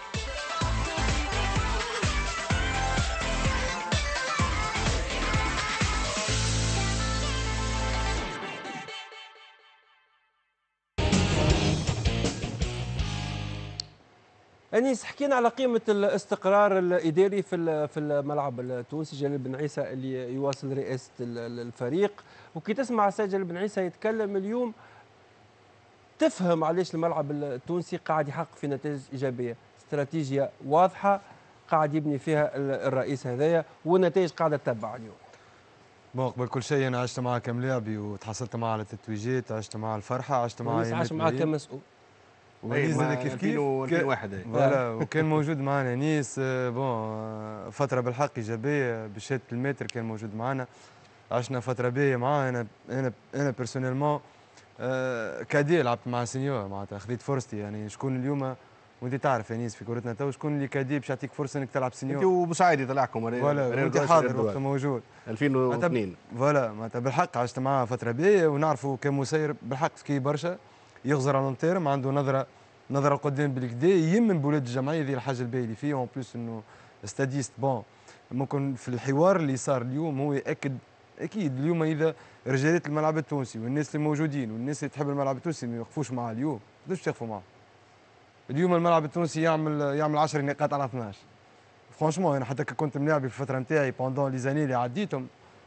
أنيس، حكينا على قيمة الاستقرار الإداري في الملعب التونسي. جلال بن عيسى اللي يواصل رئاسة الفريق، وكي تسمع السيد جلال بن عيسى يتكلم اليوم تفهم علاش الملعب التونسي قاعد يحقق في نتائج إيجابية. استراتيجية واضحة قاعد يبني فيها الرئيس هذايا، والنتائج قاعدة تتبع اليوم. بون قبل كل شيء أنا عشت معاه كملاعبي وتحصلت معاه على التتويجات، عشت معاه الفرحة، عشت معاه عشت معاه كمسؤول. ونيس كيف 2001 فوالا، وكان موجود معنا نيس. بون فتره بالحق ايجابيه بشهاده المتر كان موجود معنا، عشنا فتره باهيه معاه. انا بيرسونيلمون كادي لعبت مع سينيور معناتها خذيت فرصتي يعني. شكون اليوم وانت تعرف انيس في كورتنا تو شكون اللي كادي باش يعطيك فرصه انك تلعب سينيور؟ انت وبوسعيدي طلعكم فوالا وانت حاضر وقت موجود 2002 فوالا معناتها بالحق عشت معاه فتره باهيه ونعرفه كمسير بالحق ذكي برشا، يغزر على لونتيرم، عنده نظره قدام بالكدا، يمن بولاد الجمعيه ذي الحاجه الباهيه اللي فيه. اون بليس انه ستاديست بون. ممكن في الحوار اللي صار اليوم هو ياكد اكيد اليوم اذا رجالات الملعب التونسي والناس اللي موجودين والناس اللي تحب الملعب التونسي ما يوقفوش معاه اليوم، قداش يوقفوا معاه؟ اليوم الملعب التونسي يعمل 10 نقاط على 12. فرانشمون انا حتى كنت ملاعبي في الفتره نتاعي بوندون لي زاني اللي عديتهم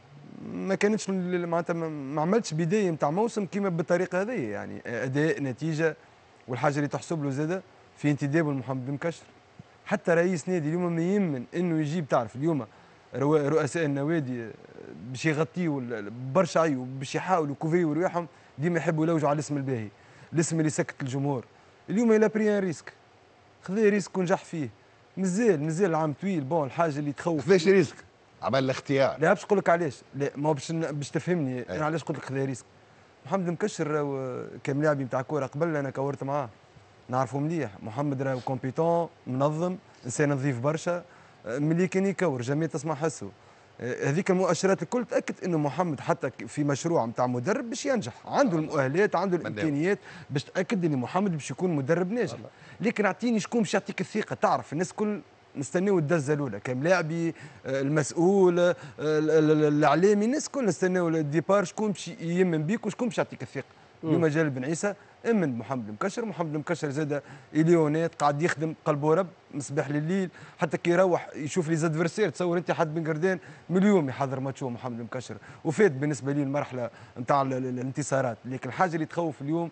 ما كانتش معناتها ما عملتش بدايه نتاع موسم كيما بالطريقه هذه يعني. اداء نتيجه والحاجه اللي تحسب له زاده في انتداب محمد مكشر. حتى رئيس نادي اليوم ما يمن انه يجيب تعرف اليوم رؤساء النوادي باش يغطيوا برشا عيوب باش يحاولوا كوفيو رواحهم ديما يحبوا يلوجوا على الاسم الباهي، الاسم اللي سكت الجمهور. اليوم الى بري ان ريسك، خذا ريسك ونجح فيه. مازال العام طويل. بون الحاجه اللي تخوف كيفاش ريسك؟ عمل الاختيار. لا باش نقول لك علاش، لا ما باش تفهمني انا علاش قلت لك خذا ريسك. محمد مكشر كان لاعبي نتاع كوره قبل انا كورت معاه نعرفه مليح. محمد راهو كومبيتون منظم انسان نظيف برشا ملي كان يكور جميع تسمع حسه. هذيك المؤشرات الكل تاكد انه محمد حتى في مشروع نتاع مدرب باش ينجح، عنده المؤهلات عنده الامكانيات باش تاكد ان محمد باش يكون مدرب ناجح. لكن اعطيني شكون باش يعطيك الثقه. تعرف الناس كل نستناو الدزه الاولى كملاعبي المسؤول الاعلامي الناس كل نستناو الديبار شكون باش يمن بيك وشكون باش يعطيك الثقه. اليوم جلال بن عيسى امن محمد مكشر. محمد مكشر زاد اليونات قاعد يخدم قلبه رب مصباح لليل حتى كي يروح يشوف لي زادفرسير. تصور انت حد بن قردان من اليوم يحضر ماتشو محمد مكشر وفات بالنسبه لي المرحله نتاع الانتصارات. لكن الحاجه اللي تخوف اليوم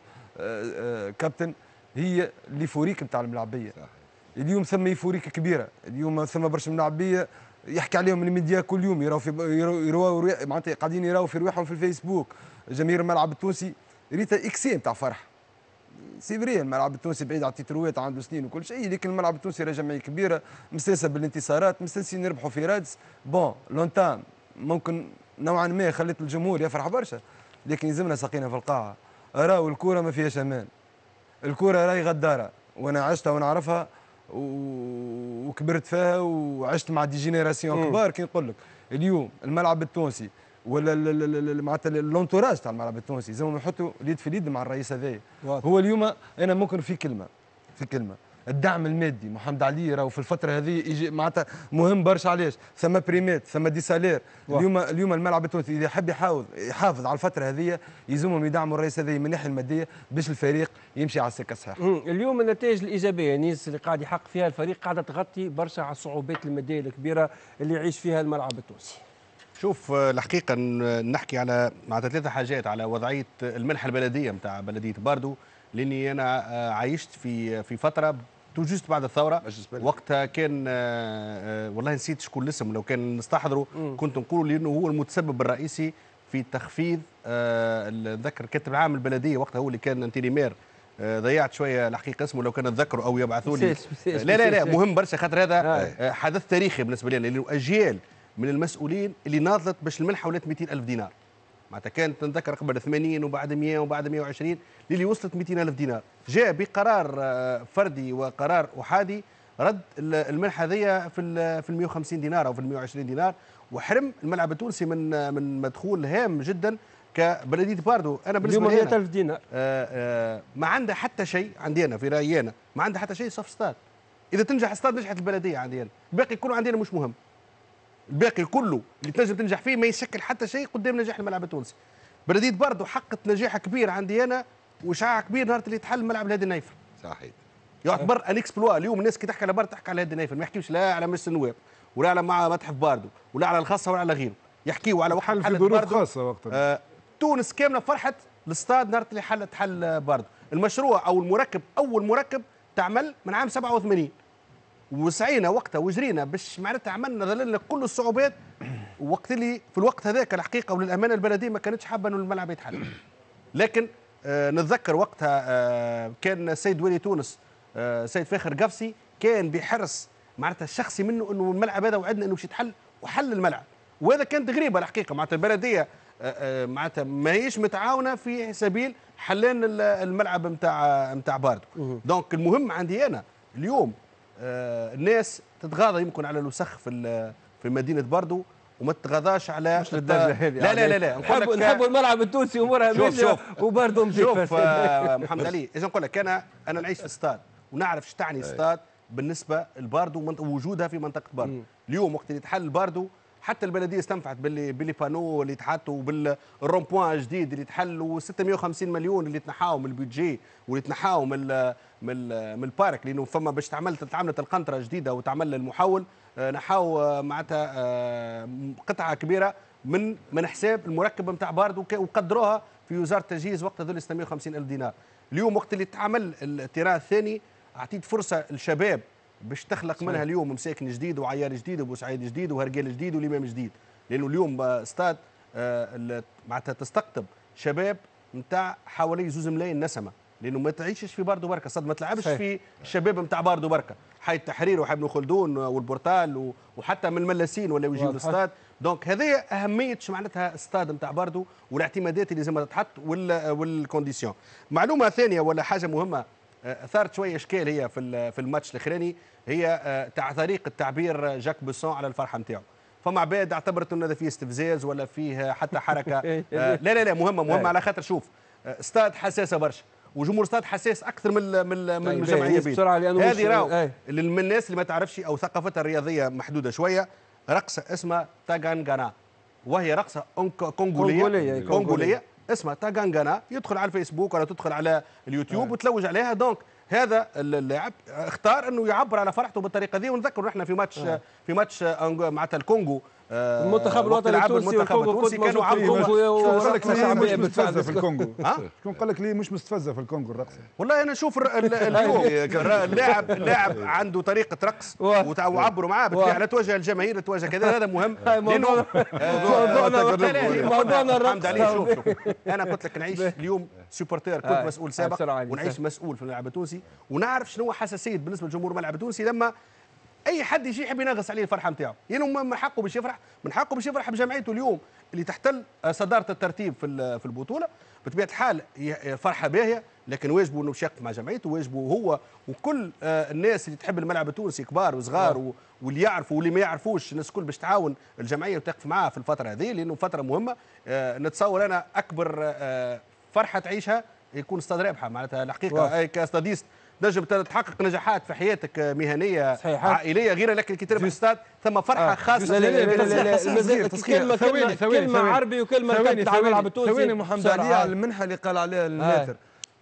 كابتن هي ليفوريك نتاع الملاعبيه. اليوم ثم ايفوريك كبيره. اليوم ثم برشا ملاعبيه يحكي عليهم الميديا كل يوم يراو معناتها قاعدين يراو في رواحهم في الفيسبوك. جماهير الملعب التونسي ريتا اكسي نتاع فرح. سي فري الملعب التونسي بعيد على التتروات عنده سنين وكل شيء، لكن الملعب التونسي راه جمعيه كبيره مستانسه بالانتصارات مستانسين نربحوا في رادس. بون لونتام ممكن نوعا ما خلت الجمهور يفرح برشا، لكن يلزمنا ساقينا في القاعه. راهو الكوره ما فيهاش امان. الكوره راهي غداره وانا عشتها ونعرفها وكبرت فيها وعشت مع دي جينيراسيون كبار. كي نقول لك اليوم الملعب التونسي ولا معناتها اللونتوراج تاع الملعب التونسي زعما يحطوا اليد في اليد مع الرئيس هذايا. هو اليوم انا ممكن في كلمه الدعم المادي محمد علي راهو في الفتره هذه معناتها مهم برشا. علاش؟ ثم بريمات ثم دي سالير. اليوم الملعب التونسي اذا حب يحافظ على الفتره هذه يلزمهم يدعموا الرئيس هذايا من الناحيه الماديه باش الفريق يمشي على السكه الصحيحه. اليوم النتائج الايجابيه نيس اللي قاعد يحقق فيها الفريق قاعده تغطي برشا على الصعوبات الماديه الكبيره اللي يعيش فيها الملعب التونسي. شوف الحقيقه نحكي على معناتها ثلاثه حاجات على وضعيه المنحه البلديه نتاع بلديه باردو، لاني انا عايشت في فتره توجست بعد الثوره. وقتها كان والله نسيت شكون الاسم، لو كان نستحضره كنت نقول لانه هو المتسبب الرئيسي في تخفيض نذكر كاتب العام البلديه وقتها هو اللي كان انتيريمير. ضيعت شويه الحقيقه اسمه، لو كان نتذكره او يبعثوا لي. لا مهم برشا خاطر هذا حدث تاريخي بالنسبه لنا، لانه اجيال من المسؤولين اللي ناضلت باش المنحه ولات 200,000 دينار. معناتها كانت نتذكر قبل 80 وبعد 100 وبعد 120 اللي وصلت 200,000 دينار. جاء بقرار فردي وقرار احادي رد المنحه هذيا في 150 دينار او في 120 دينار، وحرم الملعب التونسي من مدخول هام جدا كبلديه باردو. انا بالنسبه لي 100,000 دينار ما عندها حتى شيء عندي انا في رايي انا، ما عندها حتى شيء صف ستاد. اذا تنجح ستاد نجحت البلديه عندي انا، الباقي كله عندنا مش مهم. الباقي كله اللي تنجم تنجح فيه ما يشكل حتى شيء قدام نجاح الملعب التونسي. بلديه باردو حققت نجاح كبير عندي انا وشعاع كبير نهار اللي تحل ملعب الهادي النايفر. صحيح. يعتبر ان اكسبلوا. اليوم الناس كي تحكي على باردو تحكي على الهادي النايفر، ما يحكيوش لا على مجلس النواب ولا على مع متحف باردو ولا على الخاصه ولا على غيره، يحكيوا على حل في ظروف خاصه وقتها. تونس كامله فرحت الاستاد نهار اللي حل باردو. المشروع او المركب اول مركب تعمل من عام 87 وسعينا وقتها وجرينا باش معناتها عملنا ظللنا كل الصعوبات. وقت اللي في الوقت هذاك الحقيقه وللامانه البلديه ما كانتش حابه انه الملعب يتحل. لكن نتذكر وقتها كان السيد ولي تونس سيد فاخر قفصي كان بحرص معناتها الشخصي منه انه الملعب هذا وعدنا انه باش يتحل وحل الملعب. وهذا كانت غريبه الحقيقه. معناتها البلديه معناتها ماهيش متعاونه في سبيل حلان الملعب نتاع باردو. دونك المهم عندي انا اليوم الناس تتغاضى يمكن على الوسخ في مدينه باردو وما تتغاضاش على مش للدرجه هذه. لا نحبوا الملعب التونسي امورها ماشيه وباردو مزيف. شوف محمد علي، اذا نقول لك انا نعيش في استاد ونعرف ايش تعني استاد بالنسبه لباردو ووجودها في منطقه باردو. اليوم وقت اللي تحل باردو حتى البلديه استنفعت باللي بانو اللي تحطوا وبالرومبوان الجديد اللي تحل و650 مليون اللي تنحاوا من البيدجي واللي تنحاوا من البارك، لانه فما باش تعملت القنطره جديده وتعمل المحول نحاوا معناتها قطعه كبيره من حساب المركب نتاع باردو وقدروها في وزاره التجهيز وقت هذول 650 الف دينار. اليوم وقت اللي تعمل التراث الثاني اعطيت فرصه للشباب باش تخلق منها اليوم مساكن جديد وعيار جديد وبوسعيد جديد وهرقال جديد والامام جديد، لانه اليوم استاد معناتها تستقطب شباب نتاع حوالي 2 ملايين نسمه، لانه ما تعيشش في باردو بركه، صد ما تلعبش في الشباب نتاع باردو بركه، حي التحرير وحي ابن خلدون والبورتال وحتى من الملاسين ولا يجيو الاستاد. دونك هذه اهميه معناتها استاد نتاع باردو والاعتمادات اللي لازم تتحط والكونديسيون. معلومه ثانيه ولا حاجه مهمه اثارت شويه اشكال هي في الماتش الاخراني، هي تاع طريقه تعبير جاك بوسون على الفرحه نتاعو. فما عباد اعتبرت انه هذا فيه استفزاز ولا فيه حتى حركه لا مهمه على خاطر شوف استاد حساسه برشا وجمهور استاد حساس اكثر من الجمعيه بيت. هذه راهو الناس اللي ما تعرفش او ثقافتها الرياضيه محدوده شويه، رقصه اسمها تاغانغانا وهي رقصه كونغوليه اسمها تاغانغانا، يدخل على الفيسبوك ولا تدخل على اليوتيوب وتلوج عليها. دونك هذا اللاعب اختار انه يعبر على فرحته بالطريقه دي. ونذكر احنا في ماتش معناتها الكونغو المنتخب الوطني التونسي كانوا عبروا. قال لك ليه مش مستفزه في الكونغو؟ شكون قال لك ليه مش مستفزه في الكونغو الرقصه؟ والله انا نشوف اليوم اللاعب عنده طريقه رقص وعبروا معاه بالطبيعه، لا توجه الجماهير توجه كذا، هذا مهم. موضوعنا الرقص. شوف انا قلت لك نعيش اليوم سوبورتير، كنت مسؤول سابق ونعيش مسؤول في الملعب التونسي ونعرف شنو حساسيه بالنسبه لجمهور الملعب التونسي لما اي حد يجي يحب ينغص عليه الفرحه نتاعو. يعني من حقه باش يفرح، من حقه باش يفرح بجمعيته اليوم اللي تحتل صداره الترتيب في البطوله. بطبيعه الحال فرحه باهيه، لكن واجبه انه باش يقف مع جمعيته، واجبه هو وكل الناس اللي تحب الملعب التونسي كبار وصغار واللي يعرفوا واللي ما يعرفوش، الناس الكل باش تعاون الجمعيه وتقف معاه في الفتره هذه، لانه فتره مهمه. نتصور انا اكبر فرحه تعيشها يكون استاد رابحه، معناتها الحقيقه كاستاديست نجم تحقق نجاحات في حياتك مهنيه عائليه غير، لكن كي تربح استاد ثم فرحه خاصه. كلمه عربي وكلمه تاع الملعب التونسي. ثواني محمد علي على المنحه اللي قال عليها الماتر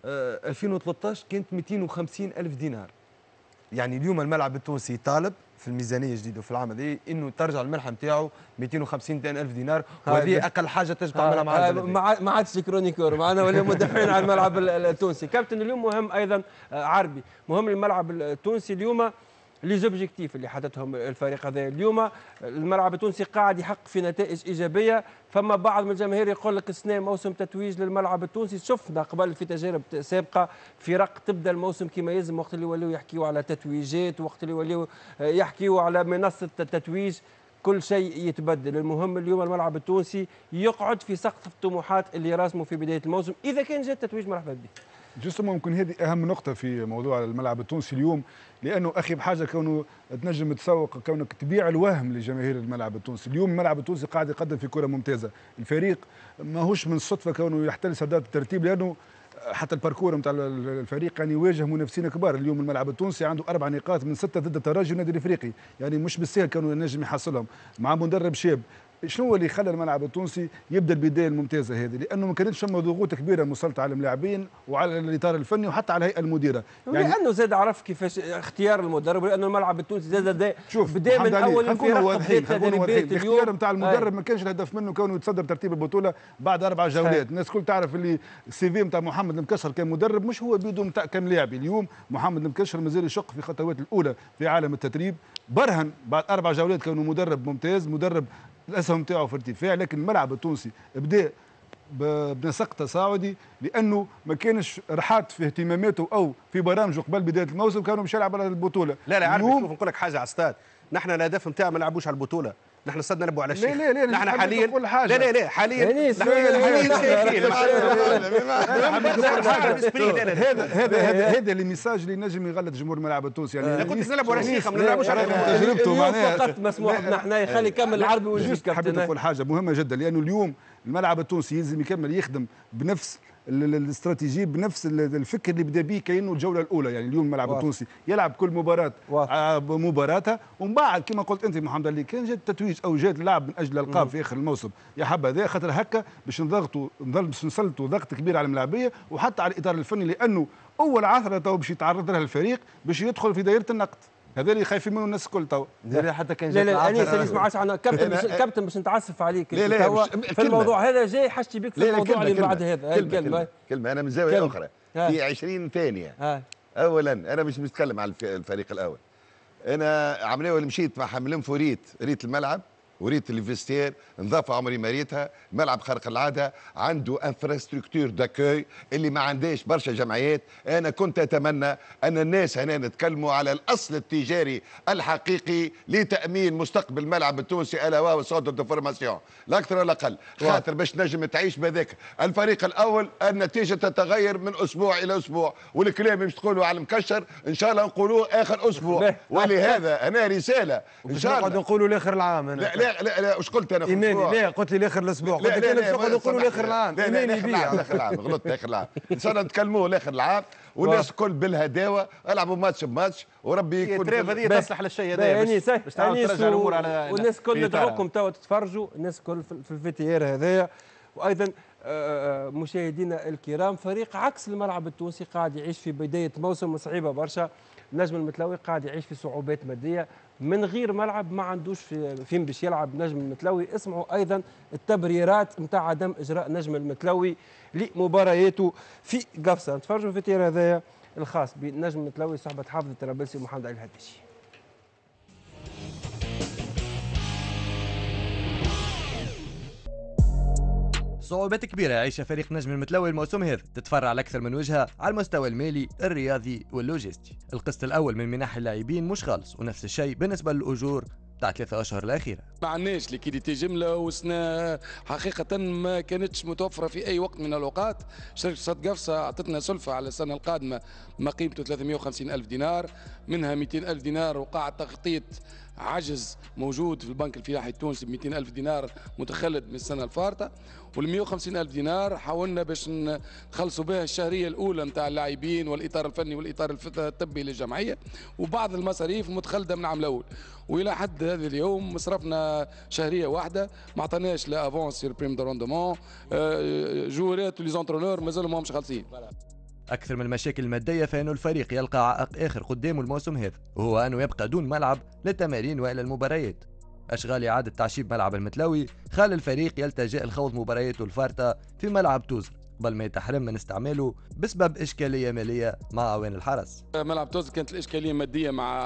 2013 كانت 250 ألف دينار. يعني اليوم الملعب التونسي طالب في الميزانيه الجديده وفي العام هذا انه ترجع المنحه نتاعو 250 ألف دينار، وهذه اقل حاجه تجب تعملها مع البلد. ما عادش كرونيكور معنا ولا مدافعين على الملعب التونسي. كابتن اليوم مهم ايضا عربي، مهم الملعب التونسي اليوم لي زوبجيكتيف اللي حددهم الفريق هذا. اليوم الملعب التونسي قاعد يحقق في نتائج ايجابيه. فما بعض من الجماهير يقول لك السنه موسم تتويج للملعب التونسي. شفنا قبل في تجارب سابقه فرق تبدا الموسم كما يلزم، وقت اللي يوليو يحكيوا على تتويجات، وقت اللي يوليو يحكيوا على منصه التتويج كل شيء يتبدل. المهم اليوم الملعب التونسي يقعد في سقف الطموحات اللي راسمه في بدايه الموسم، اذا كان جاء التتويج مرحبا به. جسم ممكن هذه اهم نقطه في موضوع الملعب التونسي اليوم، لانه اخي بحاجه كونه تنجم تسوق، كونك تبيع الوهم لجماهير الملعب التونسي. اليوم الملعب التونسي قاعد يقدم في كره ممتازه، الفريق ماهوش من الصدفه كونه يحتل صداره الترتيب، لانه حتى الباركور نتاع الفريق يعني يواجه منافسين كبار. اليوم الملعب التونسي عنده 4 نقاط من 6 ضد الترجي والنادي الافريقي، يعني مش بالسهل كانوا ينجم يحصلهم مع مدرب شاب. شنو هو اللي خلى الملعب التونسي يبدا البدايه الممتازه هذه؟ لانه ما كانتش فما ضغوط كبيره مسلطه على اللاعبين وعلى الاطار الفني وحتى على الهيئه المديره. يعني لانه زاد عرف كيفاش اختيار المدرب، لانه الملعب التونسي زاد بدا من اول الاختيار نتاع المدرب ما كانش الهدف منه كونه يتصدر ترتيب البطوله بعد 4 جولات. الناس الكل تعرف اللي السي في نتاع محمد المكشر كان مدرب، مش هو بيدو نتاع كم لاعب. اليوم محمد المكشر مازال يشق في خطوات الاولى في عالم التدريب، برهن بعد 4 جولات كونه مدرب ممتاز، مدرب الاسهم نتاعو في ارتفاع. لكن الملعب التونسي بدا بنسق تصاعدي لانه ما كانش رحات في اهتماماته او في برامجه قبل بدايه الموسم، كانوا مش يلعب على البطوله. لا عارف، شوف نقول لك حاجه على استاد، نحن الهدف نتاعنا ما نلعبوش على البطوله، نحن صدنا نبوا على الشيء. لا نحن حاليا لا حاليا هذا اللي ميساج اللي نجم يغلط جمهور الملعب التونسي يعني كنت نلعبوا على الشيخ ما نلعبوش على تجربته معناها فقط مسموح لنا احنا خلي يكمل العربي ونجيب كابتن. حبيت نقول حاجه مهمه جدا لانه اليوم الملعب التونسي يلزم يكمل يخدم بنفس الاستراتيجيه بنفس الفكر اللي بدا به كانه الجوله الاولى. يعني اليوم الملعب التونسي يلعب كل مباراه مباراتها، ومن بعد كما قلت انت محمد علي كان جات تتويج او جات لعب من اجل الالقاب في اخر الموسم يا حبذا، خاطر هكا باش نضغطوا نسلطوا ضغط كبير على الملاعبيه وحتى على الاطار الفني، لانه اول عثره تو باش يتعرض لها الفريق باش يدخل في دائره النقد. هذا اللي خايفين منه الناس الكل توا. حتى كان لا لا انيس اللي اسمع عنا كابتن باش نتعسف عليك توا في الموضوع هذا جاي حاجتي بك في الموضوع اللي بعد هذا. كلمه انا من زاويه اخرى في 20 ثانيه. اولا انا مش متكلم على الفريق الاول، انا عمليه مشيت مع حملين فوريت ريت الملعب وريت الفيستير نظافه عمري ما ريتها، ملعب خارق العاده عنده انفراستركتور داكوي اللي ما عندهاش برشا جمعيات. انا كنت اتمنى ان الناس هنا نتكلموا على الاصل التجاري الحقيقي لتامين مستقبل الملعب التونسي الا وهو سونتر دو فورماسيون، لا اكثر ولا اقل، خاطر باش نجم تعيش بذاك الفريق الاول النتيجه تتغير من اسبوع الى اسبوع، والكلام مش تقولوا على المكشر ان شاء الله نقولوه اخر اسبوع. ولهذا انا رساله ان شاء الله نقولوا لاخر العام. لا وش قلت انا؟ ايماني لا قلت لي لاخر الاسبوع، قلت لك انا باش نقولوا لاخر العام. ايماني بيا لاخر العام، غلطت لاخر العام. ان شاء الله نتكلموا لاخر العام والناس الكل بالهداوه، العبوا ماتش بماتش وربي يكون التريف هذه تصلح للشيء هذا باش ترجع الامور على والناس الكل ندعوكم توا تتفرجوا الناس الكل في الفيتيير هذايا. وايضا مشاهدينا الكرام فريق عكس الملعب التونسي قاعد يعيش في بدايه موسم صعيبه برشا. نجم المتلوي قاعد يعيش في صعوبات ماديه من غير ملعب، ما عندوش فين باش يلعب نجم المتلوي. اسمعوا ايضا التبريرات نتاع عدم اجراء نجم المتلوي لمبارياته في قفصه. نتفرجوا في التير هذايا الخاص بنجم المتلوي صحبه حافظ الطرابلسي ومحمد علي الهداشي. صعوبات كبيرة يعيشها فريق نجم المتلوي الموسم هذا تتفرع على أكثر من وجهة على المستوى المالي الرياضي واللوجستي. القسط الأول من منح اللاعبين مش خالص، ونفس الشيء بالنسبة للأجور تاع 3 أشهر الأخيرة. ما عندناش ليكيديتي جملة وسنا حقيقة ما كانتش متوفرة في أي وقت من الأوقات. شركة صد قفصة أعطتنا سلفة على السنة القادمة ما قيمته 350 ألف دينار، منها 200 ألف دينار وقاعة تغطية عجز موجود في البنك الفلاحي التونسي ب 200 ألف دينار متخلد من السنة الفارطة، وال 150 ألف دينار حاولنا باش نخلصوا بها الشهرية الأولى نتاع اللاعبين والإطار الفني والإطار الطبي للجمعية وبعض المصاريف متخلدة من العام الأول. وإلى حد هذا اليوم صرفنا شهرية واحدة، ما عطيناش لا افونس سير بريم دو روندومون، جورات ولي زونترونور مازالوا ماهمش خالصين. أكثر من المشاكل المادية فإنه الفريق يلقى عائق آخر قدامه الموسم هذا، وهو أنه يبقى دون ملعب للتمارين وإلى المباريات. أشغال إعادة تعشيب ملعب المتلوي خلى الفريق يلتجئ لخوض مبارياته الفارطة في ملعب توزر قبل ما يتحرم من استعماله بسبب إشكالية مالية مع أوان الحرس. ملعب توزر كانت الإشكالية مادية مع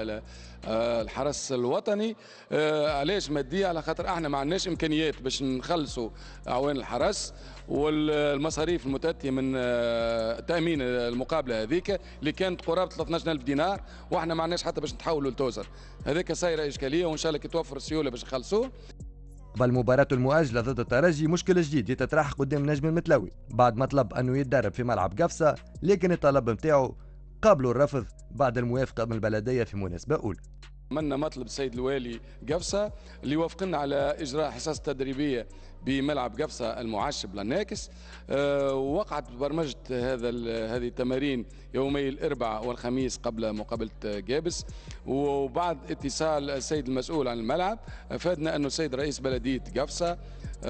الحرس الوطني. علاش مادية؟ على خاطر احنا ما عندناش إمكانيات باش نخلصوا أعوان الحرس والمصاريف المتأتية من تأمين المقابلة هذيك اللي كانت قرابة 13000 دينار، واحنا ما عندناش حتى باش نتحولوا لتوزر. هذيك صايرة إشكالية وإن شاء الله كي توفر السيولة باش نخلصوه. قبل مباراته المؤجلة ضد الترجي مشكل جديد يتطرح قدام نجم المتلوي بعد ما طلب أنه يتدرب في ملعب قفصة، لكن الطلب نتاعو قابلوا الرفض بعد الموافقة من البلدية في مناسبة أولى. عملنا مطلب السيد الوالي قفصة اللي وافقنا على إجراء حصص تدريبية بملعب قفصة المعشب للناكس. وقعت برمجة هذه التمارين يومي الأربعاء والخميس قبل مقابلة جابس، وبعد اتصال السيد المسؤول عن الملعب أفادنا أنه السيد رئيس بلدية قفصة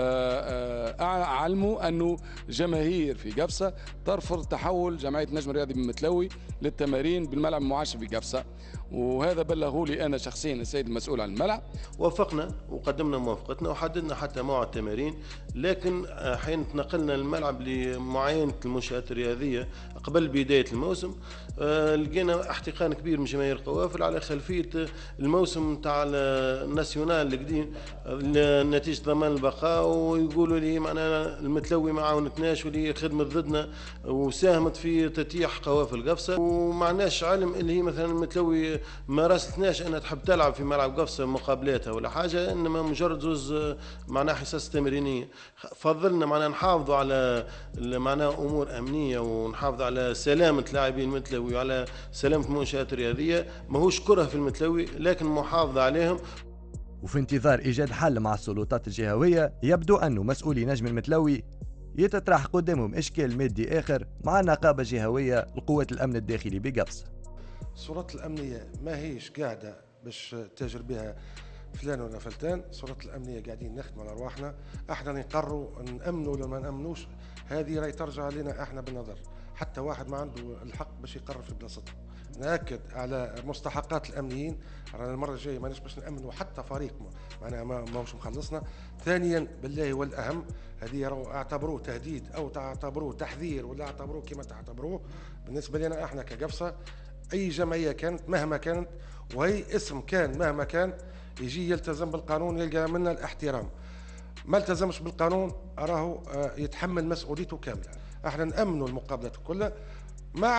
علموا أنه جماهير في قفصة ترفض تحول جمعية النجم الرياضي بالمتلوي للتمارين بالملعب المعشب في قفصة، وهذا بلغوا لي أنا شخصيا السيد المسؤول عن الملعب. وافقنا وقدمنا موافقتنا وحددنا حتى موعد تمارين الملايين، لكن حين تنقلنا الملعب لمعاينه المنشات الرياضيه قبل بدايه الموسم لقينا احتقان كبير من جماهير القوافل على خلفيه الموسم تاع الناسيونال القديم نتيجه ضمان البقاء، ويقولوا لي معناها المتلوي ما عاونتناش واللي خدمت ضدنا وساهمت في تتيح قوافل قفصه، ومعناش علم اللي هي مثلا المتلوي ما راسلتناش انها تحب تلعب في ملعب قفصه مقابلاتها ولا حاجه، انما مجرد زوز معناها حصص تمرينيه. فضلنا معناها نحافظوا على معناها امور امنيه ونحافظوا على سلامه لاعبين المتلوي وعلى سلامه المنشات الرياضيه، ماهوش كره في المتلوي لكن محافظه عليهم. وفي انتظار ايجاد حل مع السلطات الجهويه، يبدو انه مسؤولي نجم المتلوي يتطرح قدامهم اشكال مادي اخر مع نقابه جهويه لقوات الامن الداخلي بقفصه. السلطات الامنيه ما هيش قاعده باش تاجر بها فلان ولا فلتان، السلطات الامنيه قاعدين نخدموا على ارواحنا، احنا نقرروا نامنوا ولا ما نامنوش، هذه راهي ترجع لنا احنا بالنظر، حتى واحد ما عنده الحق باش يقرر في بلاصته. ناكد على مستحقات الامنيين، رانا المره الجايه ماناش باش نامنوا حتى فريق معناها ماهوش مخلصنا. ثانيا بالله والاهم، هذه راهو اعتبروه تهديد او تعتبروه تحذير ولا اعتبروه كما تعتبروه، بالنسبه لنا احنا كقفصه اي جمعيه كانت مهما كانت وهي اسم كان مهما كان يجي يلتزم بالقانون يلقى منا الاحترام. ما التزمش بالقانون راهو يتحمل مسؤوليته كامله. احنا نامنوا المقابلات كلها ما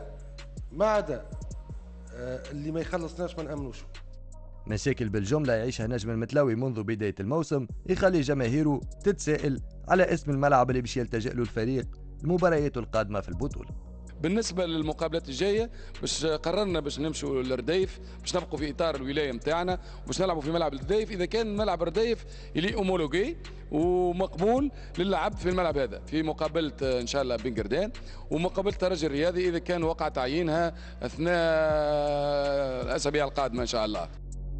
عدا اللي ما يخلصناش ما نامنوش. مشاكل بالجمله يعيشها نجم المتلوي منذ بدايه الموسم يخلي جماهيره تتساءل على اسم الملعب اللي باش يلتجئ له الفريق لمبارياته القادمه في البطوله. بالنسبه للمقابلات الجايه باش قررنا باش نمشوا للرديف، باش نبقوا في اطار الولايه نتاعنا وباش نلعبوا في ملعب الرديف اذا كان ملعب الرديف اللي اومولوجي ومقبول للعب في الملعب هذا في مقابله ان شاء الله بنقردان ومقابله الترجي الرياضي اذا كان وقع تعيينها اثناء الاسابيع القادمه ان شاء الله.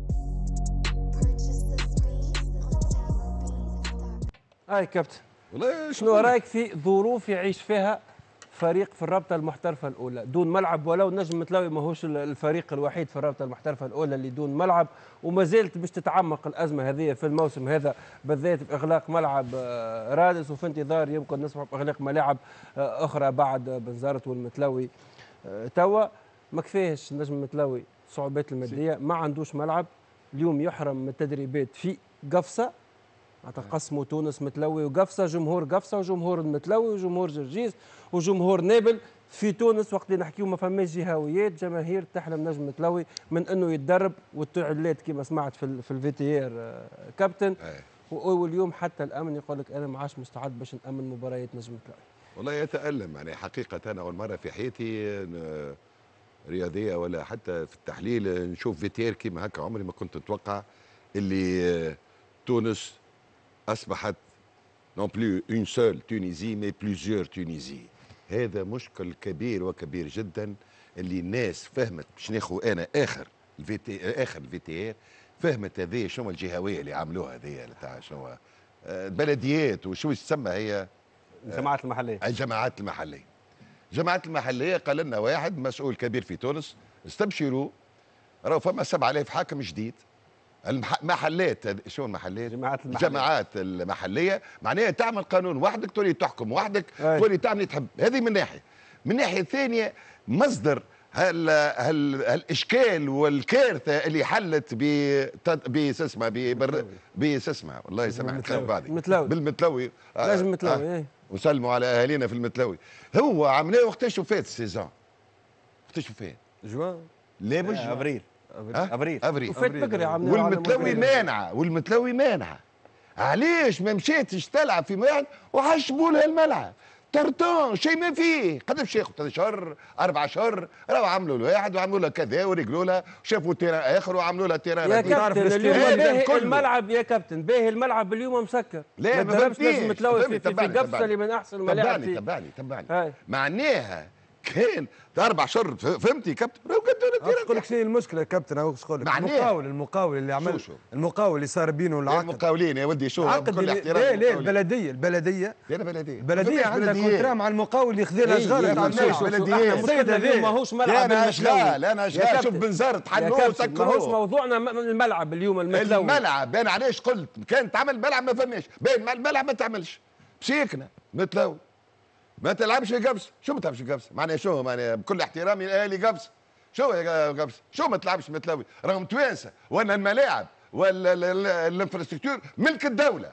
هاي كابتن، شنو رايك في ظروف يعيش فيها فريق في الرابطه المحترفه الاولى دون ملعب؟ ولو نجم متلوي ماهوش الفريق الوحيد في الرابطه المحترفه الاولى اللي دون ملعب، وما زالت باش تتعمق الازمه هذه في الموسم هذا بالذات باغلاق ملعب رادس، وفي انتظار يمكن نسمع باغلاق ملاعب اخرى بعد بنزرت والمتلوي. توا ما كفاهش نجم المتلوي صعوبات الماديه، ما عندوش ملعب، اليوم يحرم من التدريبات في قفصه، تقسموا تونس متلوي وقفصه، جمهور قفصه وجمهور المتلوي وجمهور جرجيس وجمهور نابل. في تونس وقت اللي نحكيو ما فماش جهويات، جماهير تحلم نجم متلوي من انه يتدرب والتعلات كما سمعت في الفي تي ار كابتن. واليوم حتى الامن يقول لك انا ما عادش مستعد باش نامن مباريات نجم متلوي. والله يتألم يعني حقيقة. أنا أول مرة في حياتي رياضية ولا حتى في التحليل نشوف فيتير كيما هكا، عمري ما كنت نتوقع اللي تونس أصبحت non plus une seule Tunisie mais plusieurs Tunisie. هذا مشكل كبير وكبير جدا اللي الناس فهمت باش ناخذ انا اخر الفي تي ار فهمت هذه شنو الجهويه اللي عملوها هذه تاع شنو البلديات وشو تسمى هي الجماعات المحليه. الجماعات المحليه. الجماعات المحليه قال لنا واحد مسؤول كبير في تونس استبشروا راهو فما 7000 حاكم جديد. المحلات شو المحلات؟ الجماعات المحليه معناها تعمل قانون وحدك تولي تحكم وحدك تولي تعمل اللي تحب. هذه من ناحيه. من ناحيه ثانيه مصدر هالاشكال والكارثه اللي حلت بسسمه والله سمعت بعدي بالمتلوي لازم متلوي وسلموا على اهالينا في المتلوي. هو عملوه وقتاش فات السيزون؟ وقتاش فات؟ جوان لا مش افريل وفات بكري والمتلوي مانعه. علاش ما مشيتش تلعب في واحد وحشبوا لها الملعب؟ ترتون شيء ما فيه. قداش ياخذ 3 شهور 4 شهور راهو عملوا الواحد وعملوا لها كذا ورجلوا لها شافوا تيران اخر وعملوا لها تيران. يا كابتن اليوم باهي الملعب، يا كابتن باهي الملعب اليوم مسكر. لا ما ضربش لازم تلوي في قفصه اللي من احسن الملاعب. تبعني معناها كان 4 شهور فهمتي كابتن؟ نقول لك شنو المشكله يا كابتن؟ نقول لك المقاول اللي عمل المقاول اللي صار بينه العقد المقاولين يا ولدي شو بكل احترام لا البلديه عندها كونترا مع المقاول اللي يخذ لها اشغال تاع البلديه ماهوش ملعب المتلوي. انا اشغال شوف بنزار طحنوه وسكروه. ماهوش موضوعنا الملعب اليوم المتلوي. الملعب انا علاش قلت كان تعمل ملعب ما فماش باين الملعب ما تعملش بشيكنا متلوي ما تلعبش في قبس. شو ما تلعبش في قبس معناها شو معناها بكل احترامي لاهلي قبس شو يا قبس شو ما تلعبش متلوي راهم توانسه ولا الملاعب ولا الانفراستركتور ملك الدوله.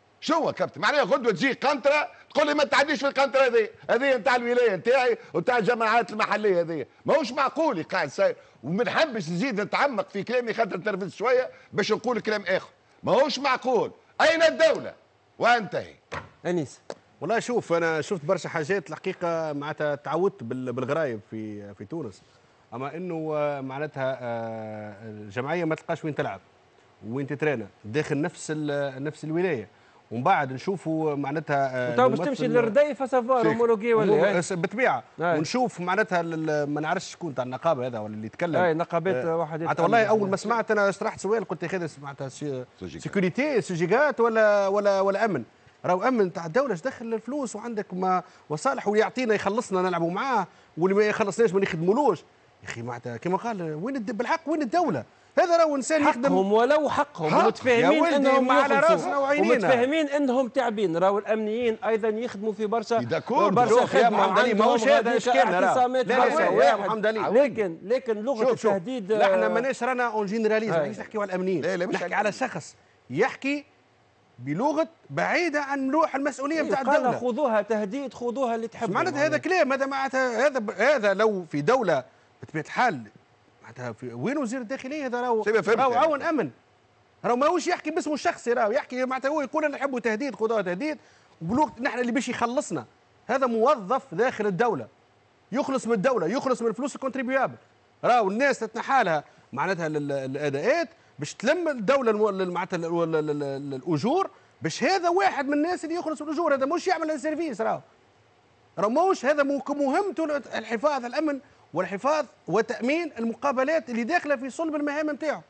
شو كابتن معناها غدوه تجي قنطره تقول لي ما تعديش في القنطره هذه نتاع الولايه نتاعي وتاع الجماعات المحليه هذه ماهوش معقول قاعد صاير. وما نحبش نزيد نتعمق في كلامي خاطر نتنرفز شويه باش نقول كلام اخر ماهوش معقول. اين الدوله؟ وانتهي. انيس والله شوف انا شفت برشا حاجات الحقيقه معناتها تعودت بالغرايب في تونس، اما انه معناتها الجمعيه ما تلقاش وين تلعب وين تترينا داخل نفس الولايه، ومن بعد نشوفوا معناتها تو باش تمشي للرديف سافار ومولوجي ولا بالطبيعه ونشوف معناتها ما نعرفش شكون تاع النقابه هذا ولا اللي يتكلم نقابات واحد معناتها والله اول ما سمعت انا طرحت سؤال قلت هذا معناتها سيكوريتي سوجيغات ولا امن. راهو امن تاع الدوله اش دخل الفلوس وعندك مصالح ويعطينا يخلصنا نلعبوا معاه واللي ما يخلصناش ما نخدمولوش يا اخي معناتها كما قال وين بالحق وين الدوله؟ هذا راهو انسان يخدم حقهم ولو حقهم ومتفاهمين انهم على راسنا وعينينا ومتفاهمين انهم تعبين. راهو الامنيين ايضا يخدموا في برشا يا محمد علي ماهوش هذا اشكالنا يا محمد علي لكن لغه التهديد لا احنا ماناش رانا اون جينيراليزم ماناش نحكيو على الامنيين نحكي على شخص يحكي بلغه بعيده عن لوح المسؤوليه نتاع الدوله. خذوها تهديد خذوها اللي تحبوا معناتها هذا كلام هذا معناتها هذا لو في دوله بطبيعه الحال معناتها وين وزير الداخليه هذا راهو عون امن راهو ماهوش يحكي باسمه الشخصي راهو يحكي معناتها هو يقول انا نحبوا تهديد خذوها تهديد وبلغه نحن اللي باش يخلصنا. هذا موظف داخل الدوله يخلص من الدوله يخلص من الفلوس الكونتريبيوبل. راهو الناس تتنحى لها معناتها الاداءات باش تلم الدوله معناتها الاجور باش هذا واحد من الناس اللي يخلص الاجور. هذا مش يعمل السيرفيس راهو ماهوش هذا مهمته الحفاظ على الامن والحفاظ وتامين المقابلات اللي داخله في صلب المهام نتاعو.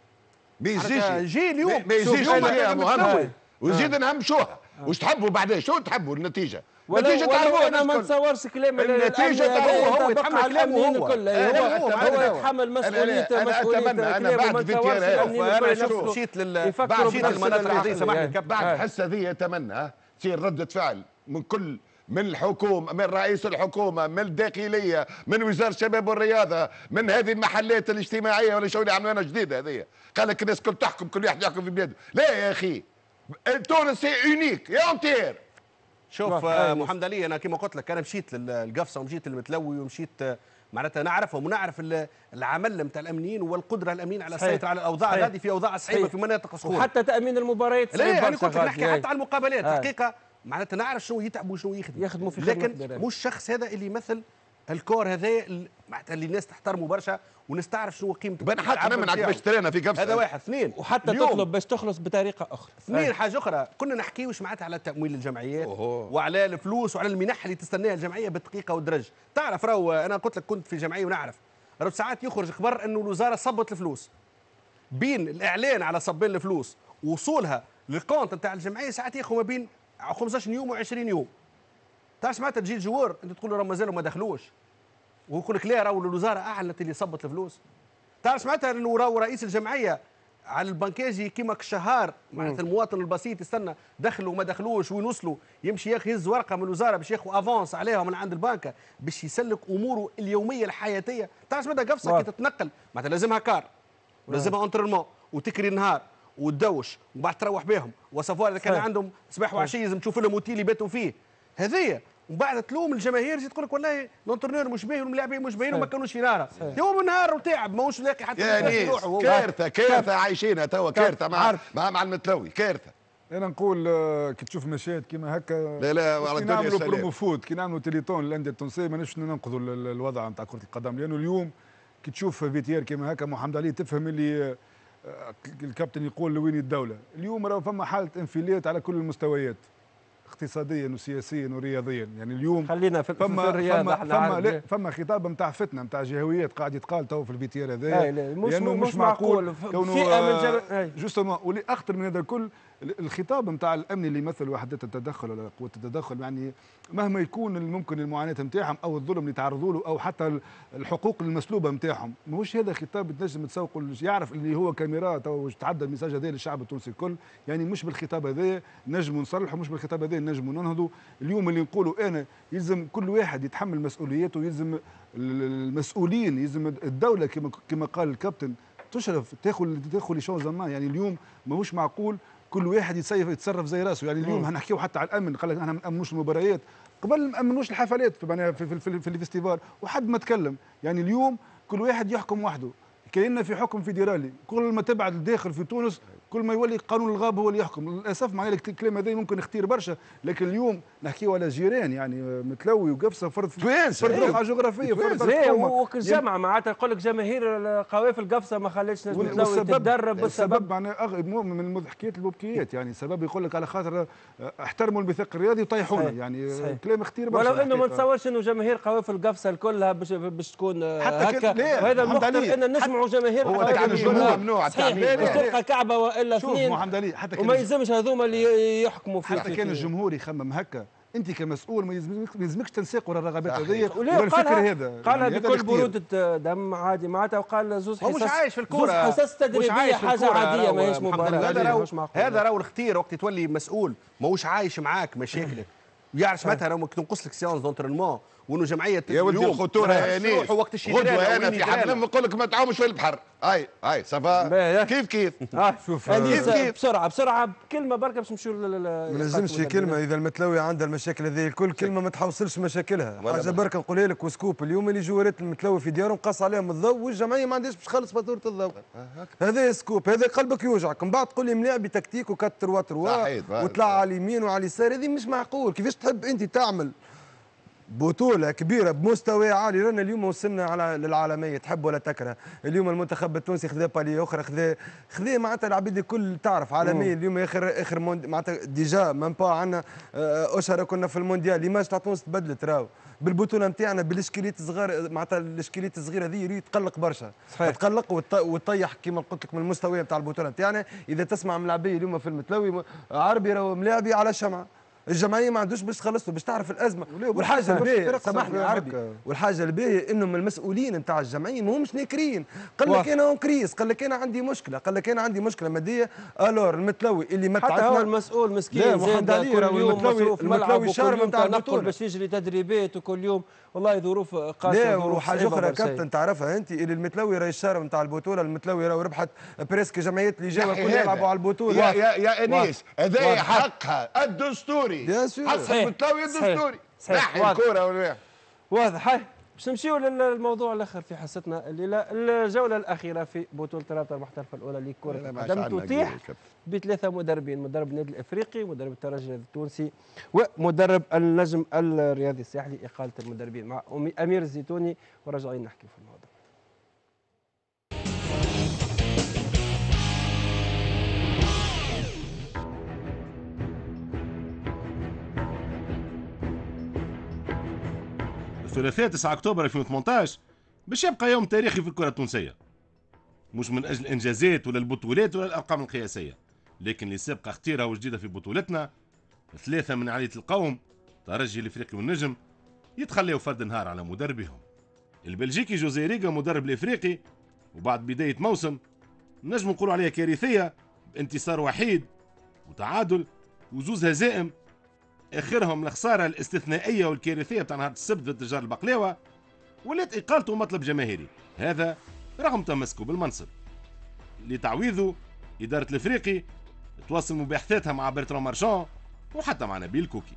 ما يجيش اليوم ما يجيش مهمه وزيد نهمشوها واش تحبوا بعدين شو تحبوا النتيجه؟ النتيجه تعرفوا انا ما نتصورش كلام النتيجه هو يتحمل كلامه هو يتحمل مسؤوليه انا بعد فيديو مشيت للمناطق الرئيسيه سامحني بعد الحصه ذي اتمنى تصير رده فعل من كل من الحكومه من رئيس الحكومه من الداخليه من وزاره الشباب والرياضه من هذه المحلات الاجتماعيه ولا شو اللي عملوها جديده هذه قال لك الناس كل تحكم كل واحد يحكم في بلاده. لا يا اخي تونس سي اونيك يا اونتير. شوف محمد علي انا كما قلت لك انا مشيت للقفصه ومشيت للمتلوي ومشيت معناتها نعرفهم ونعرف العمل نتاع الامنيين والقدره الامنيين على السيطره على الاوضاع هذه في اوضاع صعيبه في مناطق صخور وحتى تامين المباريات. لا انا كنت نحكي حتى على المقابلات حقيقه معناتها نعرف شنو يتعب وشنو يخدموا في لكن مش الشخص هذا اللي يمثل الكور هذا معناتها اللي الناس تحترمه برشا والناس تعرف شنو قيمته. بنا حتى نمنعك باش ترينا في قفص هذا واحد. اثنين وحتى تطلب باش تخلص بطريقه اخرى. اثنين حاجه اخرى كنا نحكيوش معناتها على تمويل الجمعيات وعلى الفلوس وعلى المنح اللي تستناها الجمعيه بالدقيقه والدرج. تعرف راهو انا قلت لك كنت في جمعيه ونعرف راهو ساعات يخرج خبر انه الوزاره صبت الفلوس بين الاعلان على صبين الفلوس ووصولها للكونت نتاع الجمعيه ساعات ياخذ ما بين 15 يوم و20 يوم. تعرف معناتها تجي الجوار انت تقول له راه مازالوا ما دخلوش ويقول لك لا راهو الوزاره اعلنت اللي صبت الفلوس. تعرف معناتها انه راهو رئيس الجمعيه على البنكاجي كيما كشهار معناتها المواطن البسيط يستنى دخلوا وما دخلوش وين وصلوا يمشي يهز ورقه من الوزاره باش ياخذ افونس عليها من عند البنكه باش يسلك اموره اليوميه الحياتيه. تعرف معناتها قفصه كي تتنقل معناتها لازمها كار ولازمها انترمون وتكري النهار وتدوش وبعد تروح بهم وصفوار اذا كان عندهم صباح وعشيه لازم تشوف لهم اوتيل يباتوا فيه هذيا. ومن بعد تلوم الجماهير تقول لك والله لونترنور مش باهي والملاعبين مش باهيين وما كانوش في نهار يوم نهار وتعب ماهوش لاقي حتى يعني كارثه عايشينها توا كارثه مع المتلوي كارثه. انا نقول كي تشوف مشاهد كيما هكا لا كي نعملوا بروموفوت كي نعملوا تليتون للانديه التونسيه ماناش ننقذوا الوضع نتاع كره القدم لانه اليوم كي تشوف فيتير كيما هكا محمد علي تفهم اللي الكابتن يقول لوين الدوله. اليوم راه فما حاله انفلات على كل المستويات اقتصاديا وسياسيا ورياضيا. يعني اليوم خلينا في الرياضه فما خطاب نتاع فتنه نتاع جهويات قاعد يتقال تو في الفيتير هذايا، لانه مش معقول كونه جوستومون. واللي اخطر من هذا الكل الخطاب نتاع الامن اللي يمثل وحدات التدخل ولا قوه التدخل. يعني مهما يكون ممكن المعاناه نتاعهم او الظلم اللي يتعرضوا له او حتى الحقوق المسلوبه نتاعهم، ماهوش هذا خطاب تنجم تسوقوا. يعرف اللي هو كاميرات او تعدى الميساج هذا للشعب التونسي الكل. يعني مش بالخطاب هذا نجموا نصلحوا، مش بالخطاب هذا نجموا ننهضوا. اليوم اللي نقولوا انا يلزم كل واحد يتحمل مسؤوليته، يلزم المسؤولين، يلزم الدوله كما قال الكابتن تشرف تاخذ لي شونزمان. يعني اليوم ماهوش معقول كل واحد يتصرف زي راسه. يعني اليوم هنحكيو حتى على الامن، قال لك احنا ما نامنوش المباريات، قبل ما نامنوش الحفلات في الفيستيفال وحد ما تكلم. يعني اليوم كل واحد يحكم وحده، كأننا في حكم فيدرالي. كل ما تبعد الداخل في تونس كل ما يولي قانون الغاب هو اللي يحكم. للاسف معناها الكلام هذا ممكن يختير برشا، لكن اليوم نحكيو على جيران يعني متلوي وقفصه فرض رقعه جغرافيه فرض الجامعه معناتها يقول لك جماهير قوافل قفصه ما خلتش متلوي تتدرب. السبب معناها من حكايه البوبكيات. يعني سبب يقول لك على خاطر احترموا الميثاق الرياضي وطيحونا. يعني كلام اختير برشا. ولو انه ما نتصورش انه جماهير قوافل قفصه كلها باش تكون هكا. وهذا المختلف ان نسمعوا جماهير قوافل ممنوع تلقى كعبه والا اثنين وما يلزمش هذوما اللي يحكموا فيه. حتى كان الجمهور يخمم هكا، انت كمسؤول ما يلزمكش تنساق ورا الرغبات هذه ولا الفكر هذا. قالها بكل بروده دم عادي معناتها، وقال زوز حصص. مش عايش في الكوره، حصص تدريبيه حاجه عاديه ماهيش مباراه. هذا راهو الاختيار وقت تولي مسؤول ماهوش عايش معاك مشاكلك. يعرف مثلا لما تنقص لك سيونس دونترينمون وانه جمعيه يا ولدي الخطوره يا انيس وقت غدوه انا في حمام نقول لك ما تعومش في البحر. هاي صافا كيف شوف بسرعه بكلمه بركه باش نمشيو. ما نجمش كلمه اذا المتلوي عندها المشاكل هذه الكل، كلمه ما تحوصلش مشاكلها. حاجه بركه نقولها لك وسكوب اليوم اللي جوارات المتلوي في ديارهم قاص عليهم الضوء والجمعيه ما عندهاش باش تخلص فاتوره الضوء. هذا سكوب، هذا قلبك يوجعك. من بعد تقول لي ملاعب بتكتيك وكتر وطلع على اليمين وعلى اليسار. هذه مش معقول. كيفاش تحب انت تعمل بطولة كبيرة بمستوى عالي؟ رانا اليوم وصلنا للعالمية، تحب ولا تكره. اليوم المنتخب التونسي خذا بالي أخرى، خذا معناتها العبيد الكل تعرف عالمية. اليوم آخر معناتها ديجا من با عندنا أشهر كنا في المونديال. ليماج تاع تونس تبدلت راهو بالبطولة نتاعنا بالاشكاليات الصغار. معناتها الاشكاليات الصغيرة هذه تقلق برشا، تقلق وتطيح كما قلت لك من المستوى نتاع البطولة نتاعنا. إذا تسمع من العبية اليوم في المتلوي عربي راهو ملاعبي على شمعة. الجمعيه ما عندوش باش تخلص باش تعرف الازمه. والحاجه الباهيه سامحني عربي، والحاجه الباهيه انهم المسؤولين نتاع الجمعيه ماهمش ناكرين. قال لك انا كريس، قال لك انا عندي مشكله، قال لك انا عندي مشكله ماديه. الور المتلوي اللي متعبنا حتى هو المسؤول مسكين زاد كل يوم مصروف ملعب وكل يوم تنقل باش يجري تدريبات وكل يوم والله ظروف قاسيه. لا وحاجه اخرى كابتن تعرفها انت، اللي المتلوي راهي الشهر نتاع البطوله. المتلوي راهي ربحت بريسك جمعيات اللي جاوا كل يلعبوا على البطوله. يا انيس هذا حقها الدستوري، حق المتلوي الدستوري. نحي الكوره والواحد واضح. باش نمشيو للموضوع الاخر في حصتنا الليله، الجوله الاخيره في بطوله الرابطه المحترفه الاولى لكره القدم تتيح بثلاثه مدربين: مدرب النادي الافريقي، مدرب الترجي التونسي، ومدرب النجم الرياضي الساحلي. اقاله المدربين مع امير الزيتوني وراجعين نحكي في الموضوع. الثلاثاء 9 اكتوبر 2018 باش يبقى يوم تاريخي في الكره التونسيه، مش من اجل الانجازات ولا البطولات ولا الارقام القياسيه، لكن اللي سابقه اختيرها وجديده في بطولتنا. ثلاثه من عاليه القوم، ترجي الافريقي والنجم، يتخليوا فرد نهار على مدربهم. البلجيكي جوزي ريغا مدرب الافريقي، وبعد بدايه موسم نجم نقولوا عليها كارثيه بانتصار وحيد وتعادل وزوز هزائم، اخرهم الخساره الاستثنائيه والكارثيه بتاع نهار السبت ضد تجار البقلاوه، ولات اقالته مطلب جماهيري. هذا رغم تمسكه بالمنصب. لتعويضه اداره الافريقي تواصل مباحثاتها مع برتران مارشان وحتى مع نبيل كوكي.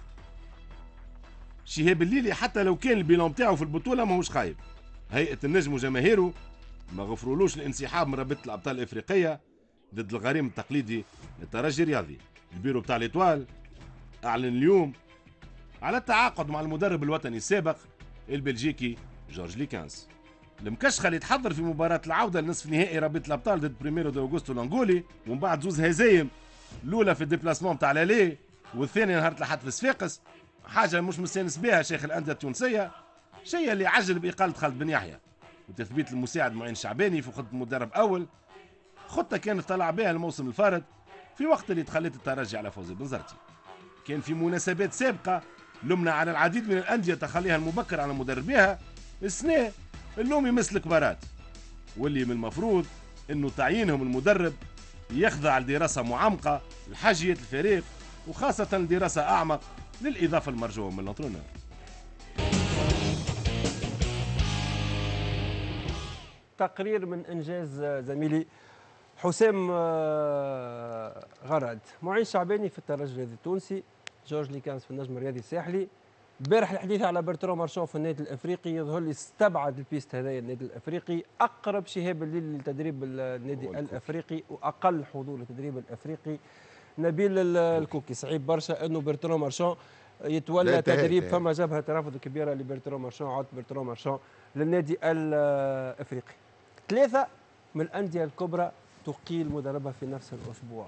شهاب الليلي حتى لو كان البيلون بتاعه في البطوله ماهوش خايب. هيئه النجم وجماهيره ما غفرولوش الانسحاب من رابطه الابطال الافريقيه ضد الغريم التقليدي للترجي الرياضي. البيرو بتاع الاتوال اعلن اليوم على التعاقد مع المدرب الوطني السابق البلجيكي جورج ليكانس. المكشخه اللي تحضر في مباراه العوده لنصف نهائي رابطه الابطال ضد بريميرو دي اوغوستو الانغولي، ومن بعد زوز هزايم الاولى في الديبلاسمون تاع لالي والثاني نهار تلحت في صفاقس، حاجه مش مستانس بها شيخ الانديه التونسيه. شيء اللي عجل باقاله خالد بن يحيى وتثبيت المساعد معين شعباني في خطه مدرب اول، خطه كانت طلع بها الموسم الفارط في وقت اللي تخلت الترجي على فوز بنزرتي. كان في مناسبات سابقه لمنا على العديد من الانديه تخليها المبكر على مدربيها السنه اللوم يمس الكبارات، واللي من المفروض انه تعيينهم المدرب يخضع لدراسه معمقه لحاجيات الفريق، وخاصه دراسه اعمق للاضافه المرجوه من الانترونور. تقرير من انجاز زميلي حسام غرد. معين شعباني في الترجي الرياضي التونسي، جورج ليكانس في النجم الرياضي الساحلي. امبارح الحديث على برترو مارشون في النادي الافريقي، يظهر لي استبعد البيست هذايا النادي الافريقي، اقرب شهاب الليل لتدريب النادي الافريقي واقل حضور للتدريب الافريقي نبيل الكوكي. صعيب برشا انه برترو مارشون يتولى تدريب، فما جبهه ترافض كبيره لبرترو مارشون، عود برترو مارشون للنادي الافريقي. 3 من الانديه الكبرى تقيل مدربها في نفس الاسبوع.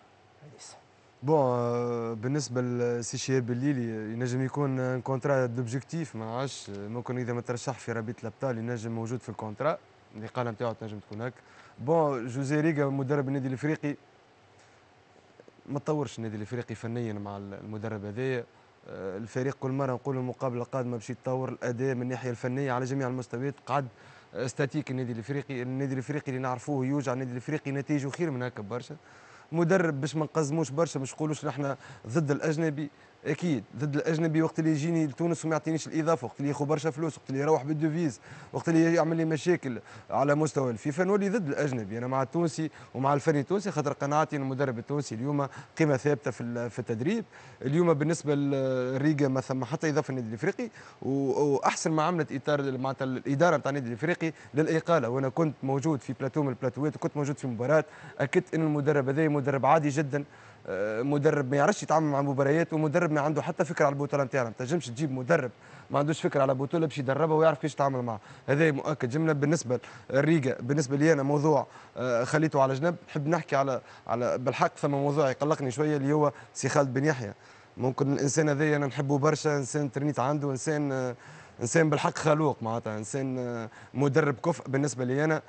بون بالنسبه لسي شهاب الليلي ينجم يكون كونترا دوبجيكتيف، ما نعرفش، ممكن اذا ما ترشح في رابطه الابطال ينجم موجود في الكونترا، الاقاله نتاعو تنجم تكون هكا. بون جوزي ريغا مدرب النادي الافريقي ما تطورش النادي الافريقي فنيا مع المدرب هذايا. الفريق كل مره نقول المقابله القادمه باش يتطور الاداء من الناحيه الفنيه على جميع المستويات، قعد استاتيك النادي الافريقي. النادي الافريقي اللي نعرفوه يوجع، النادي الافريقي نتائجه خير من هكا برشا. مدرب باش ما نقزموش برشا، باش نقولوش نحن ضد الاجنبي، اكيد ضد الاجنبي وقت اللي يجيني لتونس وما يعطينيش الاضافه، وقت اللي ياخذ برشا فلوس، وقت اللي يروح بالدوفيز، وقت اللي يعمل لي مشاكل على مستوى الفيفا، نولي ضد الاجنبي. انا مع التونسي ومع الفني التونسي، خاطر قناعتي ان المدرب التونسي اليوم قيمه ثابته في التدريب. اليوم بالنسبه للريغا ما ثم حتى اضافه النادي الافريقي، واحسن ما عملت اطار معناتها الاداره نتاع النادي الافريقي للاقاله، وانا كنت موجود في بلاتو من البلاتوات وكنت موجود في مباراه، اكدت ان المدرب هذا مدرب عادي جدا، مدرب ما يعرفش يتعامل مع مباريات، ومدرب ما عنده حتى فكره على البطوله نتاعنا. ما تنجمش تجيب مدرب ما عندوش فكره على بطوله باش يدربها ويعرف كيفاش يتعامل معها، هذا مؤكد جمله. بالنسبه للريغا، بالنسبه لي انا موضوع خليته على جنب، نحب نحكي على بالحق ثم موضوع يقلقني شويه اللي هو سي خالد بن يحيى. ممكن الانسان هذا انا نحبه برشا، انسان ترنيت عنده، انسان بالحق خلوق، معناتها انسان مدرب كفء بالنسبه لي انا.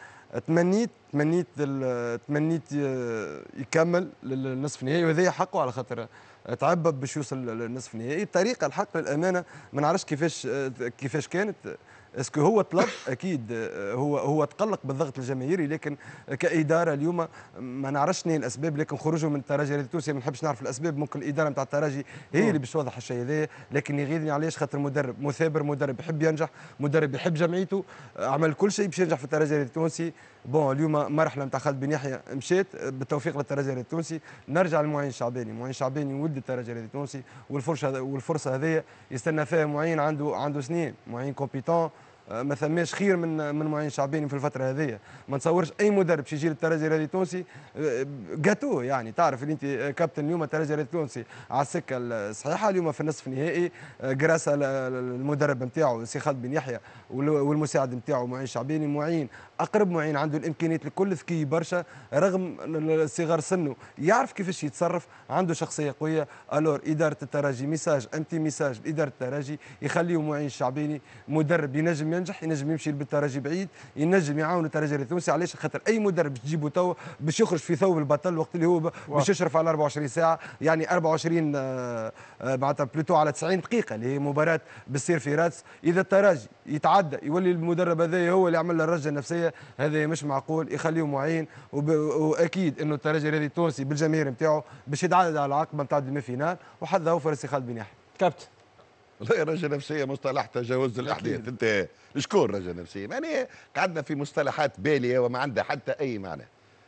تمنيت يكمل للنصف النهائي، وهذا حقه على خاطر تعب باش يوصل للنصف النهائي. الطريقه الحق للامانه ما نعرفش كيفاش كانت. اسكو هو طلب، اكيد هو تقلق بالضغط الجماهيري، لكن كاداره اليوم ما نعرفش شنو الاسباب، لكن خروجه من الترجي التونسي ما نحبش نعرف الاسباب، ممكن الاداره نتاع الترجي هي اللي باش توضح الشيء هذا، لكن يغيظني علاش؟ خاطر مدرب مثابر، مدرب يحب ينجح، مدرب يحب جمعيته، عمل كل شيء باش ينجح في الترجي التونسي. بون اليوم مرحله نتاع خالد بن يحيى مشات بالتوفيق للترجي التونسي. نرجع لمعين شعباني، معين شعباني ولد الترجي التونسي، والفرصه هذه يستنى فيها معين عنده سنين، معين كومبيتون، ما ثماش خير من معين شعباني في الفتره هذه. ما نتصورش اي مدرب باش يجي للترجي الرياضي التونسي جاتو، يعني تعرف اللي انت كابتن اليوم الترجي الرياضي التونسي على السكه الصحيحه، اليوم في النصف النهائي جراسه المدرب نتاعو سي خالد بن يحيى والمساعد نتاعو معين شعباني. معين اقرب، معين عنده الامكانيات الكل، ذكي برشا رغم صغر سنه، يعرف كيفاش يتصرف، عنده شخصيه قويه. الور اداره الترجي ميساج انتي ميساج لاداره الترجي، يخليه معين شعباني مدرب ينجم ينجح، ينجم يمشي بالترجي بعيد، ينجم يعاون الترجي التونسي. علاش؟ خاطر اي مدرب تجيبه توا باش يخرج في ثوب البطل وقت اللي هو باش يشرف على 24 ساعه، يعني 24 معناتها بلوتو على 90 دقيقه اللي هي مباراه بتصير في رادس. اذا الترجي يتعدى يولي المدرب هذا هو اللي يعمل له الرجه النفسيه، هذا مش معقول. يخليه معين، واكيد انه الترجي الرياضي التونسي بالجماهير نتاعو باش يتعدى على العقبه نتاع الديمي فينال، وحظه اوفر سي خالد بن يحيى. كابتن والله رجل نفسيه مصطلح تجاوز الاحداث، انت شكون رجل نفسيه؟ يعني قعدنا في مصطلحات باليه وما عندها حتى اي معنى.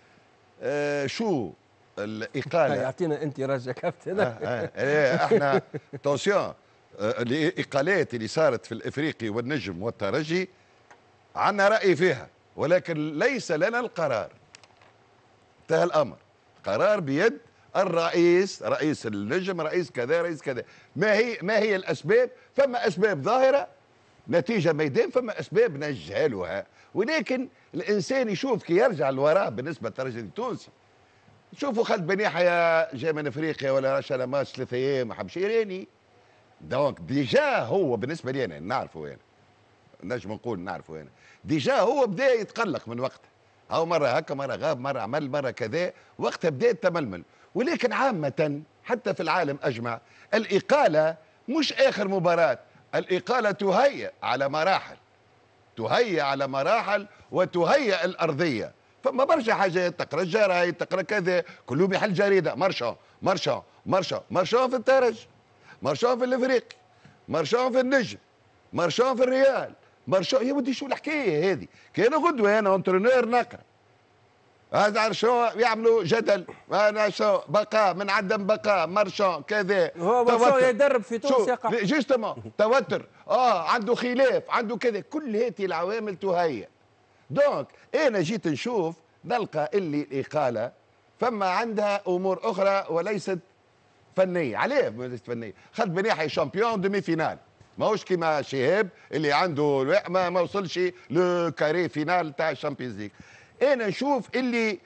شو الاقاله؟ يعطينا انت رجل كابتن. احنا تونسيون الاقالات اللي صارت في الافريقي والنجم والترجي عندنا راي فيها، ولكن ليس لنا القرار. انتهى الامر، قرار بيد الرئيس، رئيس النجم، رئيس كذا، رئيس كذا. ما هي الاسباب؟ فما اسباب ظاهره نتيجه ميدان، فما اسباب نجهلها، ولكن الانسان يشوف كي يرجع لوراء بالنسبه للترجي التونسي. شوفوا خالد بن يحيى جاي من افريقيا ولا رشا ماتش 3 ايام ما حبش يراني. دونك ديجا هو بالنسبه لي انا نعرفه انا نجم نقول نعرفه انا ديجا هو بدا يتقلق من وقته. هاو مره هكا مره غاب مره عمل مره كذا وقتها بدا يتململ. ولكن عامه حتى في العالم اجمع الاقاله مش اخر مباراه، الاقاله تهيأ على مراحل، تهيأ على مراحل وتهيأ الارضيه. فما برشا حاجات تقرا الجرايد تقرا كذا كله بيحل جريده مارشون مارشون مارشون مارشون في الترجي، مارشون في الافريقي، مارشون في النجم، مارشون في الريال، مارشون. يا ودي شو الحكايه هذه؟ كان غدوه انا انترونور نقرا هذا شو يعملوا جدل انا شو بقاء من عدم بقاء مارشون كذا. هو مارشون يدرب في تونس يقع جوستومون توتر عنده خلاف عنده كذا. كل هذه العوامل تهيئ. دونك انا جيت نشوف نلقى اللي الاقاله فما عندها امور اخرى وليست فنيه. عليه ليست فنيه؟ خالد بن يحيى شامبيون دومي فينال ماهوش كيما شهاب اللي عنده ما وصلش لو كاري فينال تاع الشامبيونز ليغ. انا نشوف اللي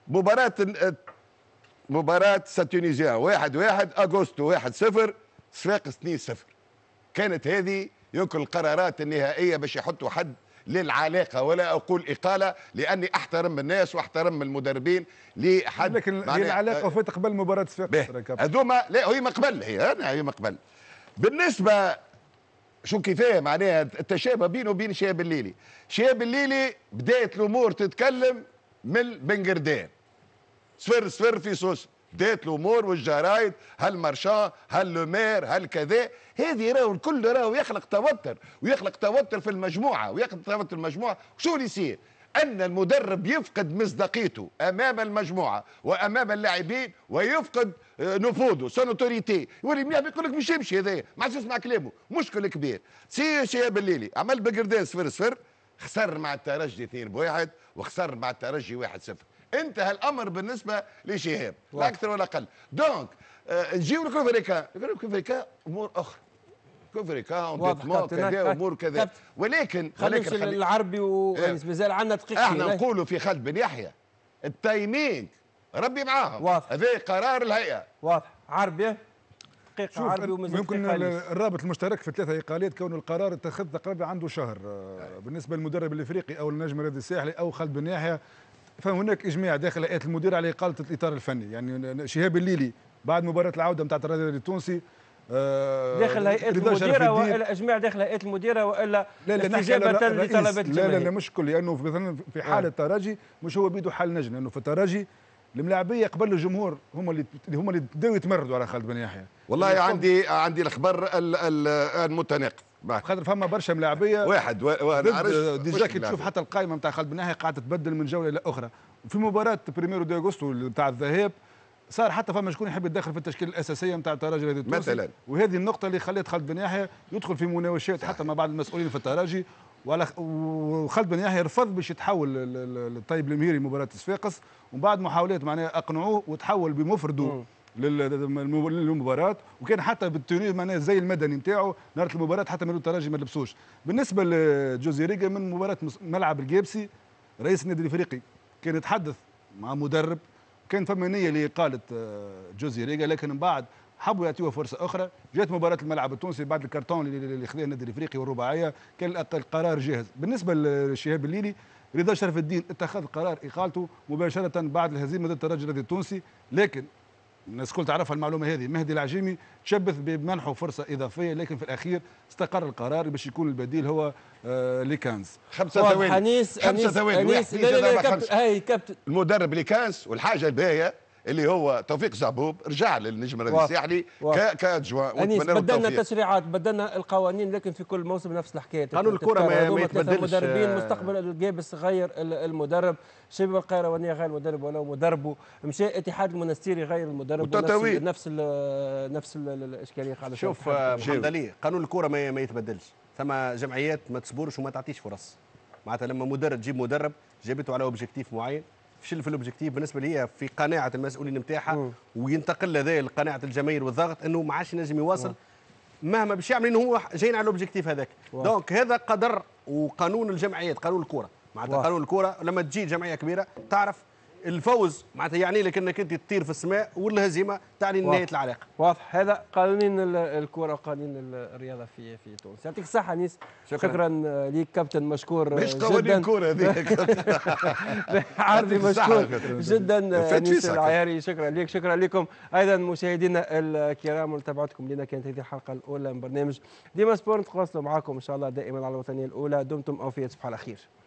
مباراة ساتونيزيان 1-1 اغوستو 1-0 صفاقس 2-0 كانت هذه يمكن القرارات النهائية باش يحطوا حد للعلاقة ولا اقول اقالة لاني احترم الناس واحترم المدربين لحد. لكن هي العلاقة وفات قبل مباراة صفاقس هذوما لا هي مقبل هي مقبل. بالنسبة شو كيفاه معناها التشابه بينه وبين شهاب الليلي. شهاب الليلي بداية الامور تتكلم من بنقردان صفر في سوس. بداية الامور والجرايد هل مارشان هل لومير هل كذا. هذه راهو الكل راهو يخلق توتر ويخلق توتر في المجموعة ويخلق توتر في المجموعة. شو اللي يصير؟ ان المدرب يفقد مصداقيته امام المجموعه وامام اللاعبين ويفقد نفوذه سونوتوريتي. يولي منيح يقول لك مش يمشي هذايا ما عادش يسمع كلامه. مشكل كبير. سي شهاب الليلي عمل بقردان 0-0 خسر مع الترجي 2-1 وخسر مع الترجي 1-0. انتهى الامر بالنسبه لشهاب لا اكثر ولا اقل. دونك نجيو لكوفريكا امور اخرى. كوفريكا كذا امور كذا. ولكن العربي وانس مازال عندنا دقيقتين. احنا نقولوا في خالد بن يحيى التايمينج ربي معاهم. هذا قرار الهيئه واضح. عربي دقيقه عربي ومازال يمكن الرابط المشترك في 3 اقالات كون القرار اتخذ تقريبا عنده شهر بالنسبه للمدرب الافريقي او النجم الرياضي الساحلي او خالد بن يحيى. فهناك اجماع داخل هيئه المدير على اقاله الاطار الفني. يعني شهاب الليلي بعد مباراه العوده نتاع الرياضي التونسي داخل هيئه المديره والا اجماع داخل هيئه المديره والا استجابه لطلبات الجماهير؟ لا مش كل لانه مثلا في حاله الترجي مش هو بيده حل نجم لانه في الترجي الملاعبيه قبل الجمهور هم اللي بداوا يتمردوا على خالد بن يحيى. والله عندي الخبر المتناقض خاطر فما برشا ملاعبيه واحد ديجا كي تشوف حتى القائمه نتاع خالد بن يحيى قاعده تتبدل من جوله الى اخرى. في مباراه بريميرو دي اغوستو نتاع الذهاب صار حتى فما شكون يحب يتدخل في التشكيله الاساسيه نتاع الترجي التونسي مثلا. وهذه النقطه اللي خلت خالد بن يحيى يدخل في مناوشات حتى مع بعض المسؤولين في الترجي. وخالد بن يحيى رفض باش يتحول للطيب المهيري مباراه صفاقس ومن بعد محاولات معناها اقنعوه وتحول بمفرده للمباراه. وكان حتى بالتوني معناها زي المدني نتاعو نهار المباراه حتى مالو الترجي ما لبسوش. بالنسبه لجوزي ريغا من مباراه ملعب الجيبسي رئيس النادي الافريقي كان يتحدث مع مدرب كان فما نيه لاقاله جوزي ريغا لكن من بعد حبوا يعطيوه فرصه اخرى. جات مباراه الملعب التونسي بعد الكرتون اللي خذاه النادي الافريقي والرباعيه كان القرار جاهز. بالنسبه للشهاب الليلي رضا شرف الدين اتخذ قرار اقالته مباشره بعد الهزيمه ضد الترجي الرياضي التونسي. لكن الناس الكل تعرفها المعلومه هذه مهدي العجيمي تشبث بمنحه فرصه اضافيه لكن في الاخير استقر القرار باش يكون البديل هو ليكانز. 5 ثواني 5 ثواني هاي كابتن المدرب ليكانز. والحاجه الباهيه اللي هو توفيق زعبوب رجع للنجم الرياضي الساحلي كادجوان. بدلنا التشريعات بدلنا القوانين لكن في كل موسم نفس الحكايه. قانون الكره ما يتبدلش. مدربين مستقبل الجابس غير المدرب. شباب القيروانيه غير المدرب ولو مدربه. مشى اتحاد المنستيري غير المدرب نفس الاشكاليه قاعده. شوف محمد علي قانون الكره ما يتبدلش. ثم جمعيات ما تصبرش وما تعطيش فرص. معناتها لما مدرب تجيب مدرب جابته على اوبجيكتيف معين فشل في الاوبجيكتيف بالنسبه لي في قناعه المسؤولين نتاعها وينتقل هذا لقناعه الجماهير والضغط انه ما عادش ينجم يواصل مهما باش يعمل انه هو جايين على الاوبجيكتيف هذاك. دونك هذا قدر وقانون الجمعيات قانون الكره معناتها قانون الكره لما تجي جمعيه كبيره تعرف الفوز معناتها يعني لك انك انت تطير في السماء، والهزيمه تعني نهايه العلاقه. واضح. هذا قوانين الكره وقوانين الرياضه في تونس. يعطيك الصحه نيس. شكرا ليك كابتن، مشكور مش قوانين كره هذيك. عرضي مشكور جدا نيس العياري. شكرا لك. شكرا لكم ايضا مشاهدينا الكرام ومتابعتكم لنا. كانت هذه الحلقه الاولى من برنامج ديما سبور. نتواصلوا معكم ان شاء الله دائما على الوطنيه الاولى. دمتم اوفياء. تصبحوا على خير.